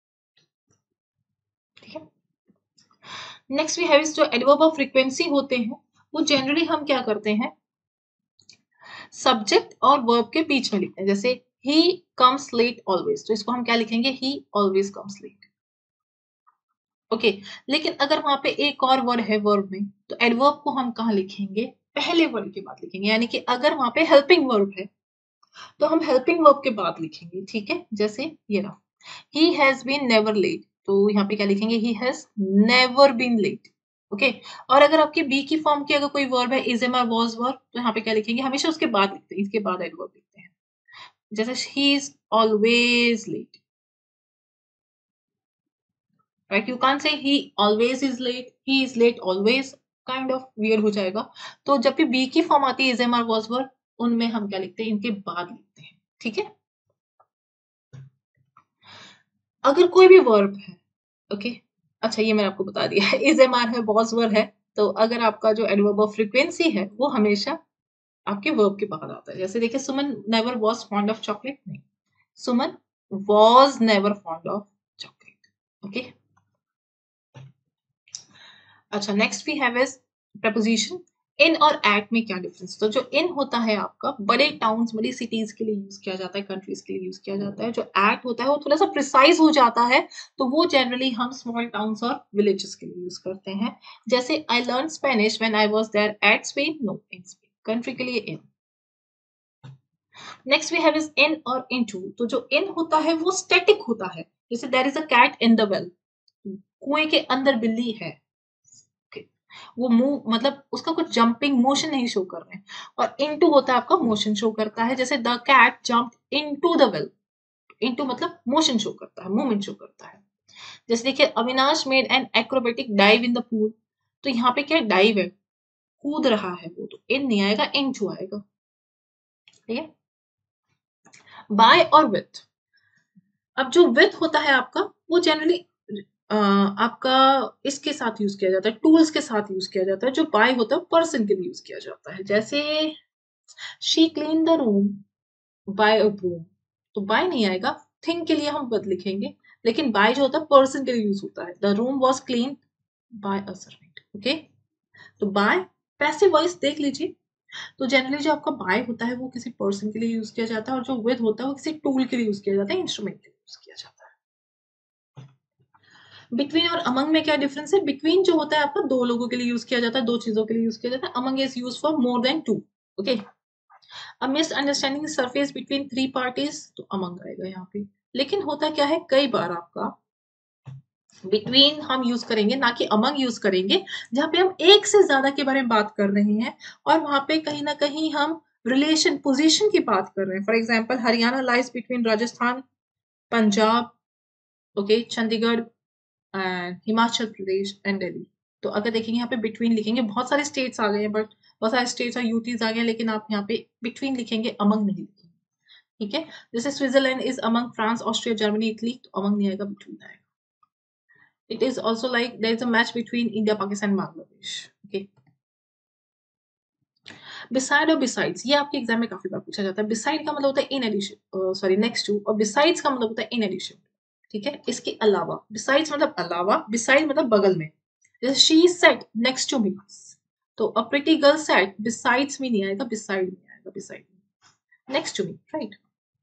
Speaker 1: ठीक है। नेक्स्ट वी हैव इज जो एडवर्ब ऑफ फ्रीक्वेंसी होते हैं, वो जनरली हम क्या करते हैं, सब्जेक्ट और वर्ब के बीच में लिखते हैं। जैसे ही कम्स लेट ऑलवेज, तो इसको हम क्या लिखेंगे, he always comes late, okay. लेकिन अगर वहां पे एक और वर्ड है वर्ब में, तो एडवर्ब को हम कहाँ लिखेंगे, पहले वर्ड के बाद लिखेंगे। यानी कि अगर वहां पे हेल्पिंग वर्ब है तो हम हेल्पिंग वर्ब के बाद लिखेंगे, ठीक है। जैसे ये रहा, he has been never late, तो यहाँ पे क्या लिखेंगे, he has never been late. Okay, और अगर आपकी बी की फॉर्म की अगर कोई वर्ब है, is am are was verb, तो यहाँ पे क्या लिखेंगे, हमेशा उसके बाद लिखते हैं, इसके बाद एडवर्ब लिखते हैं। जैसे he is always late, right, you can't say he always is late, he is late always, kind of weird हो जाएगा। तो जब भी बी की फॉर्म आती है is am are was verb, उनमें हम क्या लिखते हैं, इनके बाद लिखते हैं। ठीक है, अगर कोई भी वर्ब है, ओके, अच्छा ये मैंने आपको बता दिया है, इज एम आर है, वॉज वर्ब है, तो अगर आपका जो एडवर्ब ऑफ फ्रीक्वेंसी है वो हमेशा आपके वर्ब के बाद आता है। जैसे देखिए, Suman never was fond of chocolate, नहीं, Suman was never fond of chocolate. Okay, अच्छा, next we have is preposition. In और एट में क्या डिफरेंस, तो जो इन होता है आपका बड़े टाउन्स, बड़ी सिटीज के लिए यूज किया जाता है, कंट्रीज के लिए यूज किया जाता है। जो एट होता है वो थोड़ा सा प्रिसाइज हो जाता है, तो वो जनरली हम स्मॉल टाउन्स और विलेजेस के लिए यूज करते हैं। जैसे I learn Spanish when I was there at Spain, no, in Spain, country के लिए in. Next we have is in और इनटू, तो जो इन होता है वो स्टैटिक होता है। जैसे there is a cat in the well, कुएं के अंदर बिल्ली है, वो मूव मतलब उसका कुछ जंपिंग मोशन नहीं शो कर रहे हैं। और इनटू होता है आपका मोशन शो करता है, जैसे the cat jumped into the well, into मतलब मोशन शो करता है, मूवमेंट शो करता है। जैसे देखिए, Avinash made an acrobatic dive in the pool, तो यहाँ पे क्या डाइव है, कूद रहा है वो, तो इन नहीं आएगा, इनटू आएगा। ठीक है, बाय और विथ, अब जो विथ होता है आपका वो जनरली आपका इसके साथ यूज किया जाता है, टूल्स के साथ यूज किया जाता है। जो बाय होता है पर्सन के लिए यूज किया जाता है। जैसे she clean the room by a broom, तो बाय नहीं आएगा, थिंग के लिए हम विद लिखेंगे, लेकिन बाय जो होता है पर्सन के लिए यूज होता है। The room was clean by a servant. Okay, तो बाय पैसिव वॉइस देख लीजिए, तो जनरली जो आपका बाय होता है वो किसी पर्सन के लिए यूज किया जाता है, और जो विद होता है वो किसी टूल के लिए यूज किया जाता है, इंस्ट्रूमेंट के लिए यूज किया जाता है। बिटवीन और अमंग में क्या डिफरेंस है, बिटवीन जो होता है आपका दो लोगों के लिए यूज किया जाता है, दो चीजों के लिए यूज किया जाता है। Among is use for more than two. Okay, a misunderstanding surface between three parties, तो अमंग आएगा यहाँ पे। लेकिन होता क्या है, कई बार आपका बिटवीन हम यूज करेंगे ना कि अमंग यूज करेंगे, जहां पे हम एक से ज्यादा के बारे में बात कर रहे हैं, और वहां पे कहीं ना कहीं हम रिलेशन पोजीशन की बात कर रहे हैं। For example, Haryana lies between Rajasthan, Punjab, okay, Chandigarh and Himachal Pradesh and Delhi. तो अगर देखेंगे यहाँ पे बिटवीन लिखेंगे, बहुत सारे स्टेट्स आ गए हैं, बट बहुत सारे स्टेट्स और यूटीज आ गए, लेकिन आप यहाँ पे बिटवीन लिखेंगे, अमंग नहीं लिखेंगे। ठीक है, जैसे Switzerland is among France, Austria, Germany, Italy, तो अमंग नहीं आएगा, बिटवीन आएगा। It is also like there is a match between India, Pakistan, Bangladesh. Okay, beside और बिसाइड्स, ये आपके एग्जाम में काफी बार पूछा जाता है। बिसाइड का मतलब होता है in addition, sorry next to, और बिसाइड्स का मतलब होता है इन एडिशन। ठीक है, इसके अलावा, बिसाइड्स मतलब अलावा, बिसाइड मतलब बगल में। जैसे she set next to me, तो a pretty girl set besides में नहीं आएगा, बिसाइड में आएगा, beside next to me, right.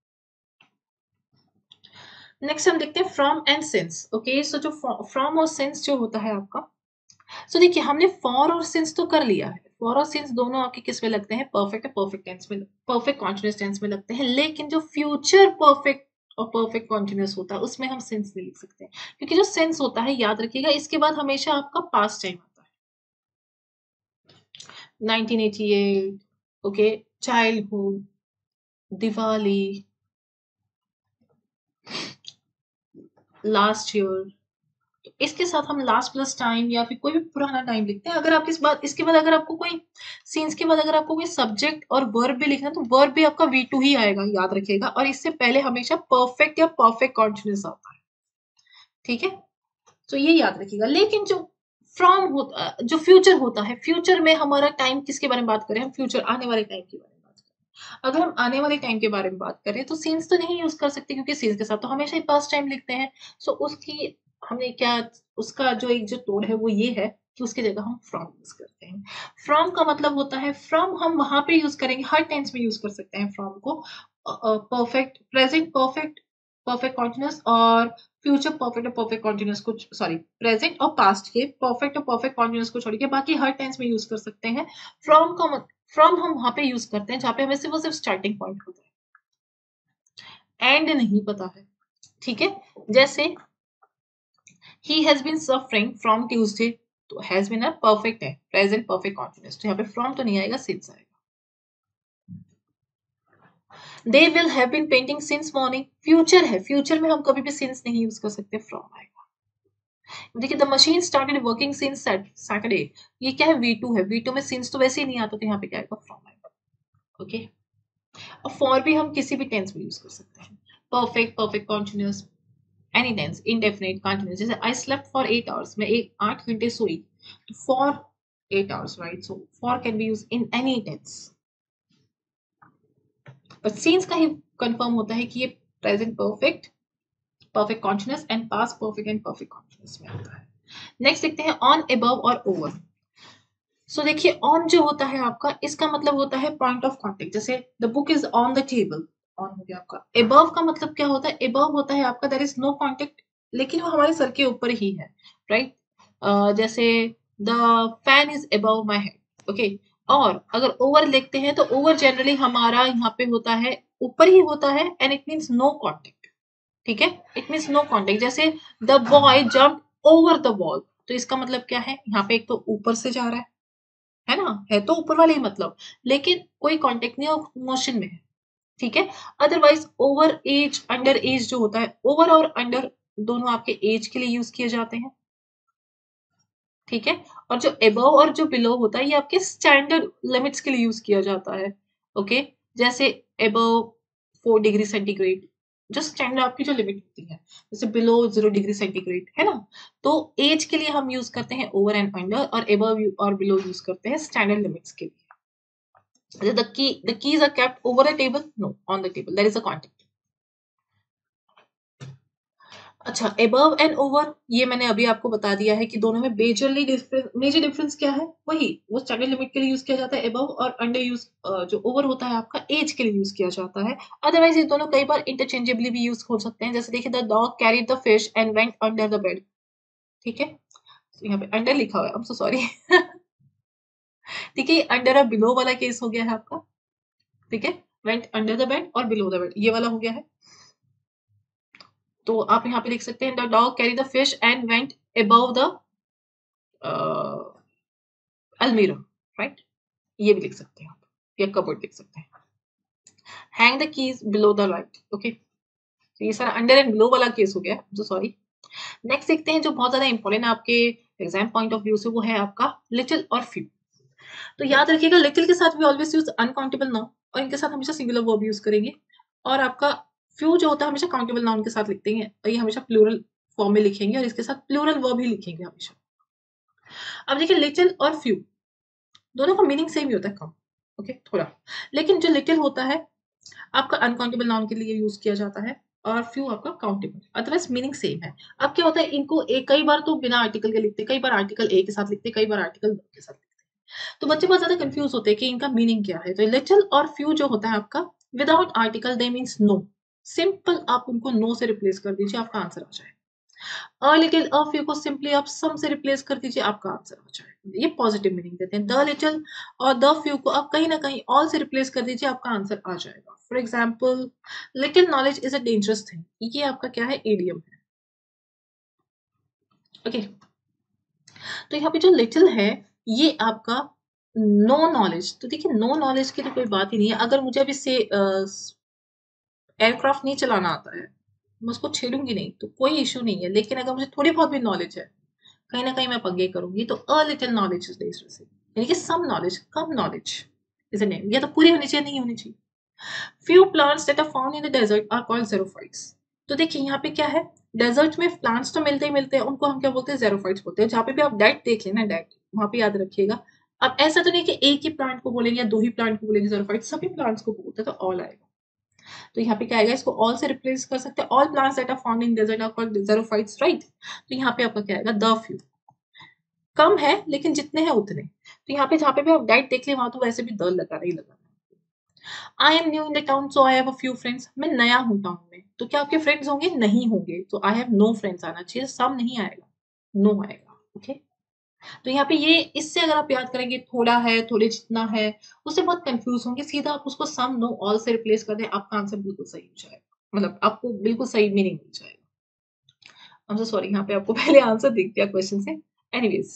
Speaker 1: Next हम देखते हैं from and since. Okay, so जो फ्रॉम और सिंस जो होता है आपका, सो देखिए हमने फॉर और सिंस तो कर लिया है। फॉर और सिंस दोनों आपके किस में लगते हैं, परफेक्ट और परफेक्ट टेंस में, परफेक्ट कॉन्टिन्यूअस टेंस में लगते हैं। लेकिन जो फ्यूचर परफेक्ट और परफेक्ट कॉन्टिन्यूअस होता है उसमें हम सिंस नहीं लिख सकते, क्योंकि जो सिंस होता है, याद रखिएगा, इसके बाद हमेशा आपका पास्ट टाइम आता है। 1988, okay, childhood, Diwali, last year, तो इसके साथ हम लास्ट प्लस टाइम या फिर कोई भी पुराना टाइम लिखते हैं। अगर आप इसके बाद अगर आपको कोई सीन्स के बाद अगर आपको कोई सब्जेक्ट और वर्ब भी लिखना है, तो वर्ब भी आपका V2 ही आएगा, याद रखिएगा। और इससे पहले हमेशा परफेक्ट या परफेक्ट कॉन्टिन्यूअस आता है। ठीक है, तो ये याद रखिएगा। लेकिन जो फ्रॉम होता, जो फ्यूचर होता है, फ्यूचर में हमारा टाइम किसके बारे में बात करें, हम फ्यूचर आने वाले टाइम के बारे में बात करें। अगर हम आने वाले टाइम के बारे में बात करें तो सीन्स तो नहीं यूज कर सकते, क्योंकि सीन्स के साथ तो हमेशा ही पास्ट टाइम लिखते हैं। सो उसकी हमने क्या, उसका जो एक जो तोड़ है वो ये है कि उसकी जगह हम फ्रॉम यूज करते हैं। फ्रॉम का मतलब होता है, फ्रॉम हम वहां पे यूज करेंगे, हर टेंस में यूज कर सकते हैं फ्रॉम को। Perfect, present perfect, perfect continuous, और फ्यूचर परफेक्ट और परफेक्ट कॉन्टिन्यूअस को, सॉरी, प्रेजेंट और पास्ट के परफेक्ट और परफेक्ट कॉन्टिन्यूअस को छोड़ के बाकी हर टेंस में यूज कर सकते हैं। फ्रॉम का फ्रॉम हम वहां पे यूज करते हैं जहां पे हमें सिर्फ और सिर्फ स्टार्टिंग पॉइंट होता है, एंड नहीं पता है। ठीक है, जैसे he has been suffering from Tuesday, तो हैज बीन परफेक्ट है, प्रेजेंट परफेक्ट कॉन्टिन्यूस, तो यहाँ पे फ्रॉम तो नहीं आएगा, सिंस आएगा। They will have been painting since morning, future है, फ्यूचर में हम कभी भी सिंस नहीं यूज कर सकते, फ्रॉम आएगा। देखिए the machine started working since Saturday, ये क्या है, V2 है, V2 में सिंस तो वैसे ही नहीं आता, तो यहाँ पे क्या आएगा, फ्रॉम आएगा। ओके, और फॉर भी हम किसी भी टेंस में यूज कर सकते हैं, perfect, perfect continuous, any tense, indefinite, continuous. जैसे आई स्लेप्ट फॉर 8 आवर्स, मैं 8 घंटे सोई, तो for 8 hours, right, so for can be use in any tense. But since का ही कंफर्म होता है कि ये present perfect, perfect continuous and past perfect and perfect continuous में आता है। नेक्स्ट देखते हैं ऑन, अबव और ओवर। सो देखिए ऑन जो होता है आपका, इसका मतलब होता है पॉइंट ऑफ कांटेक्ट, जैसे the book is on the table, on हो गया आपका। अबव का मतलब क्या होता है, अबव होता है आपका देयर इज नो कांटेक्ट, लेकिन वो हमारे सर के ऊपर ही है, राइट। जैसे the fan is above my head, okay. और अगर ओवर लिखते हैं तो ओवर जनरली हमारा यहाँ पे होता है, ऊपर ही होता है, and it means no contact, ठीक है, इट मीन्स नो कांटेक्ट। जैसे the boy jump over the wall, तो इसका मतलब क्या है, यहाँ पे एक तो ऊपर से जा रहा है ना, है तो ऊपर वाले ही मतलब, लेकिन कोई कांटेक्ट नहीं और मोशन में है, ठीक है। Otherwise over age, under age जो होता है, ओवर और अंडर दोनों आपके एज के लिए यूज किए जाते हैं, ठीक है। और जो एबव और जो बिलो होता है, ये आपके स्टैंडर्ड लिमिट्स के लिए यूज किया जाता है, ओके। जैसे एबव 4 डिग्री सेंटीग्रेड, जो स्टैंडर्ड आपकी जो लिमिट होती है, जैसे बिलो 0 डिग्री सेंटीग्रेड, है ना। तो एज के लिए हम यूज करते हैं ओवर एंड अंडर, और एबव और बिलो यूज करते हैं स्टैंडर्ड लिमिट्स के लिए। The keys are kept over a table, no, on the table, there is a contact। अच्छा, अबव एंड ओवर, ये मैंने अभी आपको बता दिया है कि दोनों में मेजर डिफरेंस क्या है, वही वो स्टैंडर्ड लिमिट के लिए यूज किया जाता है अबव, और अंडर यूज जो ओवर होता है आपका एज के लिए यूज किया जाता है। अदरवाइज ये दोनों कई बार इंटरचेंजेबली भी यूज हो सकते हैं। जैसे देखिए the dog carried the fish and went under the bed, ठीक है, तो यहाँ पे अंडर लिखा हुआ है, आई एम सो सॉरी। ठीक है, अंडर और बिलो वाला केस हो गया है आपका, ठीक है, वेंट अंडर द बेड और बिलो द बेड ये वाला हो गया है। तो आप यहाँ पे लिख सकते हैं the dog carry the fish and went above the almirah, right, ये भी लिख सकते हैं आप, या कबर्ड लिख सकते हैं। Hang the keys below the light, okay, तो ये सारा अंडर एंड बिलो वाला केस हो गया, जो सॉरी। नेक्स्ट देखते हैं जो बहुत ज्यादा इंपॉर्टेंट है आपके एग्जाम पॉइंट ऑफ व्यू से, वो है आपका लिटिल और फ्यू। तो याद रखिएगा लिटिल के साथ भी ऑलवेज यूज अनकाउंटेबल नाउन, और इनके साथ हमेशा सिंगुलर वर्ब यूज करेंगे। और आपका फ्यू जो होता है हमेशा काउंटेबल नाउन के साथ लिखते हैं, और ये हमेशा प्लूरल फॉर्म में लिखेंगे, और इसके साथ प्लूरल वर्ब ही लिखेंगे हमेशा। अब देखिए लिटिल और फ्यू दोनों का मीनिंग सेम ही होता है, कम, ओके, थोड़ा। लेकिन जो लिटिल होता है आपका अनकाउंटेबल नाउन के लिए यूज किया जाता है, और फ्यू आपका काउंटेबल, अदरवाइज मीनिंग सेम है। अब क्या होता है, इनको एक कई बार तो बिना आर्टिकल के लिखते, कई बार आर्टिकल ए के साथ लिखते, कई बार आर्टिकल बी के साथ लिखते, तो बच्चे बहुत ज्यादा कंफ्यूज होते हैं कि इनका मीनिंग क्या है। तो लिटिल और फ्यू जो होता है आपका without article, they means no, simple आप उनको नो से रिप्लेस कर दीजिए, आपका आंसर आ जाएगा। अ लिटिल अ फ्यू को सिंपली आप सम से रिप्लेस कर दीजिए, आपका आंसर आ जाएगा। ये पॉजिटिव मीनिंग देते हैं। द लिटिल और द फ्यू को आप कहीं ना कहीं ऑल से रिप्लेस कर दीजिए, आपका आंसर आ जाएगा। For example little knowledge is a dangerous thing, ये आपका क्या है, एडियम है, ओके। तो यहाँ पे जो लिटिल है ये आपका नो नॉलेज, तो देखिए नो नॉलेज की तो कोई बात ही नहीं है। अगर मुझे अभी से एयरक्राफ्ट नहीं चलाना आता है, मैं उसको छेड़ूंगी नहीं, तो कोई इश्यू नहीं है। लेकिन अगर मुझे थोड़ी बहुत भी नॉलेज है, कहीं ना कहीं मैं पंगे करूंगी, तो a little knowledge is dangerous, यानी कि सम नॉलेज, कम नॉलेज इज अ नेम, या तो पूरी होनी चाहिए, नहीं होनी चाहिए। Few plants that are found in the desert are called xerophytes. तो देखिए यहाँ पे क्या है, डेजर्ट में प्लांट्स तो मिलते ही मिलते हैं, उनको हम क्या बोलते हैं, ज़ेरोफाइट्स बोलते हैं। जहाँ पे भी आप डेट देख लेना, डेट वहां पे याद रखिएगा। अब ऐसा तो नहीं कि एक ही प्लांट को बोलेंगे या दो ही प्लांट को बोलेंगे ज़ेरोफाइट्स, सभी प्लांट्स को बोलते हैं, तो ऑल आएगा। तो यहाँ पे क्या आएगा, इसको ऑल से रिप्लेस कर सकते हैं, all plants that are found in desert are called xerophytes, right. तो यहाँ पे आपका क्या आएगा, द फ्यू, कम है लेकिन जितने हैं उतने। तो यहाँ पे जहाँ पे भी आप डाइट देख ले, वहां तो वैसे भी द लगा ही लगा। I am new in the town so I have a few friends, मैं नया हूँ टाउन में, तो क्या आपके फ्रेंड्स होंगे, नहीं होंगे, तो आई हैव नो फ्रेंड्स आना चाहिए, सम नहीं आएगा, नो आएगा, ओके। तो यहाँ पे ये इससे अगर आप याद करेंगे, थोड़ा है, थोड़े जितना है, उससे बहुत कंफ्यूज होंगे। सीधा आप उसको सम नो ऑल से रिप्लेस कर दें, आपका आंसर बिल्कुल सही हो जाएगा, मतलब आपको बिल्कुल सही मीनिंग मिल जाएगा। आई एम सो सॉरी, यहाँ पे आपको पहले आंसर दिख गया क्वेश्चन से। एनीवेज,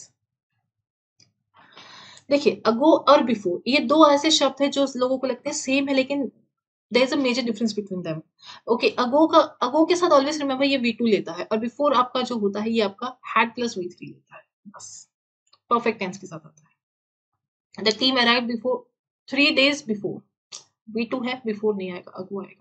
Speaker 1: देखिए अगो और बिफोर ये दो ऐसे शब्द हैं जो लोगों को लगते हैं सेम है, लेकिन there is a major difference between them. Okay, ago के साथ ऑलवेज रिमेंबर ये V2 लेता है, और बिफोर आपका जो होता है ये आपका हैड प्लस V3 लेता है, बस परफेक्ट टेंस के साथ आता है। The team arrived before 3 days before, V2 है, बिफोर नहीं आएगा, अगो आएगा।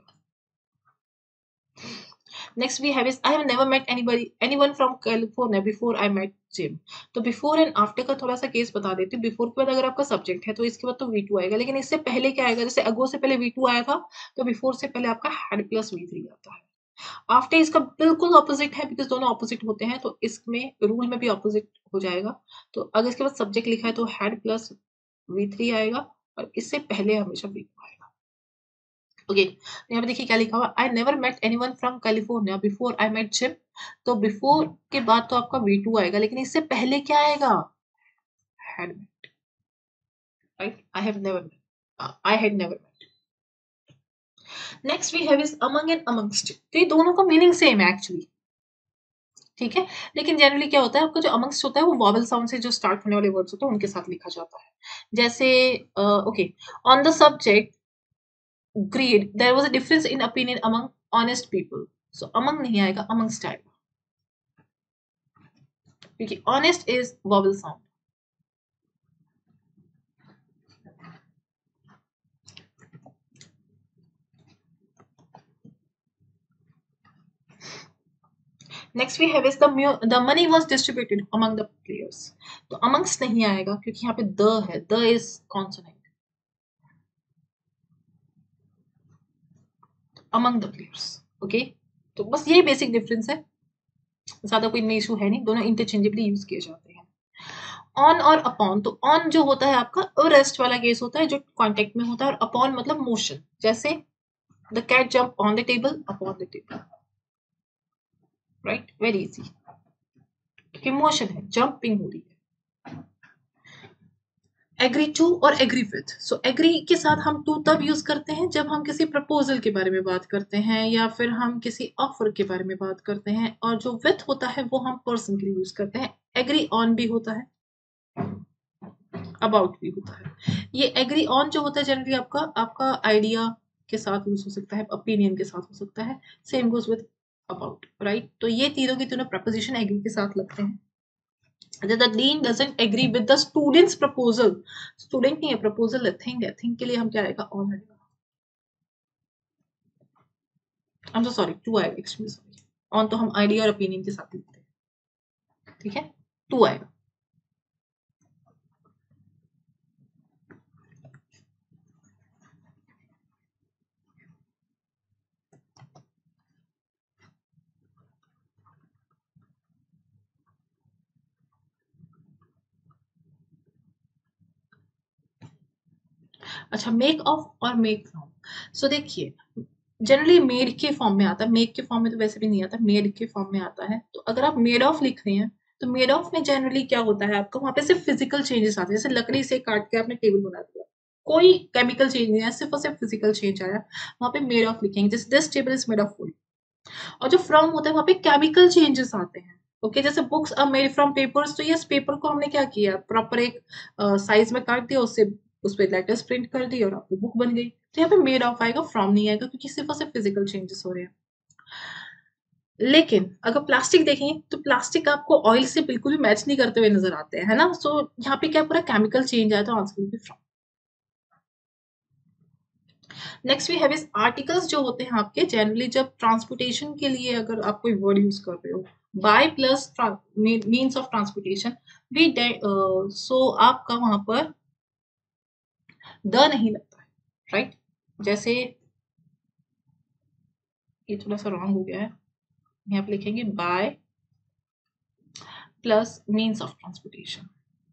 Speaker 1: Next we have is I have never met anyone from California before I met Jim. तो बिफोर एंड आफ्टर का थोड़ा सा केस बता देती हूँ। बिफोर के बाद अगर आपका सब्जेक्ट है तो इसके बाद तो V2 आएगा, लेकिन इससे पहले क्या आएगा, जैसे अगो से पहले V2 आया था, तो बिफोर से पहले आपका हैड प्लस V3 आता है। आफ्टर इसका बिल्कुल ऑपोजिट है, बिकॉज दोनों ऑपोजिट होते हैं, तो इसमें रूल में भी ऑपोजिट हो जाएगा। तो अगर इसके बाद सब्जेक्ट लिखा है तो हैड प्लस V3 आएगा, और इससे पहले हमेशा V2 आएगा। ओके, यहाँ पे देखिए क्या लिखा हुआ, I never met anyone from California before I met Jim. तो बिफोर के बाद तो आपका V2 आएगा, लेकिन इससे पहले क्या आएगा, had met, right. I had never met. Next we have is among and amongst. तो ये दोनों का मीनिंग सेम है एक्चुअली, ठीक है, लेकिन जनरली क्या होता है, आपका जो अमंगस्ट होता है वो वॉवल साउंड से जो स्टार्ट होने वाले वर्ड्स होते हैं उनके साथ लिखा जाता है। जैसे okay, on the subject greed there was a difference in opinion among honest people, so among नहीं आएगा, amongst आएगा, क्योंकि honest is vowel sound। Next we have is the money was distributed among the players। तो amongst नहीं आएगा क्योंकि यहाँ पे द है, the is consonant, among the players। Okay, तो बस यही बेसिक डिफरेंस है, ज्यादा कोई इनमें इशू है नहीं, दोनों इंटरचेंजेबली यूज किए जाते हैं। ऑन और अपॉन, तो ऑन जो होता है आपका रेस्ट वाला केस होता है जो कॉन्टेक्ट में होता है, और अपॉन मतलब मोशन, जैसे the cat jump on the table, upon the table, right, very easy, क्योंकि मोशन है, जंपिंग हो रही है। एग्री टू और एग्री विथ, सो एग्री के साथ हम टू तब यूज करते हैं जब हम किसी प्रपोजल के बारे में बात करते हैं, या फिर हम किसी ऑफर के बारे में बात करते हैं, और जो विथ होता है वो हम पर्सन के लिए यूज करते हैं। एग्री ऑन भी होता है, अबाउट भी होता है। ये एग्री ऑन जो होता है जनरली आपका आपका आइडिया के साथ यूज हो सकता है, ओपिनियन के साथ हो सकता है, same goes with about, right. तो ये तीनों की तीनों प्रपोजिशन एग्री के साथ लगते हैं। The dean doesn't agree with the student's proposal, student नहीं है, प्रपोजल है, थिंग है, थिंग के लिए हम क्या आएगा, ऑन आएगा। I am so sorry, to आएगा, एक्सट्रीमली सॉरी। ऑन तो हम आइडिया और ओपिनियन के साथ लिखते हैं, ठीक है, टू आएगा। अच्छा, मेक ऑफ और मेक फ्रॉम, सो देखिए जनरली मेड के फॉर्म में आता है, मेक के फॉर्म में तो वैसे भी नहीं आता, मेड के फॉर्म में आता है। तो अगर आप मेड ऑफ लिख रहे हैं तो मेड ऑफ में जनरली क्या होता है आपका, वहां पे सिर्फ फिजिकल चेंजेस आते हैं, जैसे लकड़ी से काट के आपने टेबल बना दिया, कोई केमिकल चेंज नहीं है, सिर्फ और सिर्फ फिजिकल चेंज आया, वहां पे मेड ऑफ लिखेंगे, जैसे this table is made of wood. और जो फ्रॉम होता है वहां पे केमिकल चेंजेस आते हैं। ओके, जैसे books are made from papers, तो यस पेपर को हमने क्या किया, प्रॉपर एक साइज में काट दिया, उससे उस पर लेटर्स प्रिंट कर दी और आपकी बुक बन गई। तो यहाँ पे मेड ऑफ आएगा, फ्रॉम नहीं आएगा, क्योंकि सिर्फ और सिर्फ फिजिकल चेंजेस हो रहे हैं। लेकिन अगर प्लास्टिक देखें तो प्लास्टिक आपको ऑयल से बिल्कुल भी मैच नहीं करते हुए नजर आते हैं, है ना। सो यहाँ पे क्या पूरा केमिकल चेंज आया, तो answer will be from. Next we have is articles, जो होते हैं आपके जनरली जब ट्रांसपोर्टेशन के लिए अगर आप कोई वर्ड यूज कर रहे हो, by plus means of transportation, we so आपका वहां पर द नहीं लगता है, राइट। जैसे ये थोड़ा सा रॉन्ग हो गया है, यहाँ पे लिखेंगे by plus means of transportation,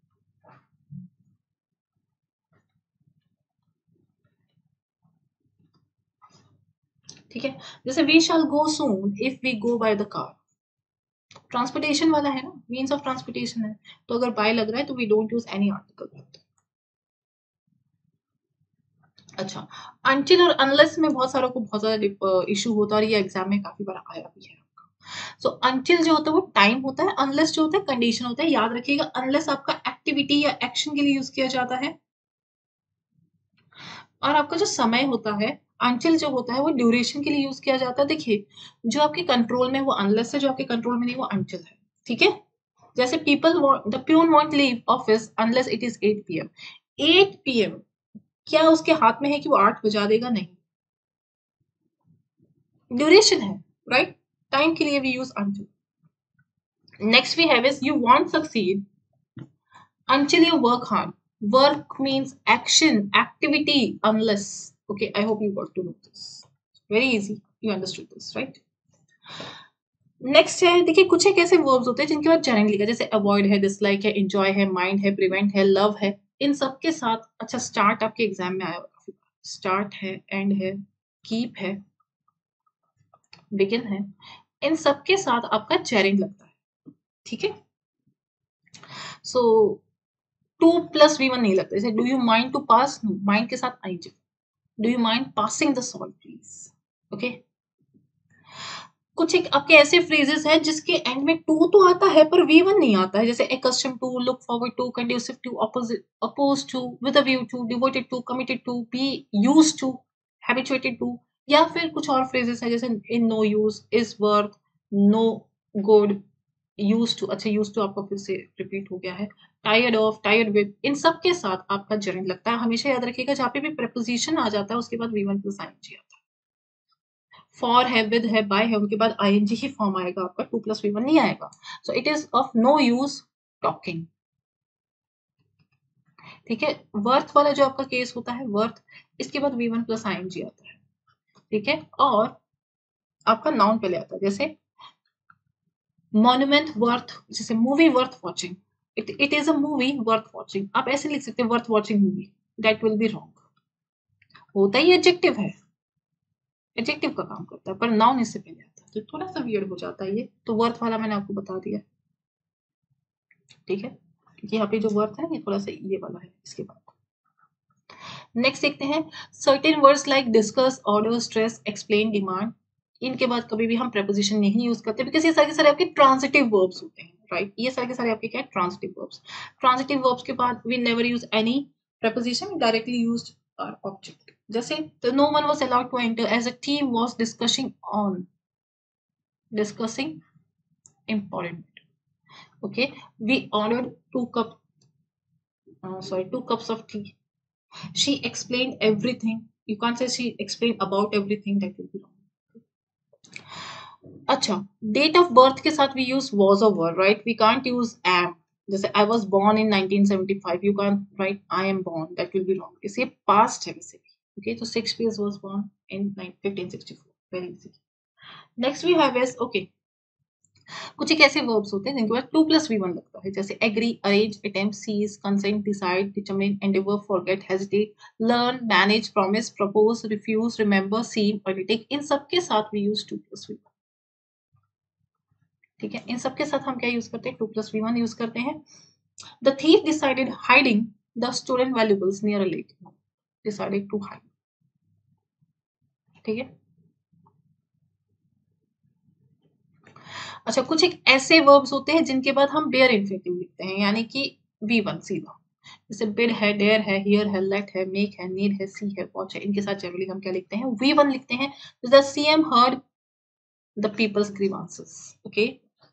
Speaker 1: ठीक है। जैसे we shall go soon if we go by the car, transportation वाला है ना, मीन्स ऑफ ट्रांसपोर्टेशन है, तो अगर बाय लग रहा है तो we don't use any article. अच्छा, अनटिल और अनलेस में बहुत सारों को बहुत ज्यादा इशू होता है, और ये एग्जाम में काफी बार आया भी है। सो until जो होता है वो टाइम होता है, unless जो होता है कंडीशन होता है। याद रखिएगा, unless आपका एक्टिविटी या एक्शन के लिए यूज किया जाता है, और आपका जो समय होता है until जो होता है वो ड्यूरेशन के लिए यूज किया जाता है। देखिए, जो आपके कंट्रोल में वो unless है, जो आपके कंट्रोल में नहीं वो until है। ठीक है, जैसे people the peon won't leave office unless it is 8 PM। 8 PM क्या उसके हाथ में है कि वो 8 बजा देगा? नहीं, ड्यूरेशन है, राइट? टाइम के लिए भी use until। Next we have is you won't succeed until you work hard। Work means action, activity, unless। Okay, I hope you got to know this। Very easy, you understood this, right? Next है, देखिए कुछ एक ऐसे verbs होते हैं जिनके बाद ginning लिखा, जैसे अवॉइड है, डिसलाइक है, एंजॉय है, माइंड है, प्रिवेंट है, लव है। इन सब के साथ, अच्छा स्टार्ट आपके एग्जाम में आया होगा, स्टार्ट है, एंड है, कीप है, बिगिन है, इन सब के साथ आपका जेरिंग लगता है। ठीक है, सो 2+V1 नहीं लगता। जैसे do you mind to pass, mind के साथ आई। Do you mind passing the salt please? Okay, कुछ एक आपके ऐसे फ्रेजेस हैं जिसके एंड में टू तो आता है पर V1 नहीं आता है, जैसे accustomed to, look forward to, conducive to, oppose to, with a view to, devoted to, committed to, be used to, habituated to. या फिर कुछ और फ्रेजेस हैं जैसे in no use, is worth, no good, use to. अच्छा, use to आपका फिर से रिपीट हो गया है, टायर्ड ऑफ, टायर्ड विद। इन सब के साथ आपका जरिंड लगता है। हमेशा याद रखिएगा, जहाँ पे भी preposition आ जाता है उसके बाद V1 प्लस ing आता है। फॉर है, विद है, बाय है, उनके बाद आईएनजी ही फॉर्म आएगा आपका, 2+V1 नहीं आएगा। So it is of no use talking. ठीक है, वर्थ वाला जो आपका केस होता है, वर्थ, इसके बाद V1 प्लस आईएनजी आता है। ठीक है, और आपका नाउन पहले आता है, जैसे मॉन्यूमेंट वर्थ, जैसे movie worth watching, it is a movie worth watching. आप ऐसे लिख सकते हैं worth watching movie, that will be wrong. होता ही एडजेक्टिव है, एडजेक्टिव का काम करता है, पर नाउन इससे पहले आता है, तो थोड़ा सा वियर्ड हो जाता है ये। तो वर्थ वाला मैंने आपको बता दिया। ठीक है, यहाँ पे जो वर्थ है ये थोड़ा सा ये वाला है इसके बाद। नेक्स्ट देखते हैं, certain words like discuss, order, stress, explain, demand. इनके बाद कभी भी हम प्रेपोजिशन नहीं यूज करते, बिकॉज ये सारे के सारे आपके ट्रांजिटिव वर्ब्स होते हैं, राइट? ये सारे के सारे आपके क्या है? Transitive verbs. ट्रांजिटिव वर्ब्स के बाद we never use any preposition, directly used are object. जैसे no one was allowed to enter as a team was discussing important। okay, we ordered 2 cups of tea। she explained everything। you can't say she explained about everything, that will be wrong। अच्छा, date of birth के साथ we use was or were, right? we can't use am। जैसे I was born in 1975, you can't write I am born, that will be wrong। इसे past है वैसे भी। okay, so Shakespeare was born in 1564, very easy। next we have is okay, कुछ एक ऐसे verbs होते हैं जिनके बाद 2+V1 लगता है, जैसे agree, arrange, attempt, cease, consent, decide, determine, endeavour, forget, hesitate, learn, manage, promise, propose, refuse, remember, seem, undertake. इन सब के साथ वी यूज 2+V1। ठीक है, इन सब के साथ हम क्या यूज करते हैं? 2+V1 यूज करते हैं। The thief decided hiding the stolen valuables near a lake, decided to hide. ठीक है, अच्छा, कुछ एक ऐसे वर्ब्स होते हैं जिनके बाद हम बेयर इन्फिनेटिव लिखते हैं, यानी कि V1 सीधा। जैसे बिड है, डेयर है, हियर है, लेट है, मेक है, नीड है, सी है, वॉच है। इनके साथ जनरली हम क्या लिखते हैं? V1 लिखते हैं। The CM heard the people's grievances. Okay,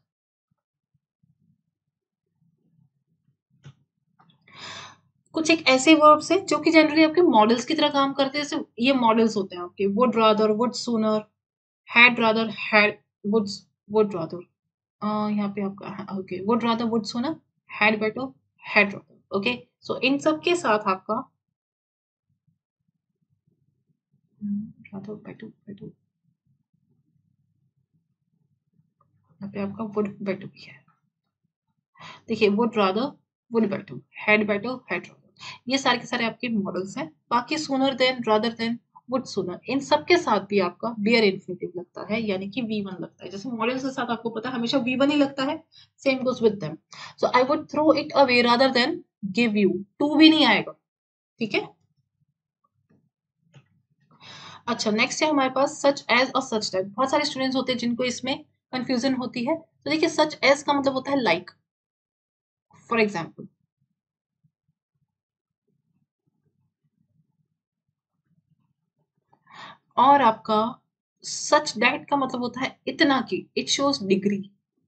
Speaker 1: कुछ एक ऐसे वर्ब्स हैं जो कि जनरली आपके मॉडल्स की तरह काम करते हैं। जैसे ये मॉडल्स होते हैं आपके, would rather, would sooner, had rather, had, would rather. यहाँ पे आपका okay, would rather, would sooner, had better, had rather. Okay, so इन सब के साथ आपका रादर, बेटर, बेटर, यहाँ पे आपका वुड बेटर भी है। देखिए, would rather, would better, had better, had rather, ये सारे के सारे आपके मॉडल्स हैं। बाकी sooner than, rather than, would sooner, इन सब के साथ भी आपका बेयर इन्फिनेटिव लगता है, यानी कि V1 लगता है। जैसे मॉडल्स के साथ आपको पता है हमेशा V1 ही लगता है, same goes with them. So I would throw it away rather than give you, to भी नहीं आएगा। ठीक है, अच्छा, नेक्स्ट है हमारे पास सच एज और सच दैट। बहुत सारे स्टूडेंट्स होते हैं जिनको इसमें कंफ्यूजन होती है। तो देखिए सच एज का मतलब होता है लाइक, फॉर एग्जाम्पल। और आपका सच दैट का मतलब होता है इतना की, इट शोज डिग्री,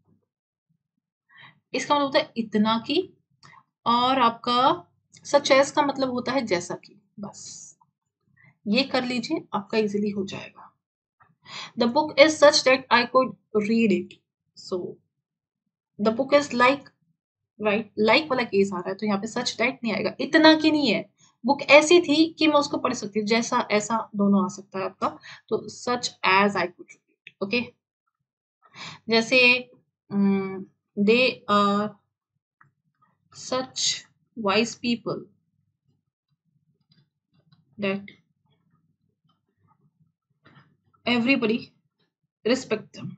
Speaker 1: इसका मतलब होता है इतना की। और आपका सच एज का मतलब होता है जैसा कि, बस ये कर लीजिए, आपका इजीली हो जाएगा। The book is such that I could read it, so the book is like, right, like वाला केस आ रहा है तो यहाँ पे सच दैट नहीं आएगा, इतना की नहीं है। बुक ऐसी थी कि मैं उसको पढ़ सकती हूँ, जैसा ऐसा दोनों आ सकता है आपका। तो such as I could read, okay. जैसे they are such wise people that everybody respect them.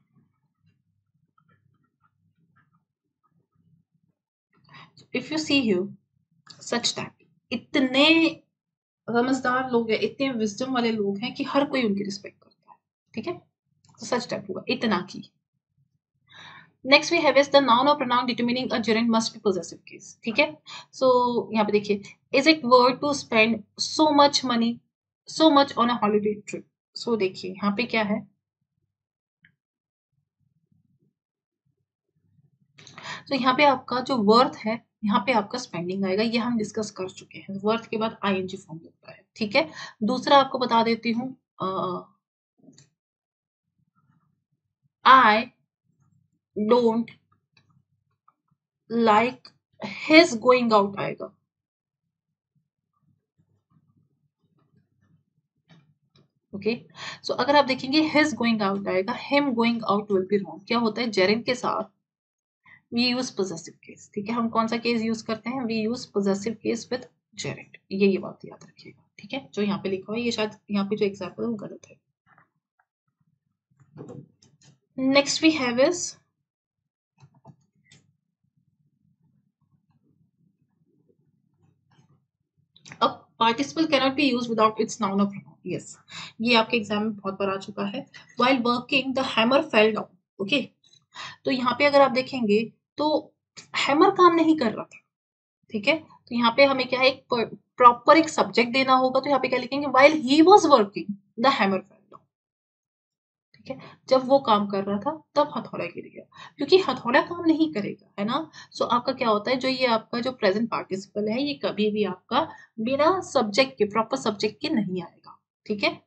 Speaker 1: So if you see here, such that इतने समझदार लोग हैं, इतने विजडम वाले लोग हैं कि हर कोई उनकी रिस्पेक्ट करता है, ठीक है। तो सच टाइप होगा इतना की। Next we have is the noun और pronoun determining a gerund must be possessive case, ठीक है। सो यहाँ पे देखिए, is it worth to spend so much money, so much on a holiday trip. So देखिए यहाँ पे क्या है, तो यहाँ पे आपका जो वर्थ है, यहाँ पे आपका स्पेंडिंग आएगा, ये हम डिस्कस कर चुके हैं। वर्थ के बाद आईएनजी फॉर्म लगता है, ठीक है। दूसरा आपको बता देती हूँ, I don't like his going out आएगा, ओके। सो अगर आप देखेंगे हिज गोइंग आउट आएगा, him going out will be wrong. क्या होता है, जेरेंट के साथ वी यूज पोजेसिव केस, ठीक है। हम कौन सा केस यूज करते हैं, we use possessive case with gerund, ये बात याद रखिएगा, ठीक है। जो यहाँ पे लिखा हुआ है, ये शायद यहाँ पे जो एग्जाम्पल है वो गलत है। Next we have is a participle cannot be used without its noun or pronoun. Yes, ये आपके एग्जाम में बहुत बार आ चुका है। While working the hammer fell down. Okay, तो यहाँ पे अगर आप देखेंगे तो हैमर काम नहीं कर रहा था, ठीक है। तो यहाँ पे हमें क्या है, एक प्रॉपर एक सब्जेक्ट देना होगा। तो यहाँ पे क्या लिखेंगे, while he was working the hammer fell down, ठीक है। जब वो काम कर रहा था तब हथौड़ा गिर गया, क्योंकि हथौड़ा काम नहीं करेगा, है ना। सो आपका क्या होता है, जो ये आपका जो प्रेजेंट पार्टिसिपल है, ये कभी भी आपका बिना सब्जेक्ट के, प्रॉपर सब्जेक्ट के नहीं आएगा, ठीक है।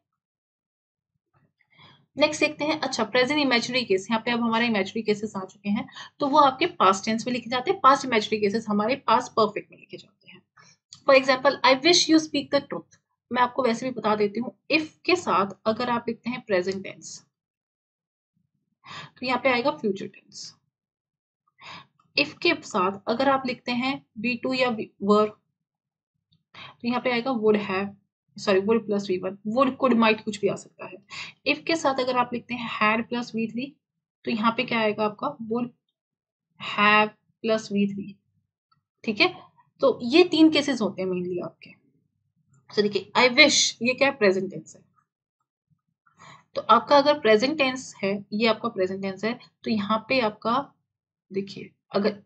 Speaker 1: नेक्स्ट देखते हैं, अच्छा प्रेजेंट इमेजिनरी केस, यहाँ पे अब हमारे इमेजिनरी केसेस आ चुके हैं, तो वो आपके पास्ट टेंस में लिखे जाते हैं। पास्ट इमेजिनरी केसेस हमारे पास्ट परफेक्ट में लिखे जाते हैं। For example, I wish you speak the truth. मैं आपको वैसे भी बता देती हूँ, इफ के साथ अगर आप लिखते हैं प्रेजेंट टेंस, तो यहाँ पे आएगा फ्यूचर टेंस। इफ के साथ अगर आप लिखते हैं बी टू या वर, तो यहाँ पे आएगा would have, sorry would plus V one, would could might कुछ भी आ सकता है। इफ के साथ अगर आप लिखते हैं हैड प्लस वी थ्री, तो यहाँ पे क्या आएगा आपका would have plus V three, ठीक है। तो ये तीन केसेस होते हैं मेनली आपके। तो देखिए आई विश, ये क्या है, प्रेजेंट टेंस है। तो आपका अगर प्रेजेंट टेंस है, ये आपका प्रेजेंट टेंस है, तो यहाँ पे आपका देखिए, अगर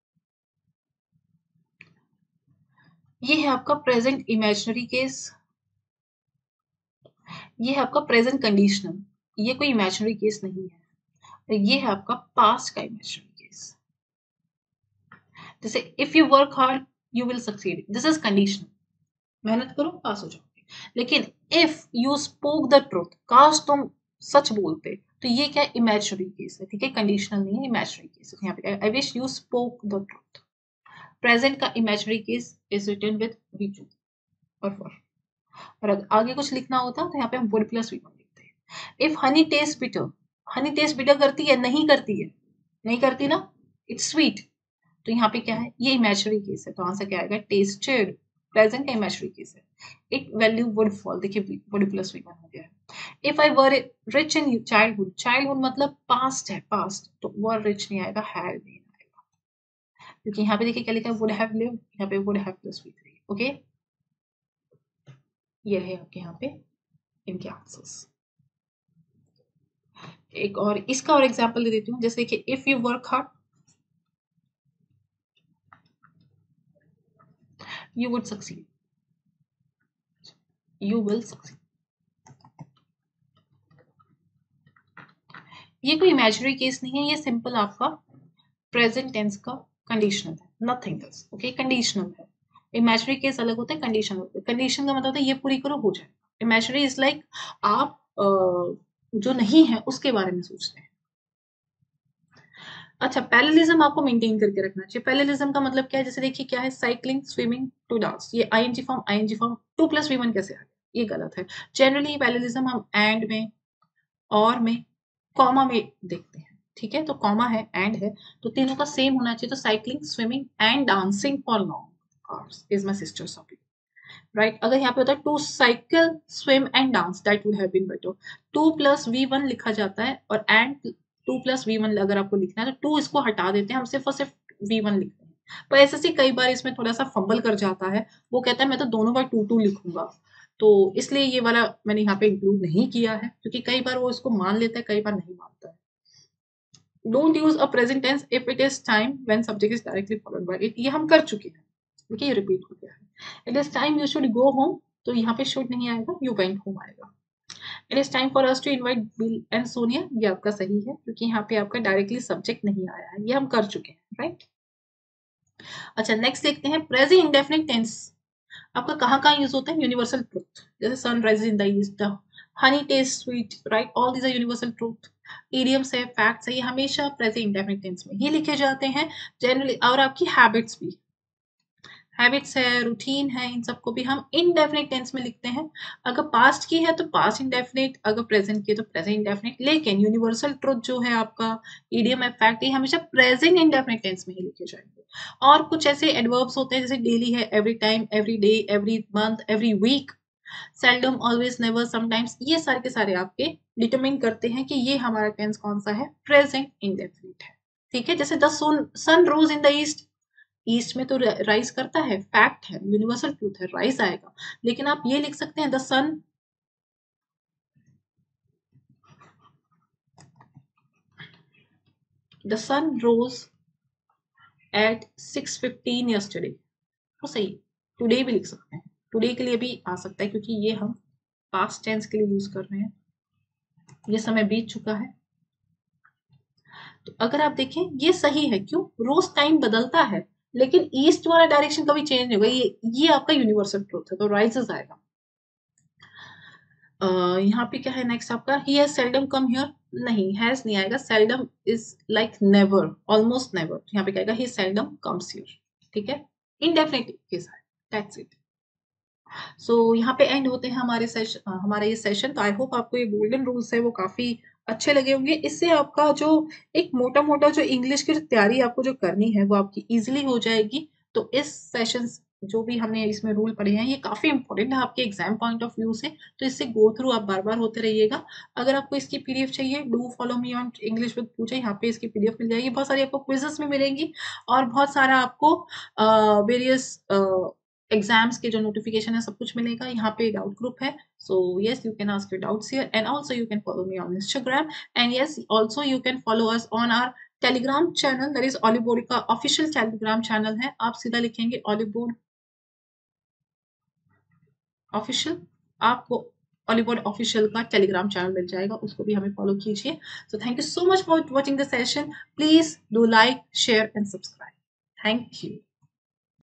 Speaker 1: ये है आपका प्रेजेंट इमेजिनरी केस, ये है आपका प्रेजेंट कंडीशनल, ये कोई इमेजिनरी केस नहीं है। ये है आपका पास्ट का इमेजिनरी केस। जैसे if you work hard you will succeed, this is conditional, मेहनत करो पास हो जाओगे। लेकिन if you spoke the truth, काश तुम सच बोलते, तो ये क्या इमेजिनरी केस है, ठीक है, कंडीशनल नहीं है, इमेजिनरी केस है। यहाँ पे I wish you spoke the truth. Present का imaginary case is written with V two और फॉर। और अगर आगे कुछ लिखना होता तो यहाँ पे हम वुड प्लस वी वन लिखते हैं। If honey taste bitter, honey taste bitter करती है, नहीं करती है, नहीं करती ना, इट्स स्वीट। तो यहाँ पे क्या है, ये इमेजिनरी केस है, तो आंसर क्या आएगा, टेस्टेड, प्रेजेंट का इमेजिनरी केस है। इट वैल्यू वुड फॉल, देखिए वुड प्लस वी वन हो गया है। If I were rich in childhood, childhood मतलब पास्ट है, पास्ट, तो वर रिच नहीं आएगा, हैड नहीं आएगा, क्योंकि यहाँ पे देखिए क्या लिखा है, वुड हैव लिव्ड, यहाँ पे would have plus V three, okay. ये रहे आपके यहाँ पे इनके आंसर्स। एक और इसका और एग्जाम्पल दे देती हूँ, जैसे कि if you work hard you would succeed, you will succeed. ये कोई इमेजिनरी केस नहीं है, ये सिंपल आपका प्रेजेंट टेंस का कंडीशनल है, नथिंग एल्स. ओके, कंडीशनल है. इमेजिनरी केस अलग होते हैं, कंडीशनल होते हैं. कंडीशन का मतलब होता है ये पूरी करो हो जाए. इमेजिनरी इज लाइक आप जो नहीं है उसके बारे में सोचते हैं. अच्छा, पैरेललिज्म आपको मेंटेन करके रखना चाहिए. पैरेललिज्म का मतलब क्या है, जैसे देखिए क्या है, साइकिलिंग, स्विमिंग, टू डांस. ये आईएनजी फॉर्म 2+V1 कैसे आ गया, ये गलत है. जनरली पैरेललिज्म हम एंड में, और में, कॉमा में देखते हैं. ठीक है, तो कॉमा है, एंड है, तो तीनों का सेम होना चाहिए. तो cycling, swimming and dancing for long hours is my sister's hobby. Right, अगर यहाँ पे होता है to cycle, swim and dance, that would have been better. 2+V1 लिखा जाता है, और एंड 2+V1 अगर आपको लिखना है तो 2 इसको हटा देते हैं, हम सिर्फ और सिर्फ V1 लिखते हैं. पर ऐसे कई बार इसमें थोड़ा सा फंबल कर जाता है, वो कहता है मैं तो दोनों बार 2 लिखूंगा, तो इसलिए ये वाला मैंने यहाँ पे इंक्लूड नहीं किया है, क्योंकि कई बार वो इसको मान लेता है, कई बार नहीं मानता है. Don't use a present tense if it is time when subject is directly followed by it. ये हम कर चुके हैं, देखिए ये रिपीट हो गया है. It is time you should go home, तो यहाँ पे शुड नहीं आएगा, यू वेंट होम आएगा. It is time for us to invite Bill and Sonia, ये आपका सही है, क्योंकि यहाँ पे आपका डायरेक्टली सब्जेक्ट नहीं आया है, ये हम कर चुके हैं. राइट. अच्छा, नेक्स्ट देखते हैं प्रेजेंट इंडेफिनिट टेंस. आपका कहाँ कहाँ यूज होता है, यूनिवर्सल ट्रूथ, जैसे sun rises in the east, honey taste sweet, right, all these are universal truth. Idioms है, फैक्ट्स है, ये हमेशा प्रेजेंट इंडेफिनिट टेंस में ही लिखे जाते हैं जनरली. और आपकी हैबिट्स भी, हैबिट्स है, रूटीन है, इन सबको भी हम इनडेफिनिट टेंस में लिखते हैं. अगर पास्ट की है तो पास्ट इंडेफिनिट, अगर प्रेजेंट की है तो प्रेजेंट इंडेफिनिट. लेकिन यूनिवर्सल ट्रुथ जो है आपका, इडियम है, फैक्ट, ये हमेशा प्रेजेंट इंडेफिनिट टेंस में ही लिखे जाएंगे. और कुछ ऐसे एडवर्ब्स होते हैं, जैसे डेली है, every time, every day, every month, every week, seldom, always, never, sometimes, ये सारे के सारे आपके डिटरमिन करते हैं कि ये हमारा टेंस कौन सा है, प्रेजेंट इंडेफिनिट है. ठीक है, जैसे the sun rose in the east, east में तो राइज करता है, फैक्ट है, यूनिवर्सल ट्रूथ है, राइज आएगा. लेकिन आप ये लिख सकते हैं the sun rose at 6:15 yesterday, तो सही. टुडे भी लिख सकते हैं, टुडे के लिए भी आ सकता है, क्योंकि ये हम पास्ट टेंस के लिए यूज कर रहे हैं, ये समय बीत चुका है. तो अगर आप देखें ये सही है, क्यों, रोज टाइम बदलता है, लेकिन ईस्ट वाला डायरेक्शन कभी चेंज नहीं होगा, ये आपका यूनिवर्सल ट्रूथ है, तो राइजेस आएगा. यहाँ पे क्या है नेक्स्ट आपका, he has seldom come here, नहीं, हैज नहीं आएगा, seldom is like never, almost never, यहाँ पे क्या आएगा, ही सेल्डम कम्स हियर. ठीक है, इंडेफिनिट केस है, दैट्स इट. सो यहाँ पे एंड होते हैं हमारा ये सेशन. तो आई होप आपको ये गोल्डन रूल्स है वो काफी अच्छे लगे होंगे. इससे आपका जो एक मोटा मोटा जो इंग्लिश की तैयारी आपको जो करनी है वो आपकी इजीली हो जाएगी. तो इस सेशन जो भी हमने इसमें रूल पढ़े हैं ये काफी इंपॉर्टेंट है आपके एग्जाम पॉइंट ऑफ व्यू से, तो इससे गो थ्रू आप बार बार होते रहिएगा. अगर आपको इसकी पीडीएफ चाहिए, do follow me on English with Pooja, यहाँ पे इसकी पीडीएफ मिल जाएगी. बहुत सारी आपको क्विजेस में मिलेंगी, और बहुत सारा आपको वेरियस एग्जाम्स के जो नोटिफिकेशन है सब कुछ मिलेगा. यहाँ पे डाउट ग्रुप है, so yes, you can ask your doubts here, and also you can follow me on Instagram, and yes, also you can follow us on our Telegram channel, that is Oliboard का official Telegram channel है. आप सीधा लिखेंगे Oliboard official, आपको Oliboard official का Telegram channel मिल जाएगा, उसको भी हमें follow कीजिए. So thank you so much for watching the session. Please do like, share and subscribe. Thank you.